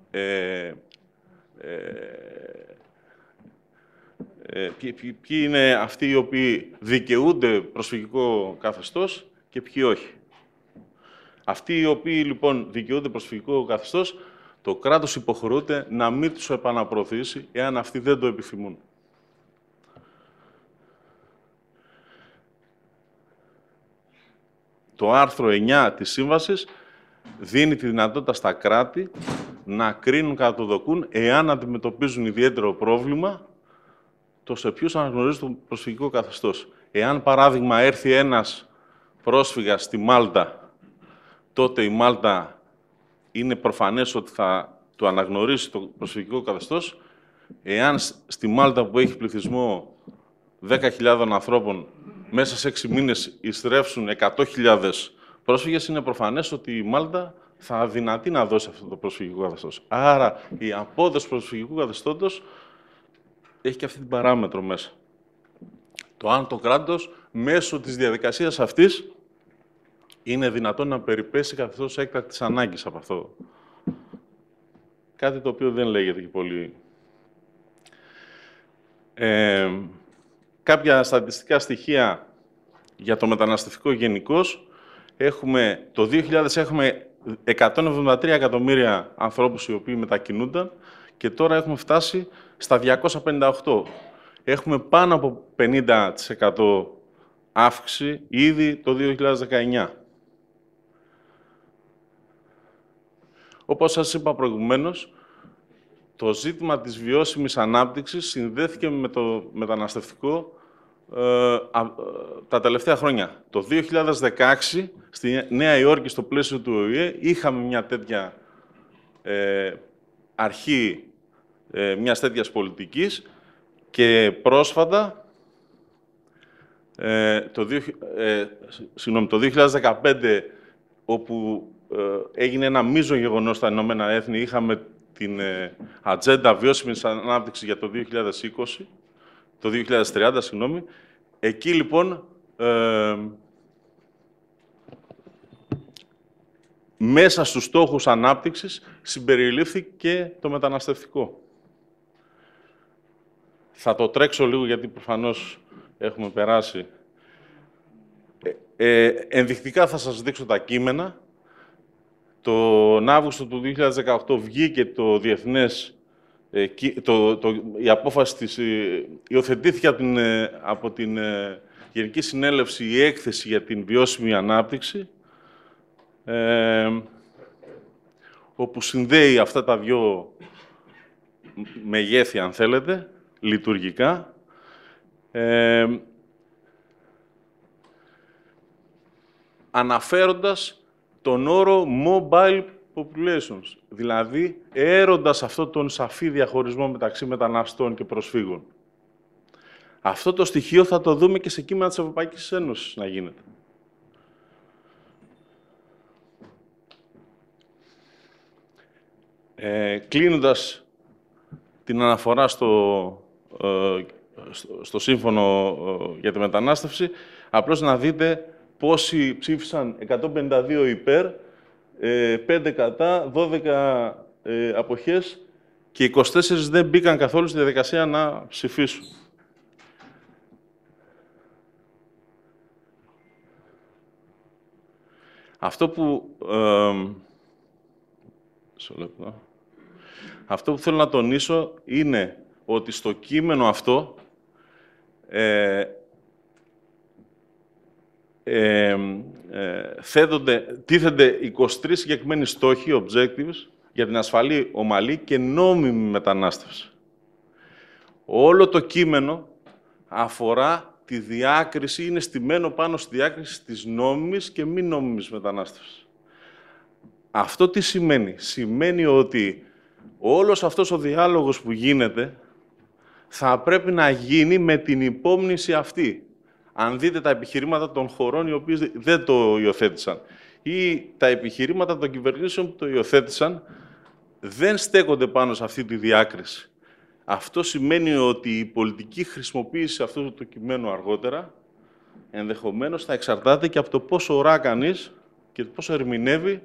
ποιοι είναι αυτοί οι οποίοι δικαιούνται προσφυγικό καθεστώς και ποιοι όχι. Αυτοί οι οποίοι λοιπόν δικαιούνται προσφυγικό καθεστώς, το κράτος υποχρεούται να μην τους επαναπροωθήσει εάν αυτοί δεν το επιθυμούν. Το άρθρο 9 της Σύμβασης δίνει τη δυνατότητα στα κράτη να κρίνουν κατά το δοκούν εάν αντιμετωπίζουν ιδιαίτερο πρόβλημα το σε ποιους αναγνωρίζει το προσφυγικό καθεστώς. Εάν, παράδειγμα, έρθει ένας πρόσφυγας στη Μάλτα, τότε η Μάλτα είναι προφανές ότι θα του αναγνωρίσει το προσφυγικό καθεστώς. Εάν στη Μάλτα που έχει πληθυσμό 10.000 ανθρώπων μέσα σε 6 μήνες ειστρέψουν 100.000 πρόσφυγες, είναι προφανές ότι η Μάλτα θα αδυνατεί να δώσει αυτό το προσφυγικό καθεστώς. Άρα η απόδοση προσφυγικού καθεστώτος έχει και αυτή την παράμετρο μέσα. Το αν το κράτος μέσω της διαδικασίας αυτής είναι δυνατόν να περιπέσει καθεστώς έκτακτης ανάγκης από αυτό. Κάτι το οποίο δεν λέγεται και πολύ. Κάποια στατιστικά στοιχεία για το μεταναστευτικό γενικώς. Το 2000 έχουμε 173 εκατομμύρια ανθρώπους οι οποίοι μετακινούνταν και τώρα έχουμε φτάσει στα 258. Έχουμε πάνω από 50% αύξηση ήδη το 2019. Όπως σας είπα προηγουμένως, το ζήτημα της βιώσιμης ανάπτυξης συνδέθηκε με το μεταναστευτικό τα τελευταία χρόνια. Το 2016, στη Νέα Υόρκη, στο πλαίσιο του ΟΗΕ, είχαμε μια τέτοια αρχή μιας τέτοιας πολιτικής και πρόσφατα, το 2015, όπου έγινε ένα μείζον γεγονός στα Ηνωμένα Έθνη, είχαμε την ατζέντα βιώσιμης ανάπτυξης για το 2020, το 2030, συγγνώμη. Εκεί, λοιπόν, μέσα στους στόχους ανάπτυξης συμπεριλήφθηκε το μεταναστευτικό. Θα το τρέξω λίγο, γιατί προφανώς έχουμε περάσει. Ενδεικτικά θα σας δείξω τα κείμενα. Τον Αύγουστο του 2018 βγήκε το διεθνές, η απόφαση της, υιοθετήθηκε από την Γενική Συνέλευση η έκθεση για την βιώσιμη ανάπτυξη, όπου συνδέει αυτά τα δύο μεγέθη, αν θέλετε, λειτουργικά. Αναφέροντας τον όρο mobile populations, δηλαδή έροντας αυτό τον σαφή διαχωρισμό μεταξύ μεταναστών και προσφύγων. Αυτό το στοιχείο θα το δούμε και σε κείμενα της Ευρωπαϊκής Ένωσης να γίνεται. Κλείνοντας την αναφορά στο Σύμφωνο για τη Μετανάστευση, απλώς να δείτε πόσοι ψήφισαν: 152 υπέρ, 5 κατά, 12 αποχές και 24 δεν μπήκαν καθόλου στη διαδικασία να ψηφίσουν. Αυτό που θέλω να τονίσω είναι ότι στο κείμενο αυτό τίθενται 23 συγκεκριμένοι στόχοι, objectives, για την ασφαλή, ομαλή και νόμιμη μετανάστευση. Όλο το κείμενο αφορά τη διάκριση, είναι στημένο πάνω στη διάκριση της νόμιμης και μη νόμιμης μετανάστευσης. Αυτό τι σημαίνει? Σημαίνει ότι Όλος αυτός ο διάλογος που γίνεται θα πρέπει να γίνει με την υπόμνηση αυτή. Αν δείτε τα επιχειρήματα των χωρών οι οποίοι δεν το υιοθέτησαν ή τα επιχειρήματα των κυβερνήσεων που το υιοθέτησαν, δεν στέκονται πάνω σε αυτή τη διάκριση. Αυτό σημαίνει ότι η πολιτική χρησιμοποίηση αυτού του κειμένου αργότερα ενδεχομένως θα εξαρτάται και από το πόσο ορά κανείς και πόσο ερμηνεύει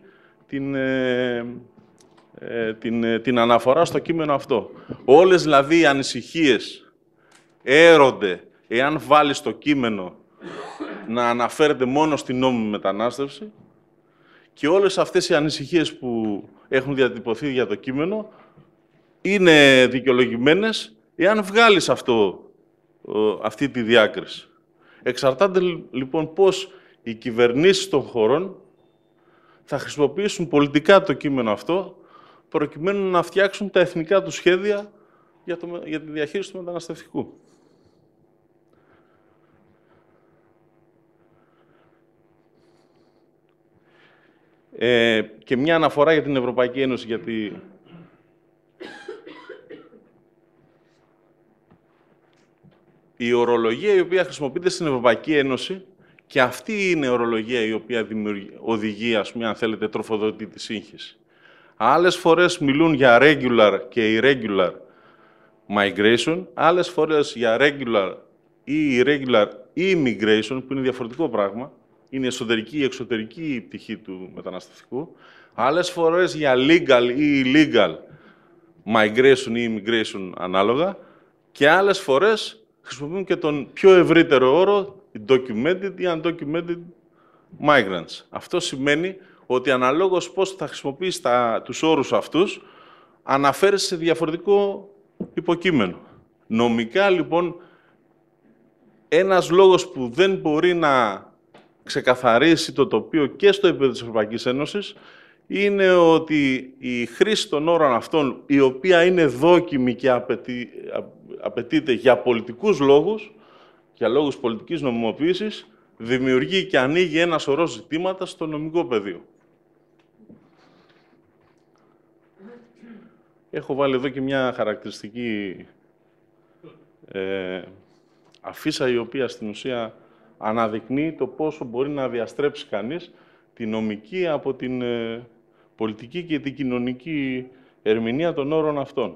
την αναφορά στο κείμενο αυτό. Όλες δηλαδή οι ανησυχίες έρονται εάν βάλει στο κείμενο να αναφέρεται μόνο στην νόμιμη μετανάστευση και όλες αυτές οι ανησυχίες που έχουν διατυπωθεί για το κείμενο είναι δικαιολογημένες εάν βγάλεις αυτή τη διάκριση. Εξαρτάται λοιπόν πώς οι κυβερνήσεις των χωρών θα χρησιμοποιήσουν πολιτικά το κείμενο αυτό προκειμένου να φτιάξουν τα εθνικά τους σχέδια για τη διαχείριση του μεταναστευτικού. Και μια αναφορά για την Ευρωπαϊκή Ένωση, γιατί η ορολογία η οποία χρησιμοποιείται στην Ευρωπαϊκή Ένωση και αυτή είναι η ορολογία η οποία οδηγεί, ας πούμε, αν θέλετε, τροφοδοτεί τη σύγχυση. Άλλες φορές μιλούν για regular και irregular migration, άλλες φορές για regular ή irregular immigration, που είναι διαφορετικό πράγμα. Είναι εσωτερική ή εξωτερική πτυχή του μεταναστευτικού. Άλλες φορές για legal ή illegal migration ή immigration ανάλογα. Και άλλες φορές χρησιμοποιούν και τον πιο ευρύτερο όρο documented ή undocumented migrants. Αυτό σημαίνει ότι αναλόγως πώς θα χρησιμοποιείς τους όρους αυτούς, αναφέρεσαι σε διαφορετικό υποκείμενο. Νομικά, λοιπόν, ένας λόγος που δεν μπορεί να ξεκαθαρίσει το τοπίο και στο επίπεδο της Ευρωπαϊκής Ένωσης είναι ότι η χρήση των όρων αυτών, η οποία είναι δόκιμη και απαιτείται για πολιτικούς λόγους, για λόγους πολιτικής νομιμοποίησης, δημιουργεί και ανοίγει ένα σωρό ζητήματα στο νομικό πεδίο. Έχω βάλει εδώ και μια χαρακτηριστική αφίσα, η οποία στην ουσία αναδεικνύει το πόσο μπορεί να διαστρέψει κανείς τη νομική από την πολιτική και την κοινωνική ερμηνεία των όρων αυτών.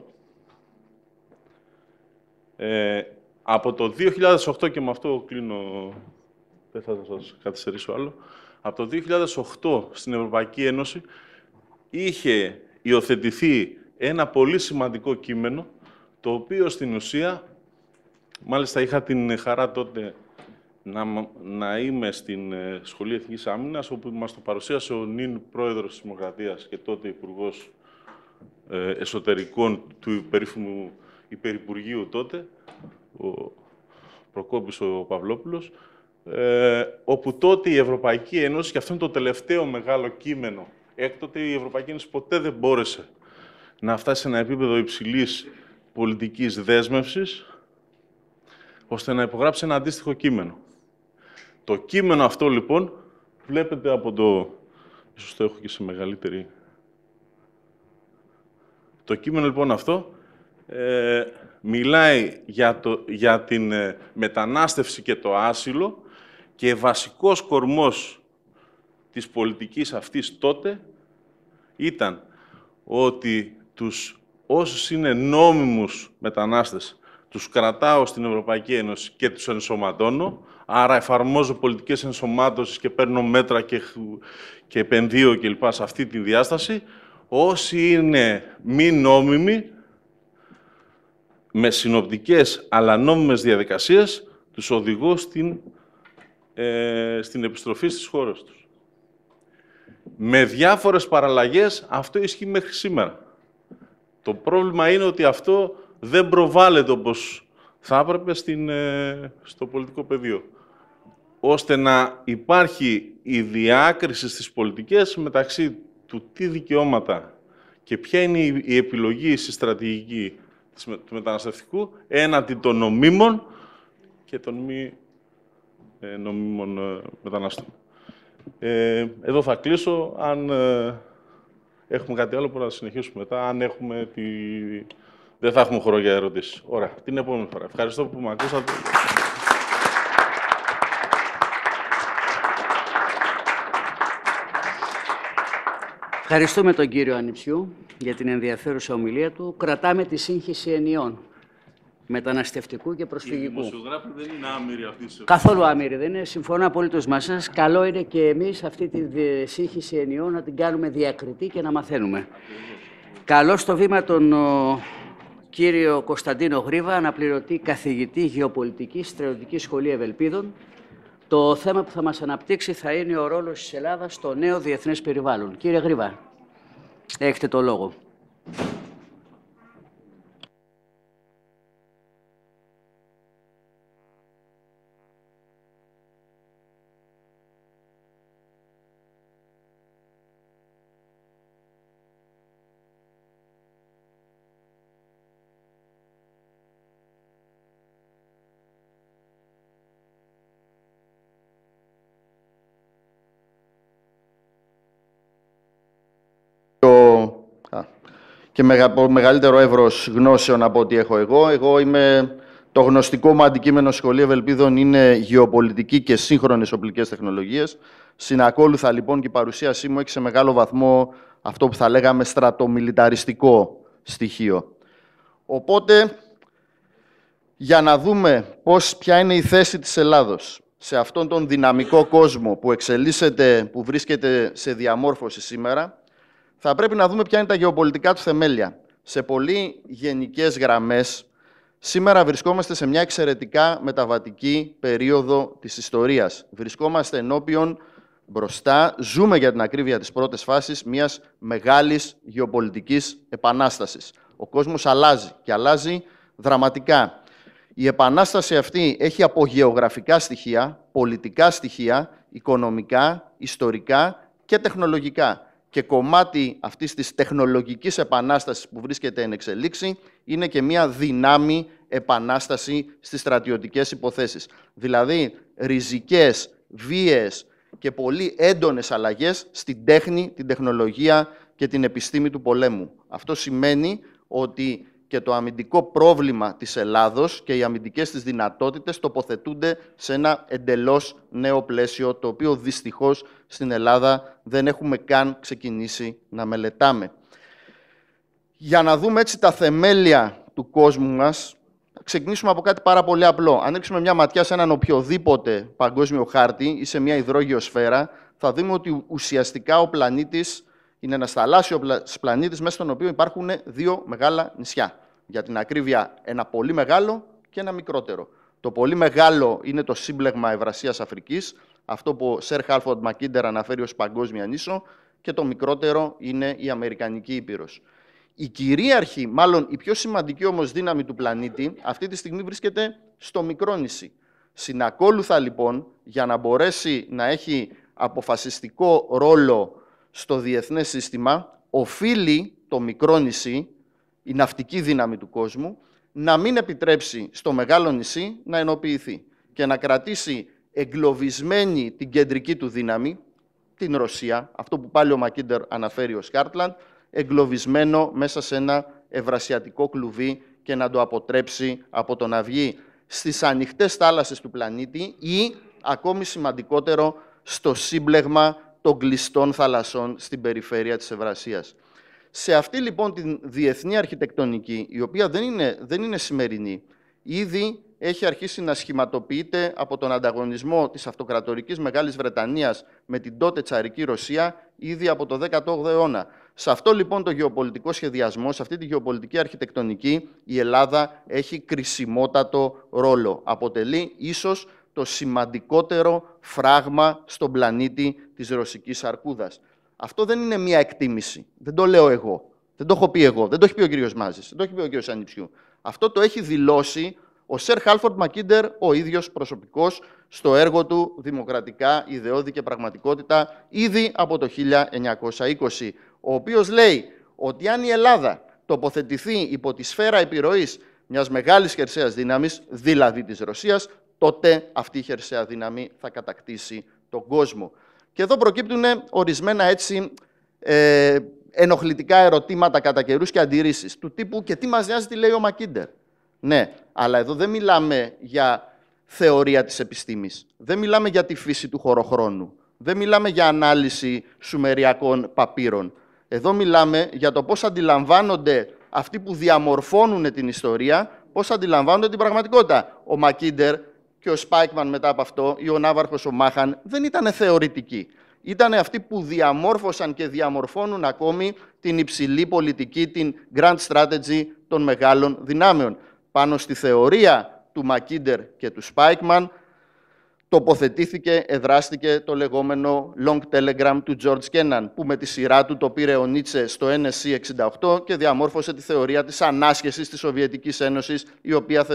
Από το 2008, και με αυτό κλείνω, δεν θα σας καθυστερήσω άλλο, από το 2008 στην Ευρωπαϊκή Ένωση είχε υιοθετηθεί ένα πολύ σημαντικό κείμενο, το οποίο στην ουσία, μάλιστα είχα την χαρά τότε να είμαι στην Σχολή Εθνικής Άμυνας, όπου μας το παρουσίασε ο νυν πρόεδρος της Δημοκρατίας και τότε Υπουργός Εσωτερικών του περίφημου Υπερυπουργείου τότε, ο Προκόπης ο Παυλόπουλος, όπου τότε η Ευρωπαϊκή Ένωση, και αυτό είναι το τελευταίο μεγάλο κείμενο, έκτοτε η Ευρωπαϊκή Ένωση ποτέ δεν μπόρεσε να φτάσει σε ένα επίπεδο υψηλής πολιτικής δέσμευσης, ώστε να υπογράψει ένα αντίστοιχο κείμενο. Το κείμενο αυτό, λοιπόν, βλέπετε από το... Ίσως το έχω και σε μεγαλύτερη... Το κείμενο, λοιπόν, αυτό μιλάει για την μετανάστευση και το άσυλο και βασικός κορμός της πολιτικής αυτής τότε ήταν ότι όσους είναι νόμιμους μετανάστες τους κρατάω στην Ευρωπαϊκή Ένωση και τους ενσωματώνω, άρα εφαρμόζω πολιτικές ενσωμάτωσης και παίρνω μέτρα και επενδύω κλπ. Σε αυτή τη διάσταση. Όσοι είναι μη νόμιμοι, με συνοπτικές αλλά νόμιμες διαδικασίες, τους οδηγώ στην επιστροφή στις χώρες τους. Με διάφορες παραλλαγές, αυτό ισχύει μέχρι σήμερα. Το πρόβλημα είναι ότι αυτό δεν προβάλλεται όπως θα έπρεπε στο πολιτικό πεδίο, ώστε να υπάρχει η διάκριση στις πολιτικές μεταξύ του τι δικαιώματα και ποια είναι η επιλογή στη στρατηγική του μεταναστευτικού έναντι των νομίμων και των μη νομίμων μεταναστών. Εδώ θα κλείσω. Αν Έχουμε κάτι άλλο που να συνεχίσουμε μετά, αν έχουμε δεν θα έχουμε χρόνο για ερωτήσεις. Ωραία, την επόμενη φορά. Ευχαριστώ που με ακούσατε. Ευχαριστούμε τον κύριο Ανιψιού για την ενδιαφέρουσα ομιλία του. Κρατάμε τη σύγχυση ενιών μεταναστευτικού και προσφυγικού. Οι δημοσιογράφοι δεν είναι άμυροι αυτή τη. Καθόλου άμυροι δεν είναι. Συμφωνώ απολύτως μαζί σας. Καλό είναι και εμείς αυτή τη σύγχυση ενιών να την κάνουμε διακριτή και να μαθαίνουμε. Καλώ στο βήμα τον κύριο Κωνσταντίνο Γρίβα, αναπληρωτή καθηγητή γεωπολιτικής Στρατιωτικής Σχολή Ευελπίδων. Το θέμα που θα μας αναπτύξει θα είναι ο ρόλος της Ελλάδας στο νέο διεθνές περιβάλλον. Κύριε Γρίβα, έχετε το λόγο. Και μεγαλύτερο εύρος γνώσεων από ό,τι έχω εγώ. Το γνωστικό μου αντικείμενο Σχολείο Ευελπίδων είναι γεωπολιτική και σύγχρονες οπλικές τεχνολογίες. Συνακόλουθα λοιπόν και η παρουσίασή μου έχει σε μεγάλο βαθμό αυτό που θα λέγαμε στρατομιλιταριστικό στοιχείο. Οπότε, για να δούμε ποια είναι η θέση της Ελλάδος σε αυτόν τον δυναμικό κόσμο που εξελίσσεται, που βρίσκεται σε διαμόρφωση σήμερα, θα πρέπει να δούμε ποια είναι τα γεωπολιτικά του θεμέλια. Σε πολύ γενικές γραμμές, σήμερα βρισκόμαστε σε μια εξαιρετικά μεταβατική περίοδο της ιστορίας. Βρισκόμαστε ενώπιον μπροστά, ζούμε για την ακρίβεια της πρώτης φάσης μιας μεγάλης γεωπολιτικής επανάστασης. Ο κόσμος αλλάζει και αλλάζει δραματικά. Η επανάσταση αυτή έχει απογεωγραφικά στοιχεία, πολιτικά στοιχεία, οικονομικά, ιστορικά και τεχνολογικά. Και κομμάτι αυτής της τεχνολογικής επανάστασης που βρίσκεται εν εξελίξη είναι και μια δυνάμει επανάσταση στις στρατιωτικές υποθέσεις. Δηλαδή, ριζικές, βίαιες και πολύ έντονες αλλαγές στην τέχνη, την τεχνολογία και την επιστήμη του πολέμου. Αυτό σημαίνει ότι και το αμυντικό πρόβλημα της Ελλάδος και οι αμυντικές της δυνατότητες τοποθετούνται σε ένα εντελώς νέο πλαίσιο, το οποίο δυστυχώς στην Ελλάδα δεν έχουμε καν ξεκινήσει να μελετάμε. Για να δούμε έτσι τα θεμέλια του κόσμου μας, ξεκινήσουμε από κάτι πάρα πολύ απλό. Αν ρίξουμε μια ματιά σε έναν οποιοδήποτε παγκόσμιο χάρτη ή σε μια υδρόγειο σφαίρα, θα δούμε ότι ουσιαστικά ο πλανήτης είναι ένας θαλάσσιος πλανήτης μέσα στον οποίο υπάρχουν δύο μεγάλα νησιά. Για την ακρίβεια, ένα πολύ μεγάλο και ένα μικρότερο. Το πολύ μεγάλο είναι το σύμπλεγμα Ευρασίας-Αφρικής, αυτό που ο Σερ Χάλφορντ Μακίντερ αναφέρει ως παγκόσμια νήσο, και το μικρότερο είναι η Αμερικανική Ήπειρος. Η κυρίαρχη, μάλλον η πιο σημαντική όμως δύναμη του πλανήτη, αυτή τη στιγμή βρίσκεται στο μικρό νησί. Συνακόλουθα λοιπόν, για να μπορέσει να έχει αποφασιστικό ρόλο στο διεθνές σύστημα, οφείλει το μικρό νησί, η ναυτική δύναμη του κόσμου, να μην επιτρέψει στο μεγάλο νησί να ενοποιηθεί και να κρατήσει εγκλωβισμένη την κεντρική του δύναμη, την Ρωσία, αυτό που πάλι ο Μακίντερ αναφέρει ως Χάρτλαντ, εγκλωβισμένο μέσα σε ένα ευρασιατικό κλουβί και να το αποτρέψει από το να βγει στις ανοιχτές θάλασσες του πλανήτη ή, ακόμη σημαντικότερο, στο σύμπλεγμα των κλειστών θαλασσών στην περιφέρεια της Ευρασίας. Σε αυτή λοιπόν την διεθνή αρχιτεκτονική, η οποία δεν είναι σημερινή, ήδη έχει αρχίσει να σχηματοποιείται από τον ανταγωνισμό της αυτοκρατορικής Μεγάλης Βρετανίας με την τότε τσαρική Ρωσία ήδη από το 18ο αιώνα. Σε αυτό λοιπόν το γεωπολιτικό σχεδιασμό, σε αυτή τη γεωπολιτική αρχιτεκτονική, η Ελλάδα έχει κρισιμότατο ρόλο. Αποτελεί ίσως το σημαντικότερο φράγμα στον πλανήτη της ρωσικής αρκούδας. Αυτό δεν είναι μία εκτίμηση. Δεν το λέω εγώ. Δεν το έχω πει εγώ. Δεν το έχει πει ο κύριος Μάζης. Δεν το έχει πει ο κύριος Ανιψιού. Αυτό το έχει δηλώσει ο Σερ Χάλφορντ Μακίντερ, ο ίδιος προσωπικός, στο έργο του «Δημοκρατικά, ιδεώδη και πραγματικότητα» ήδη από το 1920, ο οποίος λέει ότι αν η Ελλάδα τοποθετηθεί υπό τη σφαίρα επιρροής μιας μεγάλης χερσαίας δύναμης, δηλαδή της Ρωσίας, τότε αυτή η χερσαία δύναμη θα κατακτήσει τον κόσμο. Και εδώ προκύπτουν ορισμένα έτσι ενοχλητικά ερωτήματα κατά καιρούς και αντιρρήσεις. Του τύπου «Και τι μας νοιάζει τι λέει ο Μακίντερ». Ναι, αλλά εδώ δεν μιλάμε για θεωρία της επιστήμης. Δεν μιλάμε για τη φύση του χωροχρόνου. Δεν μιλάμε για ανάλυση σουμεριακών παπύρων. Εδώ μιλάμε για το πώς αντιλαμβάνονται αυτοί που διαμορφώνουν την ιστορία, πώς αντιλαμβάνονται την πραγματικότητα. Ο Μακίντερ και ο Σπάικμαν μετά από αυτό, ή ο ναύαρχος ο Μάχαν, δεν ήταν θεωρητικοί. Ήταν αυτοί που διαμόρφωσαν και διαμορφώνουν ακόμη την υψηλή πολιτική, την grand strategy των μεγάλων δυνάμεων. Πάνω στη θεωρία του Μακίντερ και του Σπάικμαν τοποθετήθηκε, εδράστηκε το λεγόμενο Long Telegram του George Kennan, που με τη σειρά του το πήρε ο Νίτσε στο NSC 68 και διαμόρφωσε τη θεωρία της ανάσχεσης της Σοβιετικής Ένωσης, η οποία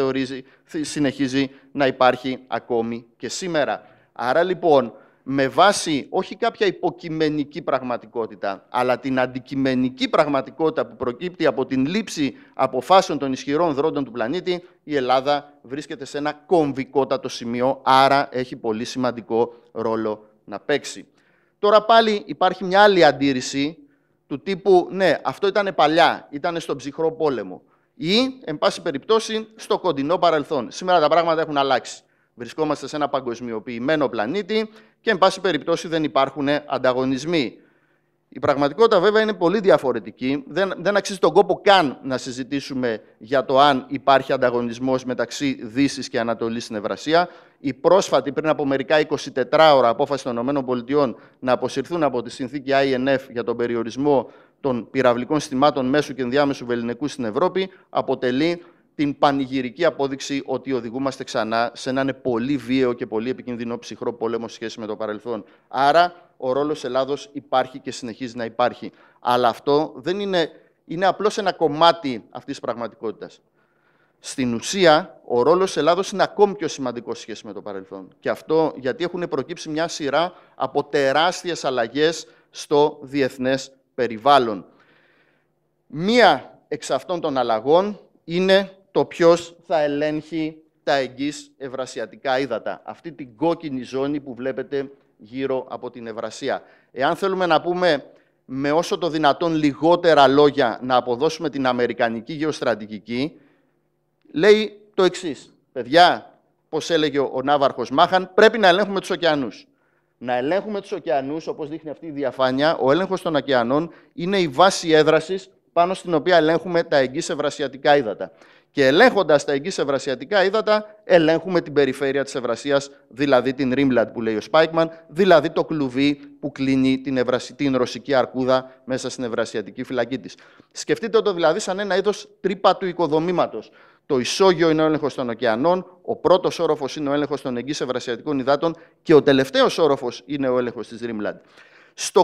συνεχίζει να υπάρχει ακόμη και σήμερα. Άρα λοιπόν, με βάση όχι κάποια υποκειμενική πραγματικότητα, αλλά την αντικειμενική πραγματικότητα που προκύπτει από την λήψη αποφάσεων των ισχυρών δρόντων του πλανήτη, η Ελλάδα βρίσκεται σε ένα κομβικότατο σημείο, άρα έχει πολύ σημαντικό ρόλο να παίξει. Τώρα πάλι υπάρχει μια άλλη αντίρρηση του τύπου «Ναι, αυτό ήταν παλιά, ήταν στον ψυχρό πόλεμο» ή, εν πάση περιπτώσει, στο κοντινό παρελθόν. Σήμερα τα πράγματα έχουν αλλάξει. Βρισκόμαστε σε ένα παγκοσμιοποιημένο πλανήτη και, εν πάση περιπτώσει, δεν υπάρχουν ανταγωνισμοί. Η πραγματικότητα, βέβαια, είναι πολύ διαφορετική. Δεν αξίζει τον κόπο καν να συζητήσουμε για το αν υπάρχει ανταγωνισμός μεταξύ Δύσης και Ανατολής στην Ευρασία. Η πρόσφατη, πριν από μερικά 24 ώρα, απόφαση των ΗΠΑ να αποσυρθούν από τη συνθήκη INF για τον περιορισμό των πυραυλικών συστημάτων μέσου και ενδιάμεσου βελληνικού στην Ευρώπη αποτελεί την πανηγυρική απόδειξη ότι οδηγούμαστε ξανά σε έναν πολύ βίαιο και πολύ επικίνδυνο ψυχρό πόλεμο σε σχέση με το παρελθόν. Άρα, ο ρόλος Ελλάδος υπάρχει και συνεχίζει να υπάρχει. Αλλά αυτό δεν είναι απλώς ένα κομμάτι αυτής της πραγματικότητας. Στην ουσία, ο ρόλος Ελλάδος είναι ακόμη πιο σημαντικός σε σχέση με το παρελθόν. Και αυτό γιατί έχουν προκύψει μια σειρά από τεράστιες αλλαγές στο διεθνές περιβάλλον. Μία εξ αυτών των αλλαγών είναι το ποιος θα ελέγχει τα εγγύς ευρασιατικά ύδατα. Αυτή την κόκκινη ζώνη που βλέπετε γύρω από την Ευρασία. Εάν θέλουμε να πούμε με όσο το δυνατόν λιγότερα λόγια να αποδώσουμε την αμερικανική γεωστρατηγική, λέει το εξής. Παιδιά, πώς έλεγε ο ναύαρχος Μάχαν, πρέπει να ελέγχουμε τους ωκεανούς. Να ελέγχουμε τους ωκεανούς, όπως δείχνει αυτή η διαφάνεια, ο έλεγχος των ωκεανών είναι η βάση έδρασης πάνω στην οποία ελέγχουμε τα εγγύς ευρασιατικά ύδατα. Και ελέγχοντας τα εγγύς ευρασιατικά ύδατα, ελέγχουμε την περιφέρεια της Ευρασίας, δηλαδή την Ρίμλαντ που λέει ο Σπάικμαν, δηλαδή το κλουβί που κλείνει την ρωσική αρκούδα μέσα στην ευρασιατική φυλακή της. Σκεφτείτε το δηλαδή σαν ένα είδος τρύπα του οικοδομήματος. Το ισόγειο είναι ο έλεγχος των ωκεανών, ο πρώτος όροφος είναι ο έλεγχος των εγγύς ευρασιατικών υδάτων και ο τελευταίος όροφος είναι ο έλεγχος της Ρίμλαντ. Στο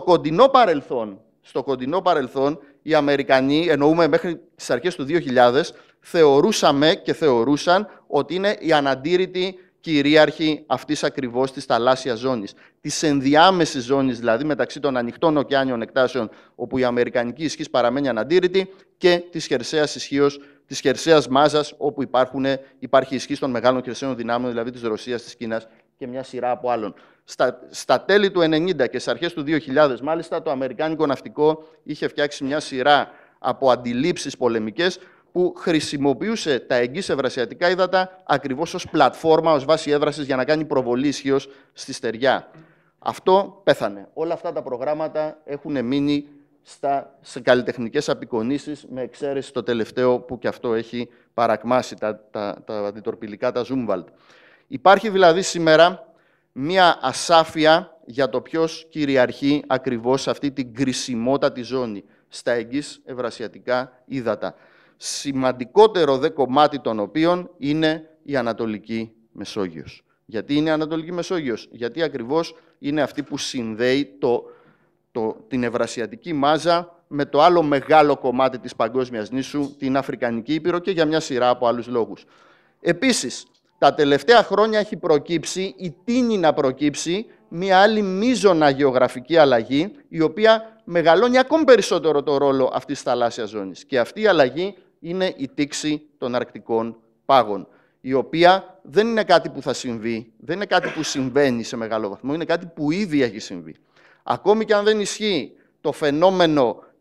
κοντινό παρελθόν, οι Αμερικανοί, εννοούμε μέχρι τις αρχές του 2000, θεωρούσαμε και θεωρούσαν ότι είναι η αναντήρητη κυρίαρχη αυτής ακριβώς της θαλάσσιας ζώνης. Της ενδιάμεσης ζώνης, δηλαδή μεταξύ των ανοιχτών ωκεάνιων εκτάσεων, όπου η αμερικανική ισχύς παραμένει αναντήρητη, και της χερσαίας ισχύως, της χερσαίας μάζας, όπου υπάρχει ισχύς των μεγάλων χερσαίων δυνάμεων, δηλαδή της Ρωσίας, της Κίνας και μια σειρά από άλλων. Στα τέλη του 1990 και στις αρχές του 2000, μάλιστα, το αμερικάνικο ναυτικό είχε φτιάξει μια σειρά από αντιλήψεις πολεμικές που χρησιμοποιούσε τα εγγύς ευρασιατικά ύδατα ακριβώς ως πλατφόρμα, ως βάση έδρασης για να κάνει προβολή ισχύως στη στεριά. Αυτό πέθανε. Όλα αυτά τα προγράμματα έχουν μείνει σε καλλιτεχνικές απεικονίσεις, με εξαίρεση το τελευταίο που και αυτό έχει παρακμάσει, τα αντιτορπιλικά, τα Zumwalt. Υπάρχει δηλαδή σήμερα μία ασάφεια για το ποιος κυριαρχεί ακριβώς σε αυτή την κρισιμότατη ζώνη, στα εγγύς ευρασιατικά ύδατα. Σημαντικότερο δε κομμάτι των οποίων είναι η Ανατολική Μεσόγειος. Γιατί είναι η Ανατολική Μεσόγειος? Γιατί ακριβώς είναι αυτή που συνδέει την ευρασιατική μάζα με το άλλο μεγάλο κομμάτι της παγκόσμιας νήσου, την Αφρικανική Ήπειρο, και για μια σειρά από άλλους λόγους. Επίσης, τα τελευταία χρόνια έχει προκύψει ή τείνει να προκύψει μια άλλη μείζωνα γεωγραφική αλλαγή, η οποία μεγαλώνει ακόμη περισσότερο το ρόλο αυτής της θαλάσσιας ζώνης. Και αυτή η αλλαγή είναι η τήξη των αρκτικών πάγων, η οποία δεν είναι κάτι που θα συμβεί, δεν είναι κάτι που συμβαίνει σε μεγάλο βαθμό, είναι κάτι που ήδη έχει συμβεί. Ακόμη και αν δεν ισχύει το φαινόμενο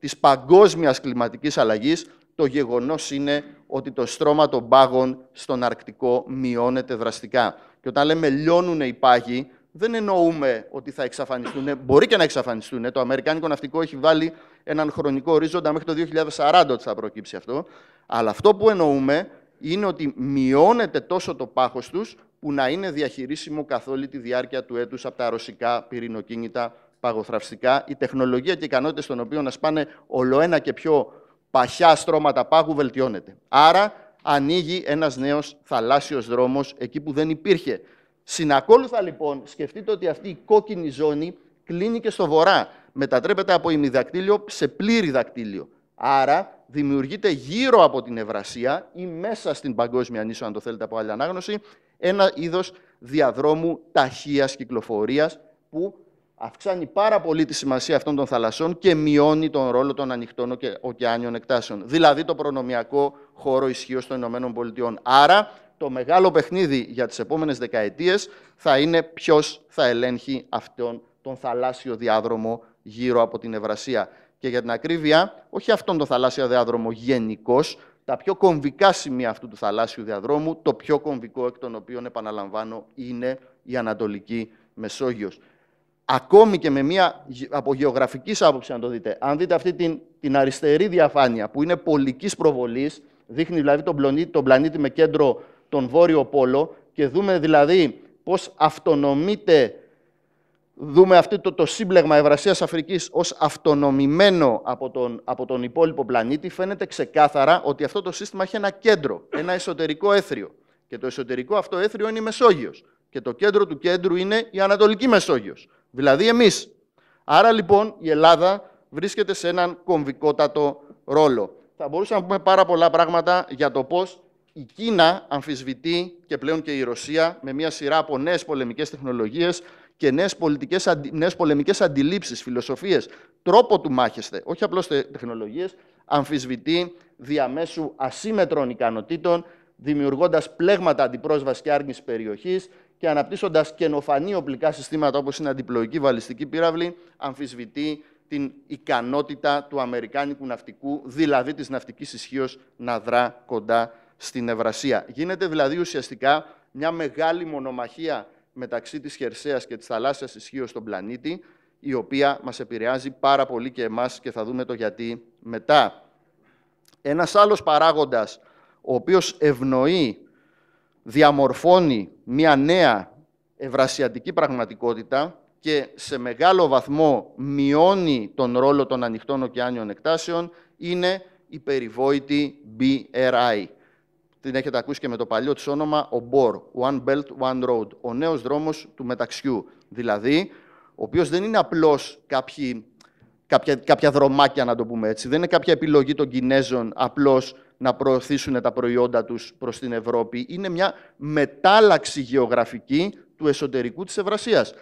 της παγκόσμιας κλιματικής αλλαγής, το γεγονός είναι ότι το στρώμα των πάγων στον Αρκτικό μειώνεται δραστικά. Και όταν λέμε λιώνουν οι πάγοι, δεν εννοούμε ότι θα εξαφανιστούν. Μπορεί και να εξαφανιστούν. Το αμερικάνικο ναυτικό έχει βάλει έναν χρονικό ορίζοντα μέχρι το 2040 ότι θα προκύψει αυτό. Αλλά αυτό που εννοούμε είναι ότι μειώνεται τόσο το πάχος τους που να είναι διαχειρίσιμο καθ' όλη τη διάρκεια του έτους από τα ρωσικά πυρηνοκίνητα παγοθραυστικά. Η τεχνολογία και οι ικανότητες των οποίων να σπάνε ολοένα και πιο παχιά στρώματα πάγου βελτιώνεται. Άρα ανοίγει ένας νέος θαλάσσιος δρόμος εκεί που δεν υπήρχε. Συνακόλουθα λοιπόν, σκεφτείτε ότι αυτή η κόκκινη ζώνη κλείνει και στο βορρά. Μετατρέπεται από ημιδακτύλιο σε πλήρη δακτύλιο. Άρα δημιουργείται γύρω από την Ευρασία ή μέσα στην παγκόσμια νήσο, αν το θέλετε από άλλη ανάγνωση, ένα είδος διαδρόμου ταχείας κυκλοφορίας που αυξάνει πάρα πολύ τη σημασία αυτών των θαλασσών και μειώνει τον ρόλο των ανοιχτών ωκεάνιων εκτάσεων. Δηλαδή το προνομιακό χώρο ισχύως των ΗΠΑ. Άρα το μεγάλο παιχνίδι για τις επόμενες δεκαετίες θα είναι ποιος θα ελέγχει αυτόν τον θαλάσσιο διάδρομο γύρω από την Ευρασία. Και για την ακρίβεια, όχι αυτόν τον θαλάσσιο διάδρομο γενικώς, τα πιο κομβικά σημεία αυτού του θαλάσσιου διαδρόμου, το πιο κομβικό εκ των οποίων, επαναλαμβάνω, είναι η Ανατολική Μεσόγειος. Ακόμη και με μία από γεωγραφικής άποψη, αν το δείτε, αν δείτε αυτή την αριστερή διαφάνεια που είναι πολικής προβολής, δείχνει δηλαδή τον πλανήτη με κέντρο τον Βόρειο Πόλο και δούμε δηλαδή πώς αυτονομείται, δούμε αυτό το σύμπλεγμα Ευρασίας-Αφρικής ως αυτονομημένο από τον υπόλοιπο πλανήτη, φαίνεται ξεκάθαρα ότι αυτό το σύστημα έχει ένα κέντρο, ένα εσωτερικό έθριο. Και το εσωτερικό αυτό έθριο είναι η Μεσόγειος. Και το κέντρο του κέντρου είναι η Ανατολική Μεσόγειος, δηλαδή εμείς. Άρα λοιπόν η Ελλάδα βρίσκεται σε έναν κομβικότατο ρόλο. Θα μπορούσαμε να πούμε πάρα πολλά πράγματα για το πώς η Κίνα αμφισβητεί και πλέον και η Ρωσία με μια σειρά από νέες πολεμικές τεχνολογίες και νέες πολεμικές αντιλήψεις, φιλοσοφίες, τρόπο του μάχεστε, όχι απλώς τεχνολογίες, αμφισβητεί διαμέσου ασύμετρων ικανοτήτων, δημιουργώντας πλέγματα αντιπρόσβασης και άρνησης περιοχής και αναπτύσσοντας καινοφανή οπλικά συστήματα όπως είναι αντιπλοϊκή βαλιστική πύραυλη, αμφισβητεί την ικανότητα του αμερικάνικου ναυτικού, δηλαδή της ναυτικής ισχύως, να δρά κοντά στην Ευρασία. Γίνεται δηλαδή ουσιαστικά μια μεγάλη μονομαχία μεταξύ της χερσαίας και της θαλάσσιας ισχύως στον πλανήτη, η οποία μας επηρεάζει πάρα πολύ και εμάς και θα δούμε το γιατί μετά. Ένας άλλος παράγοντας, ο οποίος ευνοεί, διαμορφώνει μια νέα ευρασιατική πραγματικότητα και σε μεγάλο βαθμό μειώνει τον ρόλο των ανοιχτών ωκεάνιων εκτάσεων, είναι η περιβόητη BRI. Την έχετε ακούσει και με το παλιό της όνομα, ο BOR, One Belt, One Road, ο νέος δρόμος του μεταξιού. Δηλαδή, ο οποίος δεν είναι απλώς κάποια δρομάκια, να το πούμε έτσι, δεν είναι κάποια επιλογή των Κινέζων απλώς να προωθήσουν τα προϊόντα τους προς την Ευρώπη. Είναι μια μετάλλαξη γεωγραφική του εσωτερικού της Ευρασίας.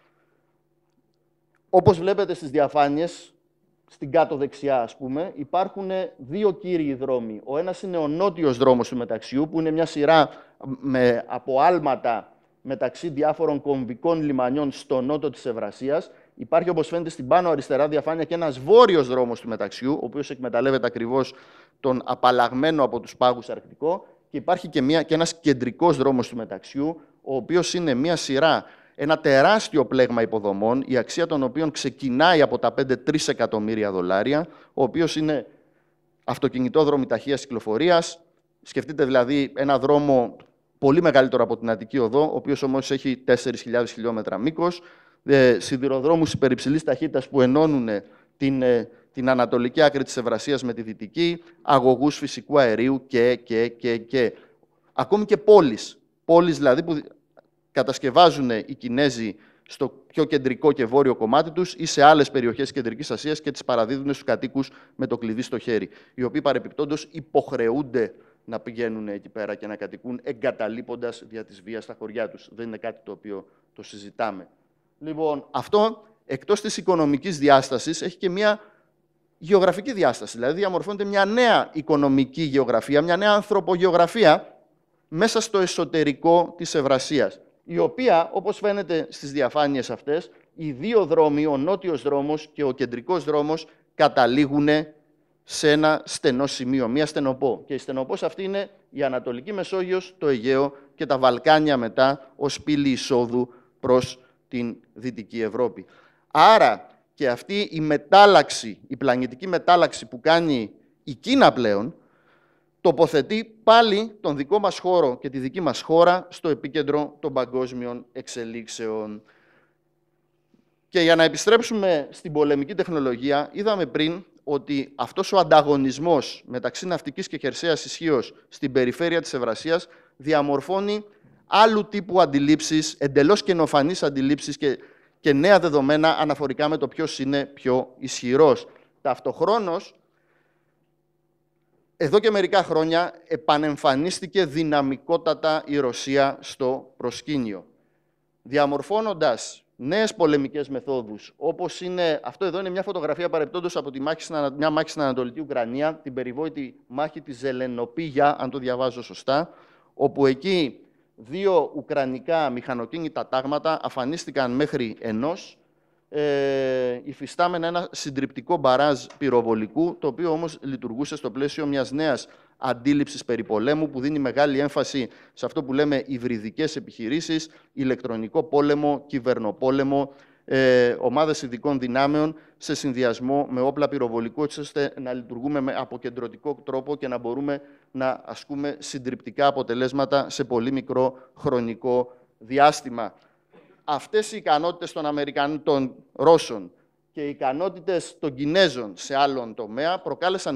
Όπως βλέπετε στις διαφάνειες, στην κάτω δεξιά, ας πούμε, υπάρχουν δύο κύριοι δρόμοι. Ο ένας είναι ο νότιος δρόμος του μεταξιού, που είναι μια σειρά από άλματα μεταξύ διάφορων κομβικών λιμανιών στο νότο της Ευρασίας. Υπάρχει, όπως φαίνεται στην πάνω αριστερά διαφάνεια, και ένας βόρειος δρόμος του μεταξιού, ο οποίος εκμεταλλεύεται ακριβώς τον απαλλαγμένο από τους πάγους Αρκτικό. Και υπάρχει και ένας κεντρικός δρόμος του μεταξιού, ο οποίος είναι μια σειρά, ένα τεράστιο πλέγμα υποδομών, η αξία των οποίων ξεκινάει από τα 5-3 εκατομμύρια δολάρια, ο οποίος είναι αυτοκινητόδρομοι ταχείας κυκλοφορίας. Σκεφτείτε δηλαδή ένα δρόμο πολύ μεγαλύτερο από την Αττική Οδό, ο οποίος όμως έχει 4.000 χιλιόμετρα μήκος, σιδηροδρόμους υπερυψηλής ταχύτητας που ενώνουν την ανατολική άκρη της Ευρασίας με τη δυτική, αγωγούς φυσικού αερίου και. Ακόμη και πόλεις. Πόλεις δηλαδή που κατασκευάζουν οι Κινέζοι στο πιο κεντρικό και βόρειο κομμάτι τους ή σε άλλες περιοχές της Κεντρικής Ασίας και τις παραδίδουν στους κατοίκους με το κλειδί στο χέρι, οι οποίοι παρεπιπτόντως υποχρεούνται να πηγαίνουν εκεί πέρα και να κατοικούν εγκαταλείποντας δια της βίας τα χωριά τους. Δεν είναι κάτι το οποίο το συζητάμε. Λοιπόν, αυτό εκτός της οικονομικής διάστασης έχει και μια γεωγραφική διάσταση. Δηλαδή διαμορφώνεται μια νέα οικονομική γεωγραφία, μια νέα ανθρωπογεωγραφία μέσα στο εσωτερικό της Ευρασίας, η οποία, όπως φαίνεται στις διαφάνειες αυτές, οι δύο δρόμοι, ο νότιος δρόμος και ο κεντρικός δρόμος, καταλήγουν σε ένα στενό σημείο, μία στενοπό. Και η στενοπός αυτή είναι η Ανατολική Μεσόγειος, το Αιγαίο και τα Βαλκάνια μετά ως πύλη εισόδου προς την Δυτική Ευρώπη. Άρα και αυτή η μετάλλαξη, η πλανητική μετάλλαξη που κάνει η Κίνα πλέον, τοποθετεί πάλι τον δικό μας χώρο και τη δική μας χώρα στο επίκεντρο των παγκόσμιων εξελίξεων. Και για να επιστρέψουμε στην πολεμική τεχνολογία, είδαμε πριν ότι αυτός ο ανταγωνισμός μεταξύ ναυτικής και χερσαίας ισχύως στην περιφέρεια της Ευρασίας διαμορφώνει άλλου τύπου αντιλήψεις, εντελώς καινοφανείς αντιλήψεις και νέα δεδομένα αναφορικά με το ποιος είναι πιο ισχυρός. Ταυτοχρόνως, εδώ και μερικά χρόνια επανεμφανίστηκε δυναμικότατα η Ρωσία στο προσκήνιο, διαμορφώνοντας νέες πολεμικές μεθόδους, όπως είναι, αυτό εδώ είναι μια φωτογραφία παρεπτόντως από μια μάχη στην Ανατολική Ουκρανία, την περιβόητη μάχη της Ζελενοπίγια, αν το διαβάζω σωστά, όπου εκεί 2 ουκρανικά μηχανοκίνητα τάγματα αφανίστηκαν μέχρι ενός, υφιστάμενα ένα συντριπτικό μπαράζ πυροβολικού, το οποίο όμως λειτουργούσε στο πλαίσιο μιας νέας αντίληψης περί πολέμου, που δίνει μεγάλη έμφαση σε αυτό που λέμε υβριδικές επιχειρήσεις, ηλεκτρονικό πόλεμο, κυβερνοπόλεμο, ομάδες ειδικών δυνάμεων σε συνδυασμό με όπλα πυροβολικού, έτσι ώστε να λειτουργούμε με αποκεντρωτικό τρόπο και να μπορούμε να ασκούμε συντριπτικά αποτελέσματα σε πολύ μικρό χρονικό διάστημα. Αυτές οι ικανότητες των Αμερικανών, των Ρώσων και οι ικανότητες των Κινέζων σε άλλον τομέα προκάλεσαν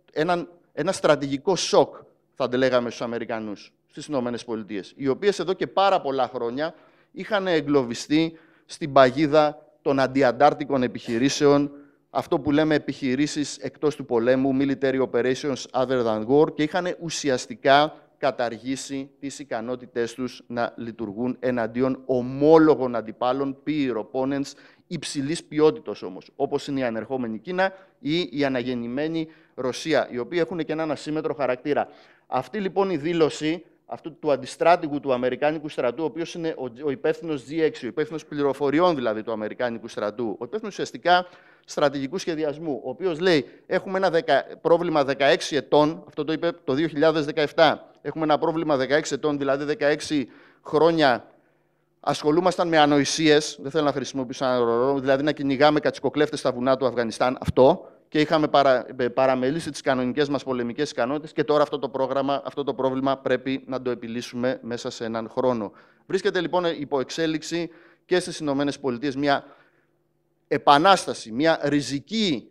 ένα στρατηγικό σοκ, θα λέγαμε, στους Αμερικανούς, στις Ηνωμένες Πολιτείες, οι οποίες εδώ και πάρα πολλά χρόνια είχαν εγκλωβιστεί στην παγίδα των αντιαντάρτικων επιχειρήσεων, αυτό που λέμε επιχειρήσεις εκτός του πολέμου, military operations other than war, και είχαν ουσιαστικά καταργήσει τις ικανότητές τους να λειτουργούν εναντίον ομόλογων αντιπάλων, peer opponents, υψηλής ποιότητας όμως, όπως είναι η ανερχόμενη Κίνα ή η αναγεννημένη Ρωσία, οι οποίοι έχουν και έναν ασύμμετρο χαρακτήρα. Αυτή λοιπόν η δήλωση αυτού του αντιστράτηγου του Αμερικάνικου στρατού, ο οποίος είναι ο υπεύθυνος G6, ο υπεύθυνος πληροφοριών δηλαδή του Αμερικάνικου στρατού, ο υπεύθυνος ουσιαστικά στρατηγικού σχεδιασμού, ο οποίος λέει: έχουμε ένα πρόβλημα 16 ετών, αυτό το είπε το 2017, έχουμε ένα πρόβλημα 16 ετών, δηλαδή 16 χρόνια ασχολούμασταν με ανοησίες, δεν θέλω να χρησιμοποιήσω ένα όρο, δηλαδή να κυνηγάμε κατσικοκλέφτες στα βουνά του Αφγανιστάν, αυτό, και είχαμε παραμελήσει τις κανονικές μας πολεμικές ικανότητες, και τώρα αυτό το πρόβλημα πρέπει να το επιλύσουμε μέσα σε έναν χρόνο. Βρίσκεται λοιπόν υπό εξέλιξη και στις Ηνωμένες Πολιτείες μια επανάσταση, μια ριζική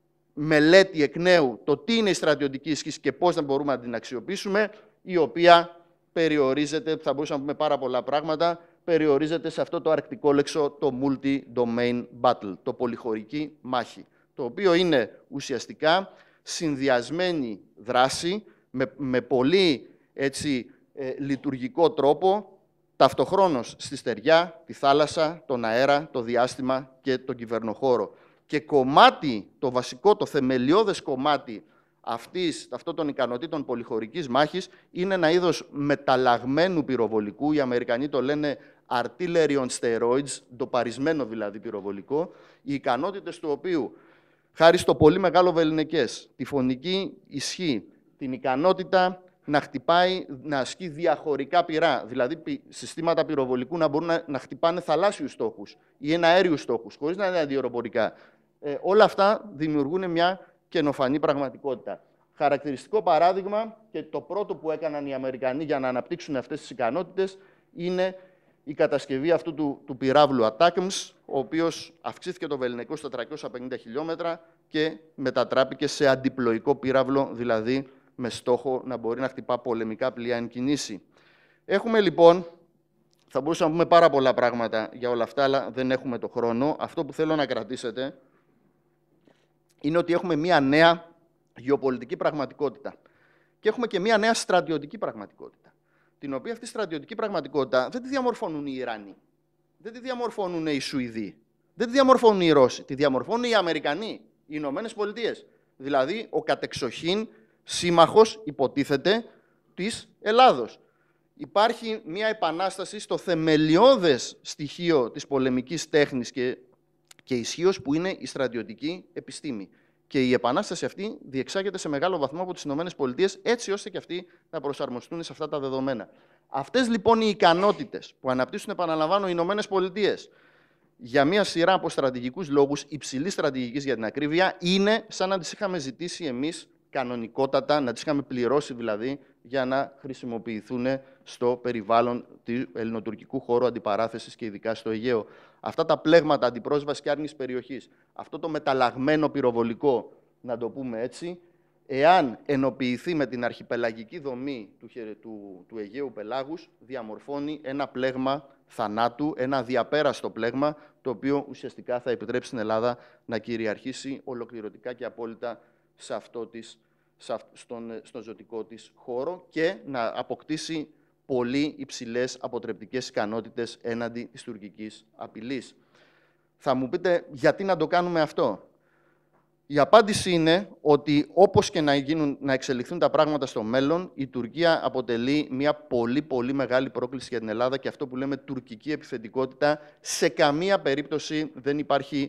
μελέτη εκ νέου το τι είναι η στρατιωτική ισχύ και πώς να μπορούμε να την αξιοποιήσουμε, η οποία περιορίζεται, θα μπορούσαμε να πούμε πάρα πολλά πράγματα, περιορίζεται σε αυτό το αρκτικό λέξο, το multi-domain battle, το πολυχωρική μάχη, το οποίο είναι ουσιαστικά συνδυασμένη δράση με πολύ λειτουργικό τρόπο, ταυτοχρόνως στη στεριά, τη θάλασσα, τον αέρα, το διάστημα και τον κυβερνοχώρο. Και κομμάτι, το βασικό, το θεμελιώδες κομμάτι αυτών των ικανοτήτων πολυχωρικής μάχης είναι ένα είδος μεταλλαγμένου πυροβολικού. Οι Αμερικανοί το λένε artillery on steroids, ντοπαρισμένο δηλαδή πυροβολικό, οι ικανότητες του οποίου, χάρη στο πολύ μεγάλο βεληνικές, τη φωνική ισχύ, την ικανότητα να χτυπάει, να ασκεί διαχωρικά πυρά, δηλαδή συστήματα πυροβολικού να μπορούν να χτυπάνε θαλάσσιους στόχους ή εναέριους στόχους, χωρίς να είναι αντιαεροπορικά. Όλα αυτά δημιουργούν μια καινοφανή πραγματικότητα. Χαρακτηριστικό παράδειγμα, και το πρώτο που έκαναν οι Αμερικανοί για να αναπτύξουν αυτές τις ικανότητες, είναι η κατασκευή αυτού του πυράβλου ATACMS, ο οποίος αυξήθηκε το βεληνικό στα 350 χιλιόμετρα και μετατράπηκε σε αντιπλοϊκό πύραυλο, δηλαδή με στόχο να μπορεί να χτυπά πολεμικά πλοία εν κινήσει. Έχουμε λοιπόν, θα μπορούσαμε να πούμε πάρα πολλά πράγματα για όλα αυτά, αλλά δεν έχουμε το χρόνο. Αυτό που θέλω να κρατήσετε είναι ότι έχουμε μία νέα γεωπολιτική πραγματικότητα και έχουμε και μία νέα στρατιωτική πραγματικότητα, την οποία αυτή η στρατιωτική πραγματικότητα δεν τη διαμορφώνουν οι Ιρανοί, δεν τη διαμορφώνουν οι Σουηδοί, δεν τη διαμορφώνουν οι Ρώσοι, τη διαμορφώνουν οι Αμερικανοί, οι Ηνωμένες Πολιτείες. Δηλαδή, ο κατεξοχήν σύμμαχος, υποτίθεται, της Ελλάδος. Υπάρχει μία επανάσταση στο θεμελιώδες στοιχείο της πολεμικής τέχνης και ισχύως, που είναι η στρατιωτική επιστήμη. Και η επανάσταση αυτή διεξάγεται σε μεγάλο βαθμό από τις ΗΠΑ, έτσι ώστε και αυτοί να προσαρμοστούν σε αυτά τα δεδομένα. Αυτές λοιπόν οι ικανότητες που αναπτύσσουν, επαναλαμβάνω, οι ΗΠΑ για μία σειρά από στρατηγικούς λόγους, υψηλής στρατηγικής για την ακρίβεια, είναι σαν να τις είχαμε ζητήσει εμείς κανονικότατα, να τις είχαμε πληρώσει δηλαδή, για να χρησιμοποιηθούν στο περιβάλλον του ελληνοτουρκικού χώρου αντιπαράθεσης και ειδικά στο Αιγαίο. Αυτά τα πλέγματα αντιπρόσβασης και άρνησης περιοχής, αυτό το μεταλλαγμένο πυροβολικό, να το πούμε έτσι, εάν ενοποιηθεί με την αρχιπελαγική δομή του Αιγαίου πελάγους, διαμορφώνει ένα πλέγμα θανάτου, ένα αδιαπέραστο πλέγμα, το οποίο ουσιαστικά θα επιτρέψει στην Ελλάδα να κυριαρχήσει ολοκληρωτικά και απόλυτα στον ζωτικό της χώρο και να αποκτήσει πολύ υψηλές αποτρεπτικές ικανότητες έναντι της τουρκικής απειλής. Θα μου πείτε, γιατί να το κάνουμε αυτό? Η απάντηση είναι ότι όπως και να εξελιχθούν τα πράγματα στο μέλλον, η Τουρκία αποτελεί μια πολύ μεγάλη πρόκληση για την Ελλάδα και αυτό που λέμε τουρκική επιθετικότητα σε καμία περίπτωση δεν υπάρχει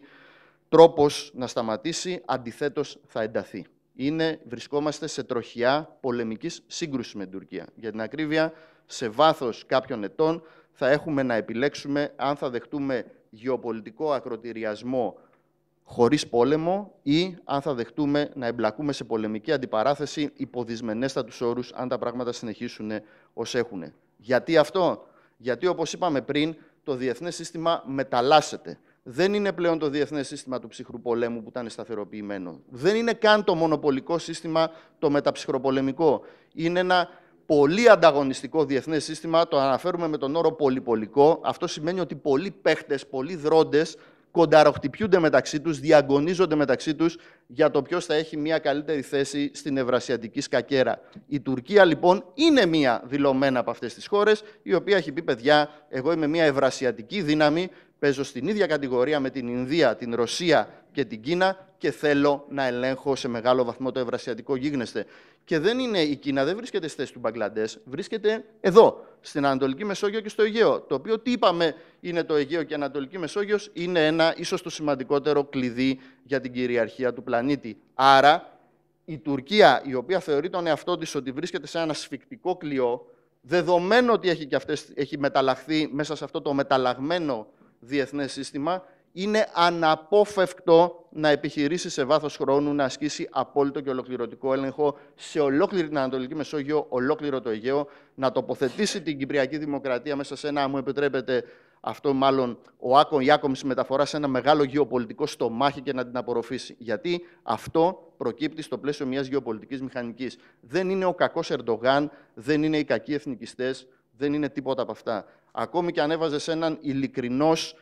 τρόπος να σταματήσει, αντιθέτως θα ενταθεί. Βρισκόμαστε σε τροχιά πολεμικής σύγκρουσης με την Τουρκία. Για την ακρίβεια, σε βάθος κάποιων ετών θα έχουμε να επιλέξουμε αν θα δεχτούμε γεωπολιτικό ακροτηριασμό χωρίς πόλεμο ή αν θα δεχτούμε να εμπλακούμε σε πολεμική αντιπαράθεση υπό δυσμενέστατους όρους, αν τα πράγματα συνεχίσουν ως έχουν. Γιατί αυτό? Γιατί, όπως είπαμε πριν, το διεθνές σύστημα μεταλλάσσεται. Δεν είναι πλέον το διεθνές σύστημα του ψυχρού πολέμου που ήταν σταθεροποιημένο. Δεν είναι καν το μονοπολικό σύστημα το μεταψυχροπολεμικό. Είναι ένα πολύ ανταγωνιστικό διεθνές σύστημα, το αναφέρουμε με τον όρο πολυπολικό. Αυτό σημαίνει ότι πολλοί παίχτες, πολλοί δρόντες κονταροχτυπιούνται μεταξύ τους, διαγωνίζονται μεταξύ τους για το ποιος θα έχει μια καλύτερη θέση στην ευρασιατική σκακέρα. Η Τουρκία, λοιπόν, είναι μια δηλωμένα από αυτές τις χώρες, η οποία έχει πει, παιδιά, εγώ είμαι μια ευρασιατική δύναμη, παίζω στην ίδια κατηγορία με την Ινδία, την Ρωσία και την Κίνα και θέλω να ελέγχω σε μεγάλο βαθμό το ευρασιατικό γίγνεσθε. Και δεν είναι η Κίνα, δεν βρίσκεται στη θέση του Μπαγκλαντές, βρίσκεται εδώ, στην Ανατολική Μεσόγειο και στο Αιγαίο. Το οποίο τι είπαμε είναι το Αιγαίο και η Ανατολική Μεσόγειος, είναι ίσως το σημαντικότερο κλειδί για την κυριαρχία του πλανήτη. Άρα η Τουρκία, η οποία θεωρεί τον εαυτό της ότι βρίσκεται σε ένα σφικτικό κλειό, δεδομένου ότι έχει μεταλλαχθεί μέσα σε αυτό το μεταλλαγμένο διεθνές σύστημα, είναι αναπόφευκτο να επιχειρήσει σε βάθος χρόνου να ασκήσει απόλυτο και ολοκληρωτικό έλεγχο σε ολόκληρη την Ανατολική Μεσόγειο, ολόκληρο το Αιγαίο, να τοποθετήσει την Κυπριακή Δημοκρατία μέσα σε ένα, αν μου επιτρέπετε αυτό μάλλον, η άκομψη μεταφορά σε ένα μεγάλο γεωπολιτικό στομάχι και να την απορροφήσει. Γιατί αυτό προκύπτει στο πλαίσιο μιας γεωπολιτικής μηχανικής. Δεν είναι ο κακός Ερντογάν, δεν είναι οι κακοί εθνικιστές, δεν είναι τίποτα από αυτά. Ακόμη και αν έβαζε έναν ειλικρινός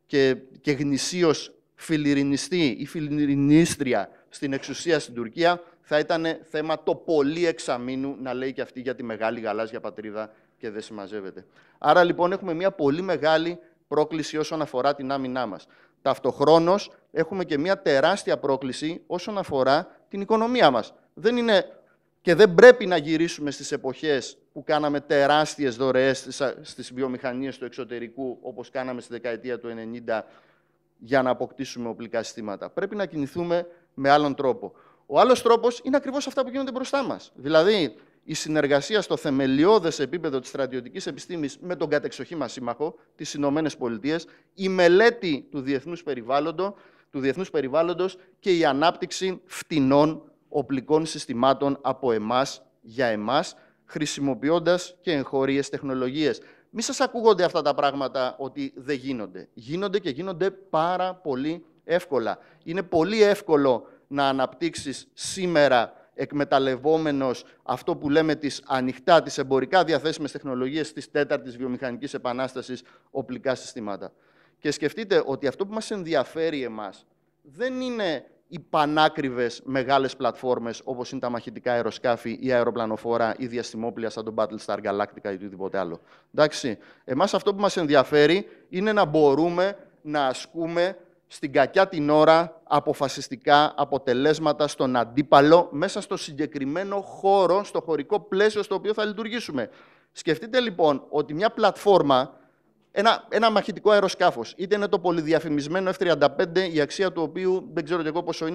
και γνησίως φιλιρινιστή ή φιλιρινίστρια στην εξουσία στην Τουρκία, θα ήταν θέμα το πολύ εξαμήνου να λέει και αυτή για τη μεγάλη γαλάζια πατρίδα και δεν συμμαζεύεται. Άρα λοιπόν έχουμε μια πολύ μεγάλη πρόκληση όσον αφορά την άμυνά μας. Ταυτοχρόνως έχουμε και μια τεράστια πρόκληση όσον αφορά την οικονομία μας. Δεν είναι και δεν πρέπει να γυρίσουμε στις εποχές που κάναμε τεράστιες δωρεές στις βιομηχανίες του εξωτερικού, όπως κάναμε στη δεκαετία του 90, για να αποκτήσουμε οπλικά συστήματα. Πρέπει να κινηθούμε με άλλον τρόπο. Ο άλλος τρόπος είναι ακριβώς αυτά που γίνονται μπροστά μας. Δηλαδή, η συνεργασία στο θεμελιώδες επίπεδο της στρατιωτικής επιστήμης με τον κατεξοχή μας σύμμαχο, τις Ηνωμένες Πολιτείες, η μελέτη του διεθνούς περιβάλλοντος και η ανάπτυξη φτηνών οπλικών συστημάτων από εμάς, για εμάς, χρησιμοποιώντας και εγχώριες τεχνολογίες. Μη σας ακούγονται αυτά τα πράγματα ότι δεν γίνονται. Γίνονται και γίνονται πάρα πολύ εύκολα. Είναι πολύ εύκολο να αναπτύξεις σήμερα, εκμεταλλευόμενος αυτό που λέμε τις ανοιχτά, τις εμπορικά διαθέσιμες τεχνολογίες της τέταρτης βιομηχανικής επανάστασης, οπλικά συστήματα. Και σκεφτείτε ότι αυτό που μας ενδιαφέρει εμάς δεν είναι οι πανάκριβες μεγάλες πλατφόρμες όπως είναι τα μαχητικά αεροσκάφη ή αεροπλανοφόρα ή διαστημόπλια σαν τον Battlestar Galactica ή οτιδήποτε άλλο. Εντάξει. Εμάς αυτό που μας ενδιαφέρει είναι να μπορούμε να ασκούμε στην κακιά την ώρα αποφασιστικά αποτελέσματα στον αντίπαλο μέσα στο συγκεκριμένο χώρο, στο χωρικό πλαίσιο στο οποίο θα λειτουργήσουμε. Σκεφτείτε λοιπόν ότι μια πλατφόρμα, ένα μαχητικό αεροσκάφος, είτε είναι το πολυδιαφημισμένο F-35, η αξία του οποίου δεν ξέρω και εγώ πόσο είναι,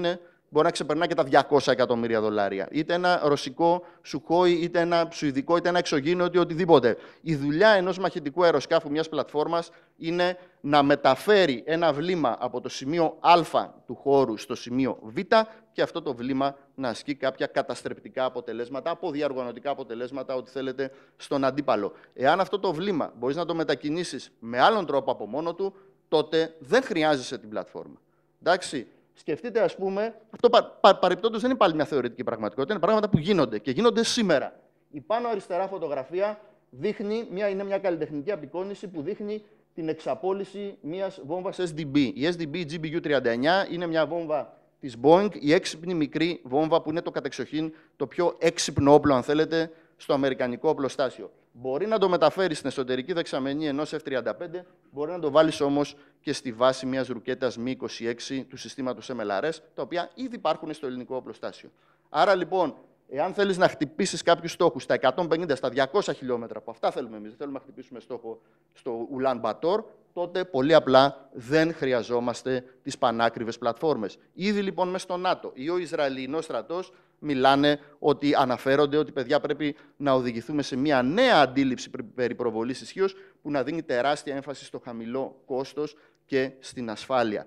μπορεί να ξεπερνά και τα 200 εκατομμύρια δολάρια. Είτε ένα ρωσικό Σουχόι, είτε ένα σουηδικό, είτε ένα εξωγήινο, είτε οτιδήποτε. Η δουλειά ενός μαχητικού αεροσκάφου, μιας πλατφόρμας, είναι να μεταφέρει ένα βλήμα από το σημείο Α του χώρου στο σημείο Β και αυτό το βλήμα να ασκεί κάποια καταστρεπτικά αποτελέσματα, αποδιαργανωτικά αποτελέσματα, ό,τι θέλετε, στον αντίπαλο. Εάν αυτό το βλήμα μπορείς να το μετακινήσεις με άλλον τρόπο από μόνο του, τότε δεν χρειάζεσαι την πλατφόρμα. Εντάξει. Σκεφτείτε, ας πούμε, αυτό παρεπτόντως δεν είναι πάλι μια θεωρητική πραγματικότητα, είναι πράγματα που γίνονται και γίνονται σήμερα. Η πάνω αριστερά φωτογραφία είναι μια καλλιτεχνική απεικόνηση που δείχνει την εξαπόλυση μιας βόμβας SDB. Η SDB GBU-39 είναι μια βόμβα της Boeing, η έξυπνη μικρή βόμβα που είναι το κατεξοχήν το πιο έξυπνο όπλο, αν θέλετε, στο αμερικανικό οπλοστάσιο. Μπορεί να το μεταφέρει στην εσωτερική δεξαμενή ενός F-35, μπορεί να το βάλεις όμως και στη βάση μιας ρουκέτας Mi-26 του συστήματος MLRS, τα οποία ήδη υπάρχουν στο ελληνικό οπλοστάσιο. Άρα λοιπόν, εάν θέλεις να χτυπήσεις κάποιους στόχους στα 150, στα 200 χιλιόμετρα, που αυτά θέλουμε εμείς, δεν θέλουμε να χτυπήσουμε στόχο στο Ουλάν Μπατόρ, τότε πολύ απλά δεν χρειαζόμαστε τις πανάκριβες πλατφόρμες. Ήδη λοιπόν μες στο ΝΑΤΟ ή ο Ισραηλινός στρατός μιλάνε ότι αναφέρονται ότι παιδιά πρέπει να οδηγηθούμε σε μια νέα αντίληψη περί προβολής ισχύως που να δίνει τεράστια έμφαση στο χαμηλό κόστος και στην ασφάλεια.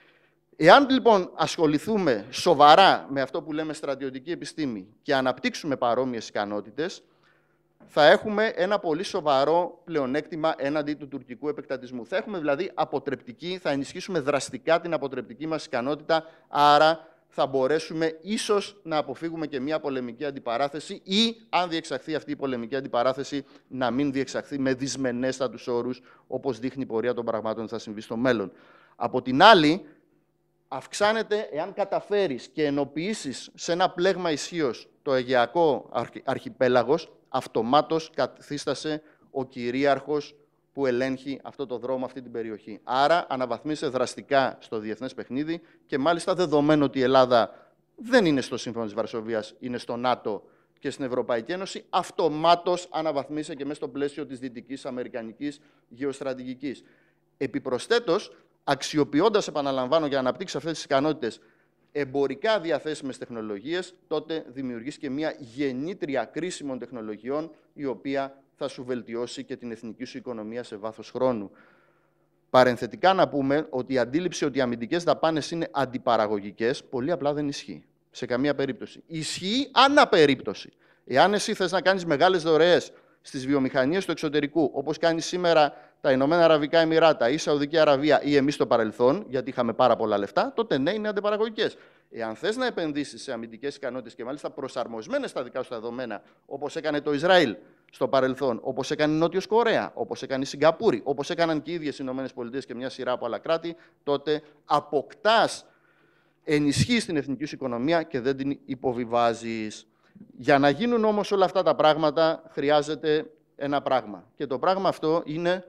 Εάν λοιπόν ασχοληθούμε σοβαρά με αυτό που λέμε στρατιωτική επιστήμη και αναπτύξουμε παρόμοιες ικανότητες, θα έχουμε ένα πολύ σοβαρό πλεονέκτημα έναντι του τουρκικού επεκτατισμού. Θα έχουμε δηλαδή αποτρεπτική, θα ενισχύσουμε δραστικά την αποτρεπτική μας ικανότητα, άρα θα μπορέσουμε ίσως να αποφύγουμε και μια πολεμική αντιπαράθεση ή, αν διεξαχθεί αυτή η πολεμική αντιπαράθεση, να μην διεξαχθεί με δυσμενέστατους όρους, όπως δείχνει η πορεία των πραγμάτων ότι θα συμβεί στο μέλλον. Από την άλλη, αυξάνεται, εάν καταφέρεις και ενοποιήσεις σε ένα πλέγμα ισχύως το Αιγαιακό αρχιπέλαγος, αυτομάτως καθίστασε ο κυρίαρχος που ελέγχει αυτό το δρόμο, αυτή την περιοχή. Άρα αναβαθμίσαι δραστικά στο διεθνές παιχνίδι και μάλιστα δεδομένου ότι η Ελλάδα δεν είναι στο Σύμφωνο της Βαρσοβίας, είναι στο ΝΑΤΟ και στην Ευρωπαϊκή Ένωση, αυτομάτως αναβαθμίσαι και μέσα στο πλαίσιο της δυτικής αμερικανικής γεωστρατηγικής. Επιπροσθέτως, αξιοποιώντας, επαναλαμβάνω, για να αναπτύξεις αυτές τις ικανότητες εμπορικά διαθέσιμες τεχνολογίες, τότε δημιουργείς και μια γεννήτρια κρίσιμων τεχνολογιών, η οποία θα σου βελτιώσει και την εθνική σου οικονομία σε βάθος χρόνου. Παρενθετικά να πούμε ότι η αντίληψη ότι οι αμυντικές δαπάνες είναι αντιπαραγωγικές, πολύ απλά δεν ισχύει. Σε καμία περίπτωση. Ισχύει ανά περίπτωση. Εάν εσύ θες να κάνεις μεγάλες δωρεές στις βιομηχανίες του εξωτερικού, όπως κάνει σήμερα τα Ηνωμένα Αραβικά Εμιράτα ή η Σαουδική Αραβία ή εμείς στο παρελθόν, γιατί είχαμε πάρα πολλά λεφτά, τότε ναι, είναι αντιπαραγωγικές. Εάν θες να επενδύσεις σε αμυντικές ικανότητες και μάλιστα προσαρμοσμένες στα δικά σου τα δεδομένα, όπως έκανε το Ισραήλ στο παρελθόν, όπως έκανε η Νότιος Κορέα, όπως έκανε η Σιγκαπούρη, όπως έκαναν και οι ίδιες οι ΗΠΑ και μια σειρά από άλλα κράτη, τότε αποκτάς, ενισχύεις την εθνική σου οικονομία και δεν την υποβιβάζεις. Για να γίνουν όμως όλα αυτά τα πράγματα, χρειάζεται ένα πράγμα. Και το πράγμα αυτό είναι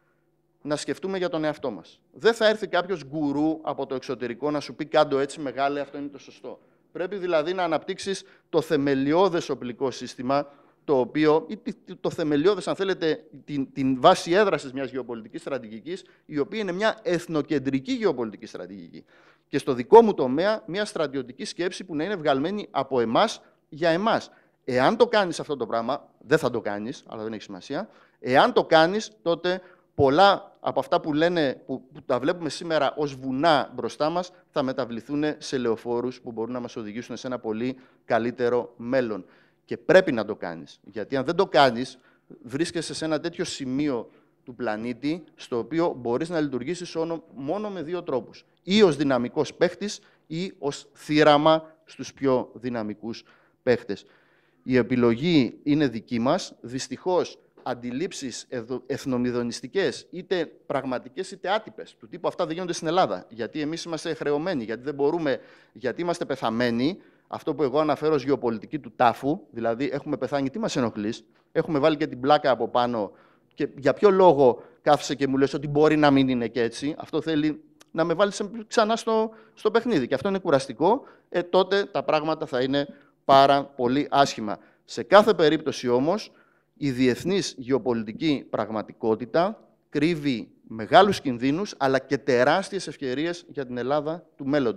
να σκεφτούμε για τον εαυτό μας. Δεν θα έρθει κάποιος γκουρού από το εξωτερικό να σου πει «κάντο έτσι μεγάλε, αυτό είναι το σωστό». Πρέπει δηλαδή να αναπτύξεις το θεμελιώδες οπλικό σύστημα, το οποίο, ή το θεμελιώδες, αν θέλετε, την βάση έδρασης μιας γεωπολιτικής στρατηγικής, η οποία είναι μια εθνοκεντρική γεωπολιτική στρατηγική. Και στο δικό μου τομέα, μια στρατιωτική σκέψη που να είναι βγαλμένη από εμάς για εμάς. Εάν το κάνεις αυτό το πράγμα, δεν θα το κάνεις, αλλά δεν έχει σημασία. Εάν το κάνεις, τότε πολλά από αυτά που λένε, που τα βλέπουμε σήμερα ως βουνά μπροστά μας, θα μεταβληθούν σε λεωφόρους που μπορούν να μας οδηγήσουν σε ένα πολύ καλύτερο μέλλον. Και πρέπει να το κάνεις. Γιατί αν δεν το κάνεις, βρίσκεσαι σε ένα τέτοιο σημείο του πλανήτη, στο οποίο μπορείς να λειτουργήσεις μόνο με δύο τρόπους. Ή ως δυναμικός παίχτης, ή ως θύραμα στους πιο δυναμικούς παίχτες. Η επιλογή είναι δική μας. Δυστυχώς, αντιλήψεις εθνομηδονιστικές, είτε πραγματικές είτε άτυπες, του τύπου αυτά δεν γίνονται στην Ελλάδα. Γιατί εμείς είμαστε χρεωμένοι, γιατί δεν μπορούμε, γιατί είμαστε πεθαμένοι. Αυτό που εγώ αναφέρω ως γεωπολιτική του τάφου, δηλαδή έχουμε πεθάνει, τι μας ενοχλείς, έχουμε βάλει και την πλάκα από πάνω. Και για ποιο λόγο κάθεσαι και μου λες ότι μπορεί να μην είναι και έτσι? Αυτό θέλει να με βάλεις ξανά στο παιχνίδι. Και αυτό είναι κουραστικό. Τότε τα πράγματα θα είναι πάρα πολύ άσχημα. Σε κάθε περίπτωση όμως, η διεθνής γεωπολιτική πραγματικότητα κρύβει μεγάλους κινδύνους, αλλά και τεράστιες ευκαιρίες για την Ελλάδα του μέλλοντος.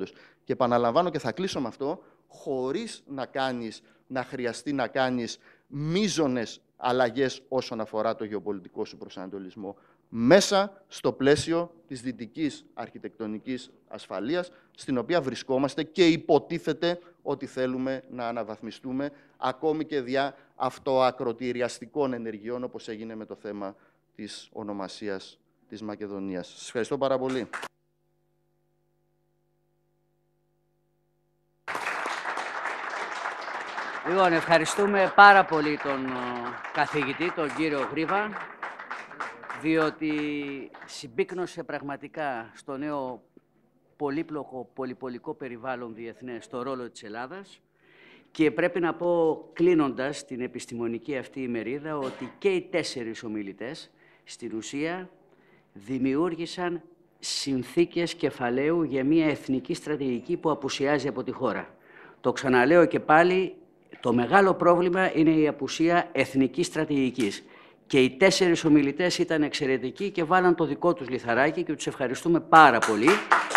Και επαναλαμβάνω και θα κλείσω με αυτό, χωρίς να χρειαστεί να κάνεις μείζονες αλλαγές όσον αφορά το γεωπολιτικό σου προσανατολισμό, μέσα στο πλαίσιο της δυτικής αρχιτεκτονικής ασφαλείας, στην οποία βρισκόμαστε και υποτίθεται ότι θέλουμε να αναβαθμιστούμε, ακόμη και δια αυτοακροτηριαστικών ενεργειών, όπως έγινε με το θέμα της ονομασίας της Μακεδονίας. Σας ευχαριστώ πάρα πολύ. Λοιπόν, ευχαριστούμε πάρα πολύ τον καθηγητή, τον κύριο Γρίβα, διότι συμπίκνωσε πραγματικά στο νέο πολύπλοκο, πολυπολικό περιβάλλον διεθνές το ρόλο της Ελλάδας και πρέπει να πω, κλείνοντας την επιστημονική αυτή ημερίδα, ότι και οι 4 ομιλητές στην ουσία δημιούργησαν συνθήκες κεφαλαίου για μια εθνική στρατηγική που απουσιάζει από τη χώρα. Το ξαναλέω και πάλι, το μεγάλο πρόβλημα είναι η απουσία εθνικής στρατηγικής. Και οι 4 ομιλητές ήταν εξαιρετικοί και βάλαν το δικό τους λιθαράκι και τους ευχαριστούμε πάρα πολύ.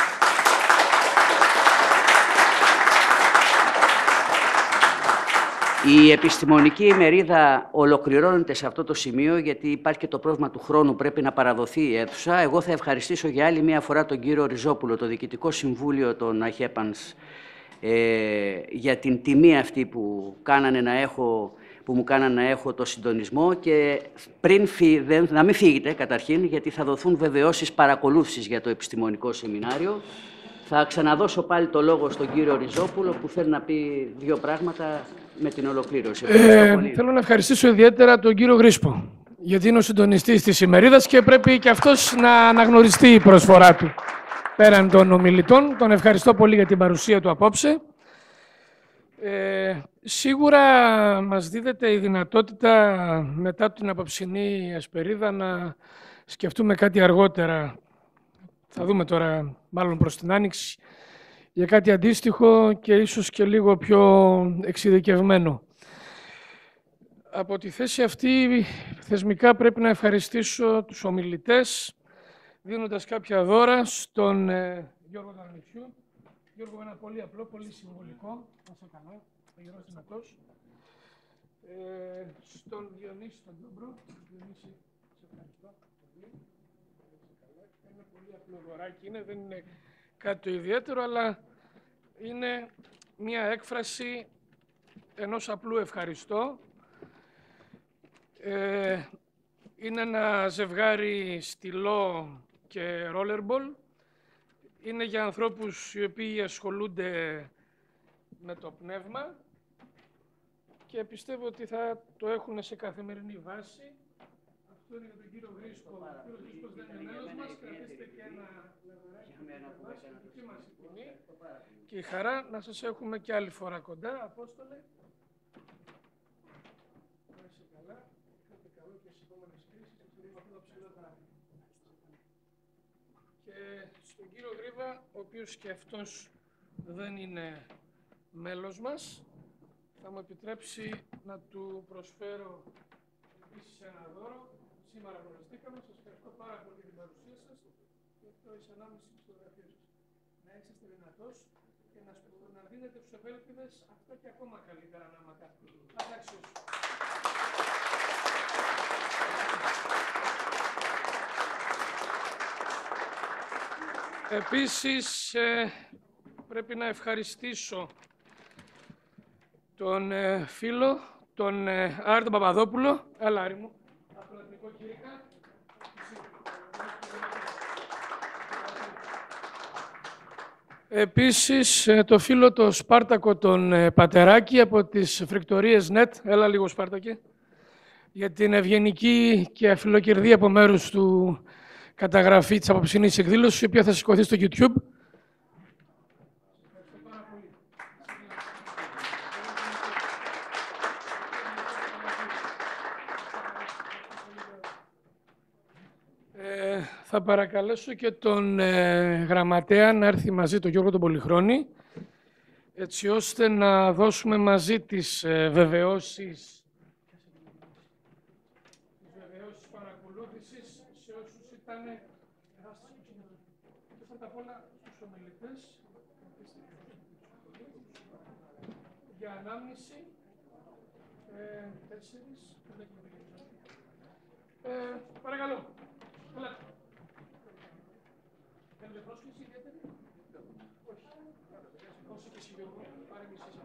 Η επιστημονική ημερίδα ολοκληρώνεται σε αυτό το σημείο, γιατί υπάρχει και το πρόβλημα του χρόνου, πρέπει να παραδοθεί η αίθουσα. Εγώ θα ευχαριστήσω για άλλη μία φορά τον κύριο Ριζόπουλο, το Διοικητικό Συμβούλιο των ΑΧΕΠΑΝΣ, για την τιμή αυτή που μου κάνανε να έχω το συντονισμό και να μην φύγετε καταρχήν, γιατί θα δοθούν βεβαιώσεις παρακολούθησης για το επιστημονικό σεμινάριο. Θα ξαναδώσω πάλι το λόγο στον κύριο Ριζόπουλο που θέλει να πει 2 πράγματα με την ολοκλήρωση. Θέλω να ευχαριστήσω ιδιαίτερα τον κύριο Γρίσπο, γιατί είναι ο συντονιστής της ημερίδας και πρέπει και αυτός να αναγνωριστεί η προσφορά του. Πέραν των ομιλητών, τον ευχαριστώ πολύ για την παρουσία του απόψε. Σίγουρα μας δίδεται η δυνατότητα μετά την απόψινή εσπερίδα να σκεφτούμε κάτι αργότερα. Θα δούμε τώρα, μάλλον προς την Άνοιξη, για κάτι αντίστοιχο και ίσως και λίγο πιο εξειδικευμένο. Από τη θέση αυτή, θεσμικά πρέπει να ευχαριστήσω τους ομιλητές, δίνοντας κάποια δώρα στον Γιώργο Δανησιού. Γιώργο, ένα πολύ απλό, πολύ συμβολικό, να σε καλά, γερός δυνατός. Στον Διονύση τον Ντόμπρο. Διονύση, σε ευχαριστώ πολύ. Ένα πολύ απλό δωράκι είναι, δεν είναι κάτι το ιδιαίτερο, αλλά είναι μια έκφραση ενός απλού ευχαριστώ. Είναι ένα ζευγάρι στυλό και rollerball. Είναι για ανθρώπους οι οποίοι ασχολούνται με το πνεύμα και πιστεύω ότι θα το έχουν σε καθημερινή βάση. Αυτό είναι για τον κύριο Γρίσπο. Ο κύριος Γρίσπος δεν είναι μέλος μας. Κρατήστε και ένα λαδωράκι να βάση, η δική μας τιμή. Και η χαρά να σας έχουμε και άλλη φορά κοντά. Απόστολε. Να είσαι καλά. Κάντε καλό και στις επόμενες κρίσεις. Εξαιρετικά αυτό το ψηλότερα. Και στον κύριο Γρίβα, ο οποίος και αυτός δεν είναι μέλος μας, θα μου επιτρέψει να του προσφέρω επίσης ένα δώρο. Σήμερα γνωριστήκαμε, σας ευχαριστώ πάρα πολύ για την παρουσία σας και αυτό εις ανάμεση στο γραφείο σας. Να είσαστε δυνατός και να δίνετε στους ευέλπιδες αυτά και ακόμα καλύτερα νάματα. Αντάξιος. Επίσης, πρέπει να ευχαριστήσω τον φίλο, τον Άρη τον Παπαδόπουλο. Έλα, Άρη μου. Από το Εθνικό Κήρυκα. Επίσης, το φίλο το Σπάρτακο τον Πατεράκη από τις φρικτορίες NET. Έλα λίγο, Σπάρτακε. Για την ευγενική και αφιλοκερδή από μέρους του καταγραφή της απόψινής εκδήλωσης, η οποία θα σηκωθεί στο YouTube. Θα παρακαλέσω και τον γραμματέα να έρθει μαζί, τον Γιώργο τον Πολυχρόνη, έτσι ώστε να δώσουμε μαζί τις βεβαιώσεις παρακολούθησης σε όσους ήταν. Θα τα πω όλα στους ομιλητές. Για ανάμνηση, 4, παρακαλώ. Ελάτε. Θέλετε πρόσκληση ιδιαίτερη? Όχι. Όσο και εσύ Γιώργο, πάρε μισή